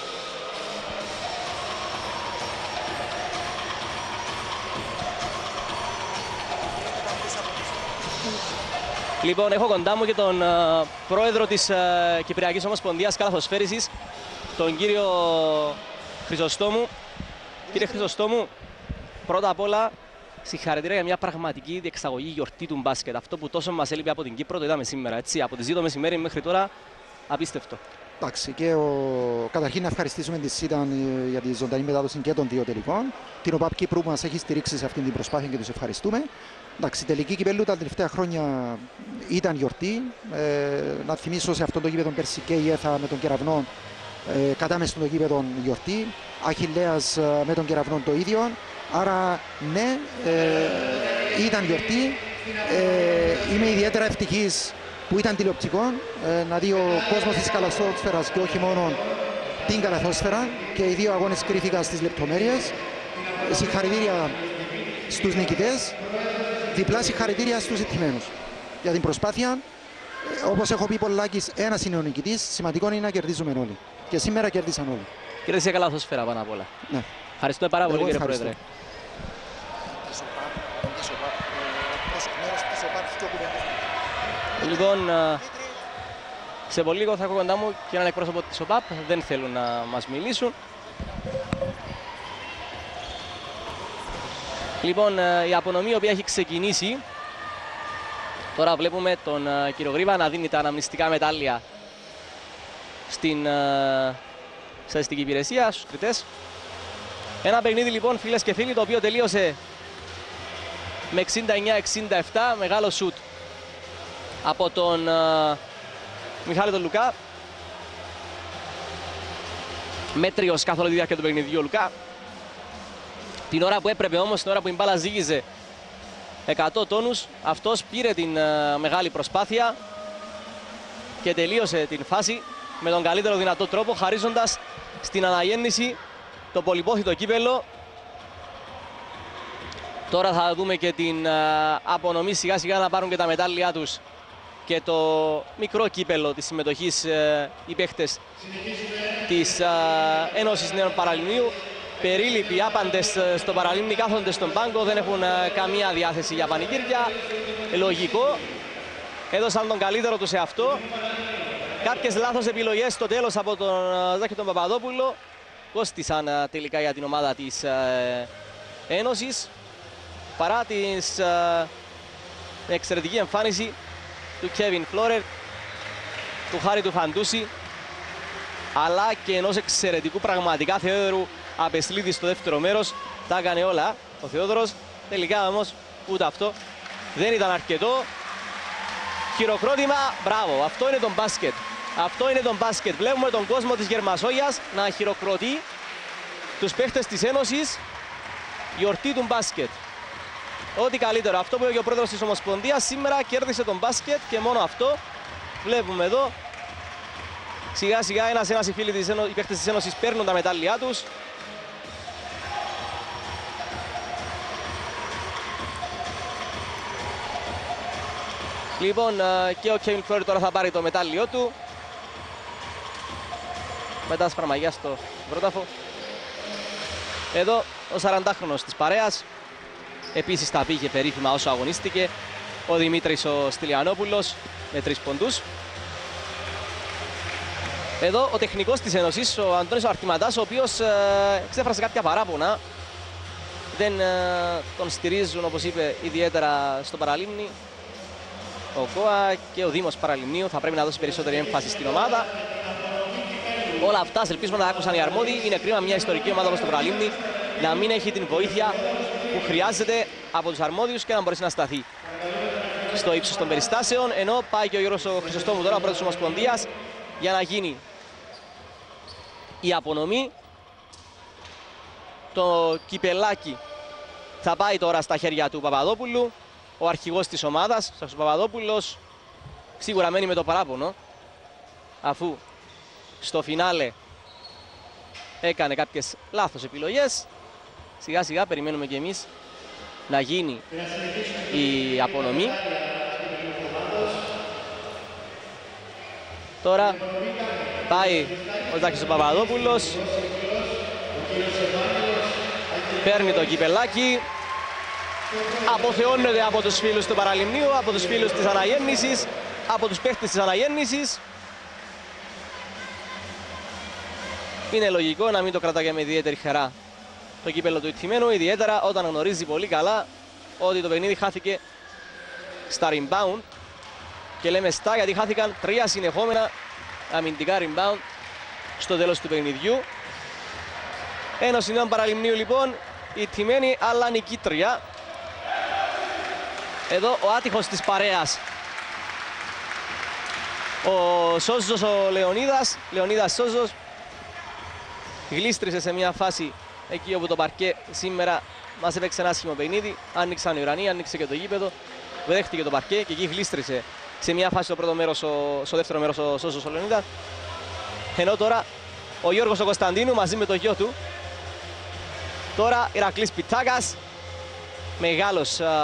Λοιπόν, έχω κοντά μου και τον α, πρόεδρο της α, Κυπριακής Ομοσπονδίας Καλαθοσφαίρισης, τον κύριο Χρυσοστόμου. Κύριε Χρυσοστόμου, πρώτα απ' όλα, συγχαρητήρια για μια πραγματική διεξαγωγή γιορτή του μπάσκετ. Αυτό που τόσο μας έλειπε από την Κύπρο το είδαμε σήμερα. Έτσι. Από τις δύο το μεσημέρι μέχρι τώρα, απίστευτο. Εντάξει, και ο... καταρχήν να ευχαριστήσουμε τη ΣΥΤΑΝ για τη ζωντανή μετάδοση και των δύο τελικών. Την ΟΠΑΠ Κύπρου που μας έχει στηρίξει σε αυτή την προσπάθεια και τους ευχαριστούμε. Εντάξει, η τελική κυπέλλου τα τελευταία χρόνια ήταν γιορτή. Ε, να θυμίσω σε αυτό το γήπεδο πέρσι και η ΕΘΑ με τον Κεραυνό ε, κατάμε στο γήπεδο γιορτή. Αχιλλέας με τον Κεραυνό το ίδιο. Άρα ναι, ε, ήταν γιορτή. Ε, είμαι ιδιαίτερα ευτυχής που ήταν τηλεοπτικό, ε, να δει ο κόσμος της καλαθόσφαιρας και όχι μόνο την καλαθόσφαιρα, και οι δύο αγώνες κρίθηκαν στις λεπτομέρειες. Συγχαρητήρια στους νικητές, διπλά συγχαρητήρια στους ηττημένους για την προσπάθεια. Ε, όπως έχω πει πολλάκις, ένας είναι ο νικητής, σημαντικό είναι να κερδίζουμε όλοι. Και σήμερα κέρδισαν όλοι. Κέρδισε καλαθόσφαιρα πάνω απ' όλα. Ναι. Ευχαριστούμε πάρα πολύ, κύριε Πρόεδρε. Λοιπόν, σε πολύ λίγο θα έχω κοντά μου και έναν εκπρόσωπο της ΟΠΑΠ, δεν θέλουν να μας μιλήσουν. Λοιπόν, η απονομή η οποία έχει ξεκινήσει, τώρα βλέπουμε τον κύριο Γρήβα να δίνει τα αναμνηστικά μετάλλια στην στατιστική υπηρεσία, στους κριτές. Ένα παιχνίδι λοιπόν, φίλες και φίλοι, το οποίο τελείωσε με εξήντα εννιά εξήντα επτά, μεγάλο σουτ από τον uh, Μιχάλη τον Λουκά. Μέτριος καθ' όλη τη διάρκεια του παιχνιδιού ο Λουκά. Την ώρα που έπρεπε όμως, την ώρα που η μπάλα ζύγιζε εκατό τόνους, αυτός πήρε την uh, μεγάλη προσπάθεια και τελείωσε την φάση με τον καλύτερο δυνατό τρόπο, χαρίζοντας στην αναγέννηση το πολυπόθητο κύπελλο. Τώρα θα δούμε και την uh, απονομή σιγά σιγά να πάρουν και τα μετάλλια τους και το μικρό κύπελλο της συμμετοχής uh, οι παίχτες της uh, Ένωσης Νέων Παραλιμνίου. Περίληποι άπαντες uh, στο Παραλίμνη κάθονται στον πάγκο, δεν έχουν uh, καμία διάθεση για πανηγύρια. Λογικό, έδωσαν τον καλύτερο τους σε αυτό. Κάποιες λάθος επιλογές στο τέλος από τον uh, Ζάκη τον Παπαδόπουλο κόστησαν uh, τελικά για την ομάδα της uh, Ένωσης. Παρά την uh, εξαιρετική εμφάνιση του Kevin Florer, του Χάρη του Φαντούση, αλλά και ενός εξαιρετικού πραγματικά Θεόδωρου Απεσλίδη στο δεύτερο μέρος. Τα έκανε όλα ο Θεόδωρος, τελικά όμως ούτε αυτό δεν ήταν αρκετό. Χειροκρότημα, μπράβο, αυτό είναι το μπάσκετ. Αυτό είναι το μπάσκετ. Βλέπουμε τον κόσμο της Γερμασόγειας να χειροκροτεί τους παίχτες της Ένωσης. Γιορτή του μπάσκετ. Ό,τι καλύτερο. Αυτό που είπε και ο πρόεδρος της Ομοσπονδίας, σήμερα κέρδισε τον μπάσκετ και μόνο αυτό. Βλέπουμε εδώ. Σιγά σιγά ένας ένας οι φίλοι της Ένωσης, οι παίκτες της Ένωσης παίρνουν τα μετάλλια τους. Λοιπόν, και ο Kevin Florer τώρα θα πάρει το μετάλλιο του. Μετά σφαρμαγιά στο πρόταφο. Εδώ ο σαραντάχρονος της παρέας. Επίσης τα πήγε περίφημα όσο αγωνίστηκε ο Δημήτρης ο Στυλιανόπουλος με τρεις ποντούς. Εδώ ο τεχνικός της Ένωσης, ο Αντώνης ο Αρτηματάς, ο οποίος ε, εξέφρασε κάποια παράπονα. Δεν ε, τον στηρίζουν, όπως είπε, ιδιαίτερα στο Παραλίμνη. Ο ΚΟΑ και ο Δήμος Παραλιμνίου θα πρέπει να δώσει περισσότερη έμφαση στην ομάδα. Όλα αυτά, ελπίζουμε να τα άκουσαν οι αρμόδιοι. Είναι κρίμα μια ιστορική ομάδα όπως το Παραλίμνη να μην έχει την βοήθεια που χρειάζεται από τους αρμόδιους και να μπορέσει να σταθεί στο ύψος των περιστάσεων. Ενώ πάει και ο Γιώργος ο Χρυσοστόμου τώρα, πρώτος της Ομοσπονδίας, για να γίνει η απονομή. Το κυπελάκι θα πάει τώρα στα χέρια του Παπαδόπουλου, ο αρχηγός της ομάδας. Ο Παπαδόπουλος σίγουρα μένει με το παράπονο, αφού στο φινάλε έκανε κάποιες λάθος επιλογές. Σιγά σιγά περιμένουμε και εμείς να γίνει η απονομή. Τώρα πάει ο Ζάκης ο Παπαδόπουλος, παίρνει το κυπελάκι, αποθεώνεται από τους φίλους του Παραλιμνίου, από τους φίλους της αναγέννησης, από τους παίχτες της αναγέννησης. Είναι λογικό να μην το κρατάει με ιδιαίτερη χαρά το κύπελο του ηττημένου, ιδιαίτερα όταν γνωρίζει πολύ καλά ότι το παιχνίδι χάθηκε στα rebound. Και λέμε στα γιατί χάθηκαν τρία συνεχόμενα αμυντικά rebound στο τέλος του παιχνιδιού. Ένωση Νέων Παραλιμνίου λοιπόν, ηττημένη αλλά νικήτρια. Εδώ ο άτυχος της παρέας, ο Σόζος ο Λεωνίδας, Λεωνίδας Σόζος, γλίστρισε σε μια φάση εκεί όπου το παρκέ σήμερα μας έπαιξε ένα άσχημο παιχνίδι. Άνοιξαν οι ουρανοί, άνοιξε και το γήπεδο, δέχτηκε το παρκέ και εκεί γλίστρισε σε μια φάση στο, πρώτο μέρος, στο δεύτερο μέρος ο Σόζος ο Λεωνίδας. Ενώ τώρα ο Γιώργος ο Κωνσταντίνου μαζί με το γιο του. Τώρα Ηρακλής Πιτάκας, μεγάλος α,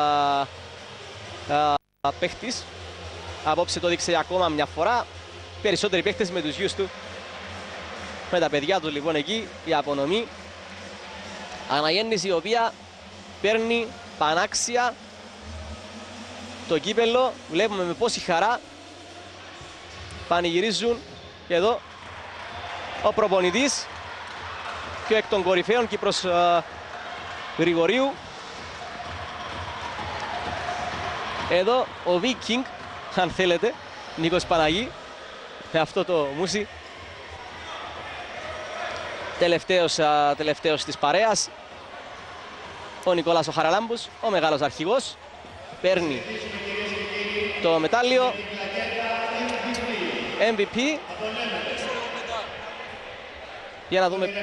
α, παίχτης. Απόψε το δείξε ακόμα μια φορά. Περισσότεροι παίχτες με τους γιους του. Με τα παιδιά του λοιπόν εκεί η απονομή. Αναγέννηση η οποία παίρνει πανάξια το κύπελλο. Βλέπουμε με πόση χαρά πανηγυρίζουν και εδώ ο προπονητής και εκ των κορυφαίων Κύπρος uh, Γρηγορίου. Εδώ ο Viking, αν θέλετε, Νίκος Παναγή, με αυτό το μουσι. Τελευταίος, uh, τελευταίος της παρέας. Ο Νικόλας ο Χαραλάμπους, ο μεγάλος αρχηγός. Παίρνει το μετάλλιο εμ βι πι. Για να δούμε.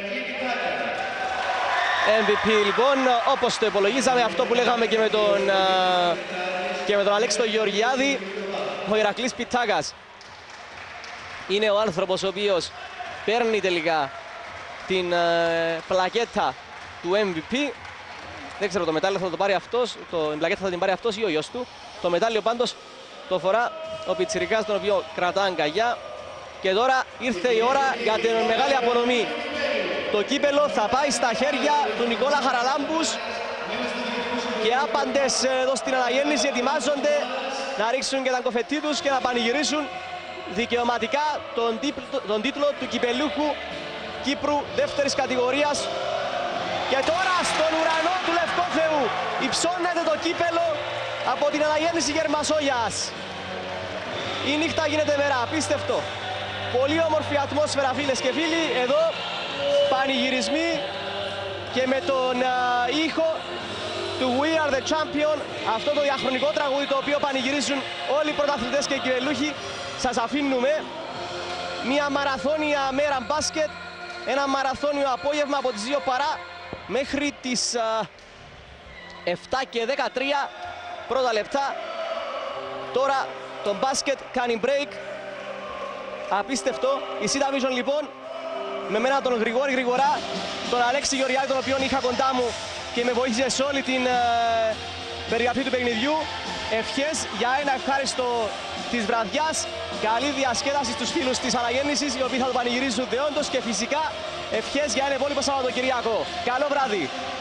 εμ βι πι λοιπόν, όπως το υπολογίζαμε, αυτό που λέγαμε και με τον, και με τον Αλέξη τον Γεωργιάδη, ο Ηρακλής Πιτάκας είναι ο άνθρωπος ο οποίος παίρνει τελικά την πλακέτα του εμ βι πι. Δεν ξέρω, το μετάλλιο θα το πάρει αυτός, το πλακέτα θα την πάρει αυτός ή ο γιος του. Το μετάλλιο πάντως το φορά ο πιτσιρικάς, τον οποίο κρατά αγκαλιά. Και τώρα ήρθε η ώρα για την μεγάλη απονομή. Το κύπελο θα πάει στα χέρια του Νικόλα Χαραλάμπους και άπαντες εδώ στην αναγέννηση ετοιμάζονται να ρίξουν και τα κοφετή τους και να πανηγυρίσουν δικαιωματικά τον τίτλο, τον τίτλο του κυπελούχου Κύπρου δεύτερης κατηγορίας. Και τώρα στον ουρανό του Λευκόθεου υψώνεται το κύπελο από την αναγέννηση Γερμασόγιας. Η νύχτα γίνεται μέρα, απίστευτο. Πολύ όμορφη ατμόσφαιρα, φίλες και φίλοι. Εδώ πανηγυρισμοί και με τον uh, ήχο του We Are The Champion, αυτό το διαχρονικό τραγούδι το οποίο πανηγυρίζουν όλοι οι πρωταθλητές και οι κυπελούχοι. Σας αφήνουμε μια μαραθώνια μέρα μπάσκετ, ένα μαραθώνιο απόγευμα από τις δύο παρά μέχρι τις uh, εφτά και δεκατρία πρώτα λεπτά. Τώρα το μπάσκετ κάνει break. Απίστευτο. Η Σίτα Vision λοιπόν, με μένα τον Γρηγόρη Γρηγορά, τον Αλέξη Γεωργιάδη, τον οποίον είχα κοντά μου και με βοήθησε σε όλη την ε, περιγραφή του παιχνιδιού. Ευχές για ένα ευχάριστο της βραδιάς, καλή διασκέδαση στους φίλους της αναγέννησης, οι οποίοι θα το πανηγυρίζουν δεόντως, και φυσικά ευχές για ένα υπόλοιπο Σαββατοκυριακό. Καλό βράδυ!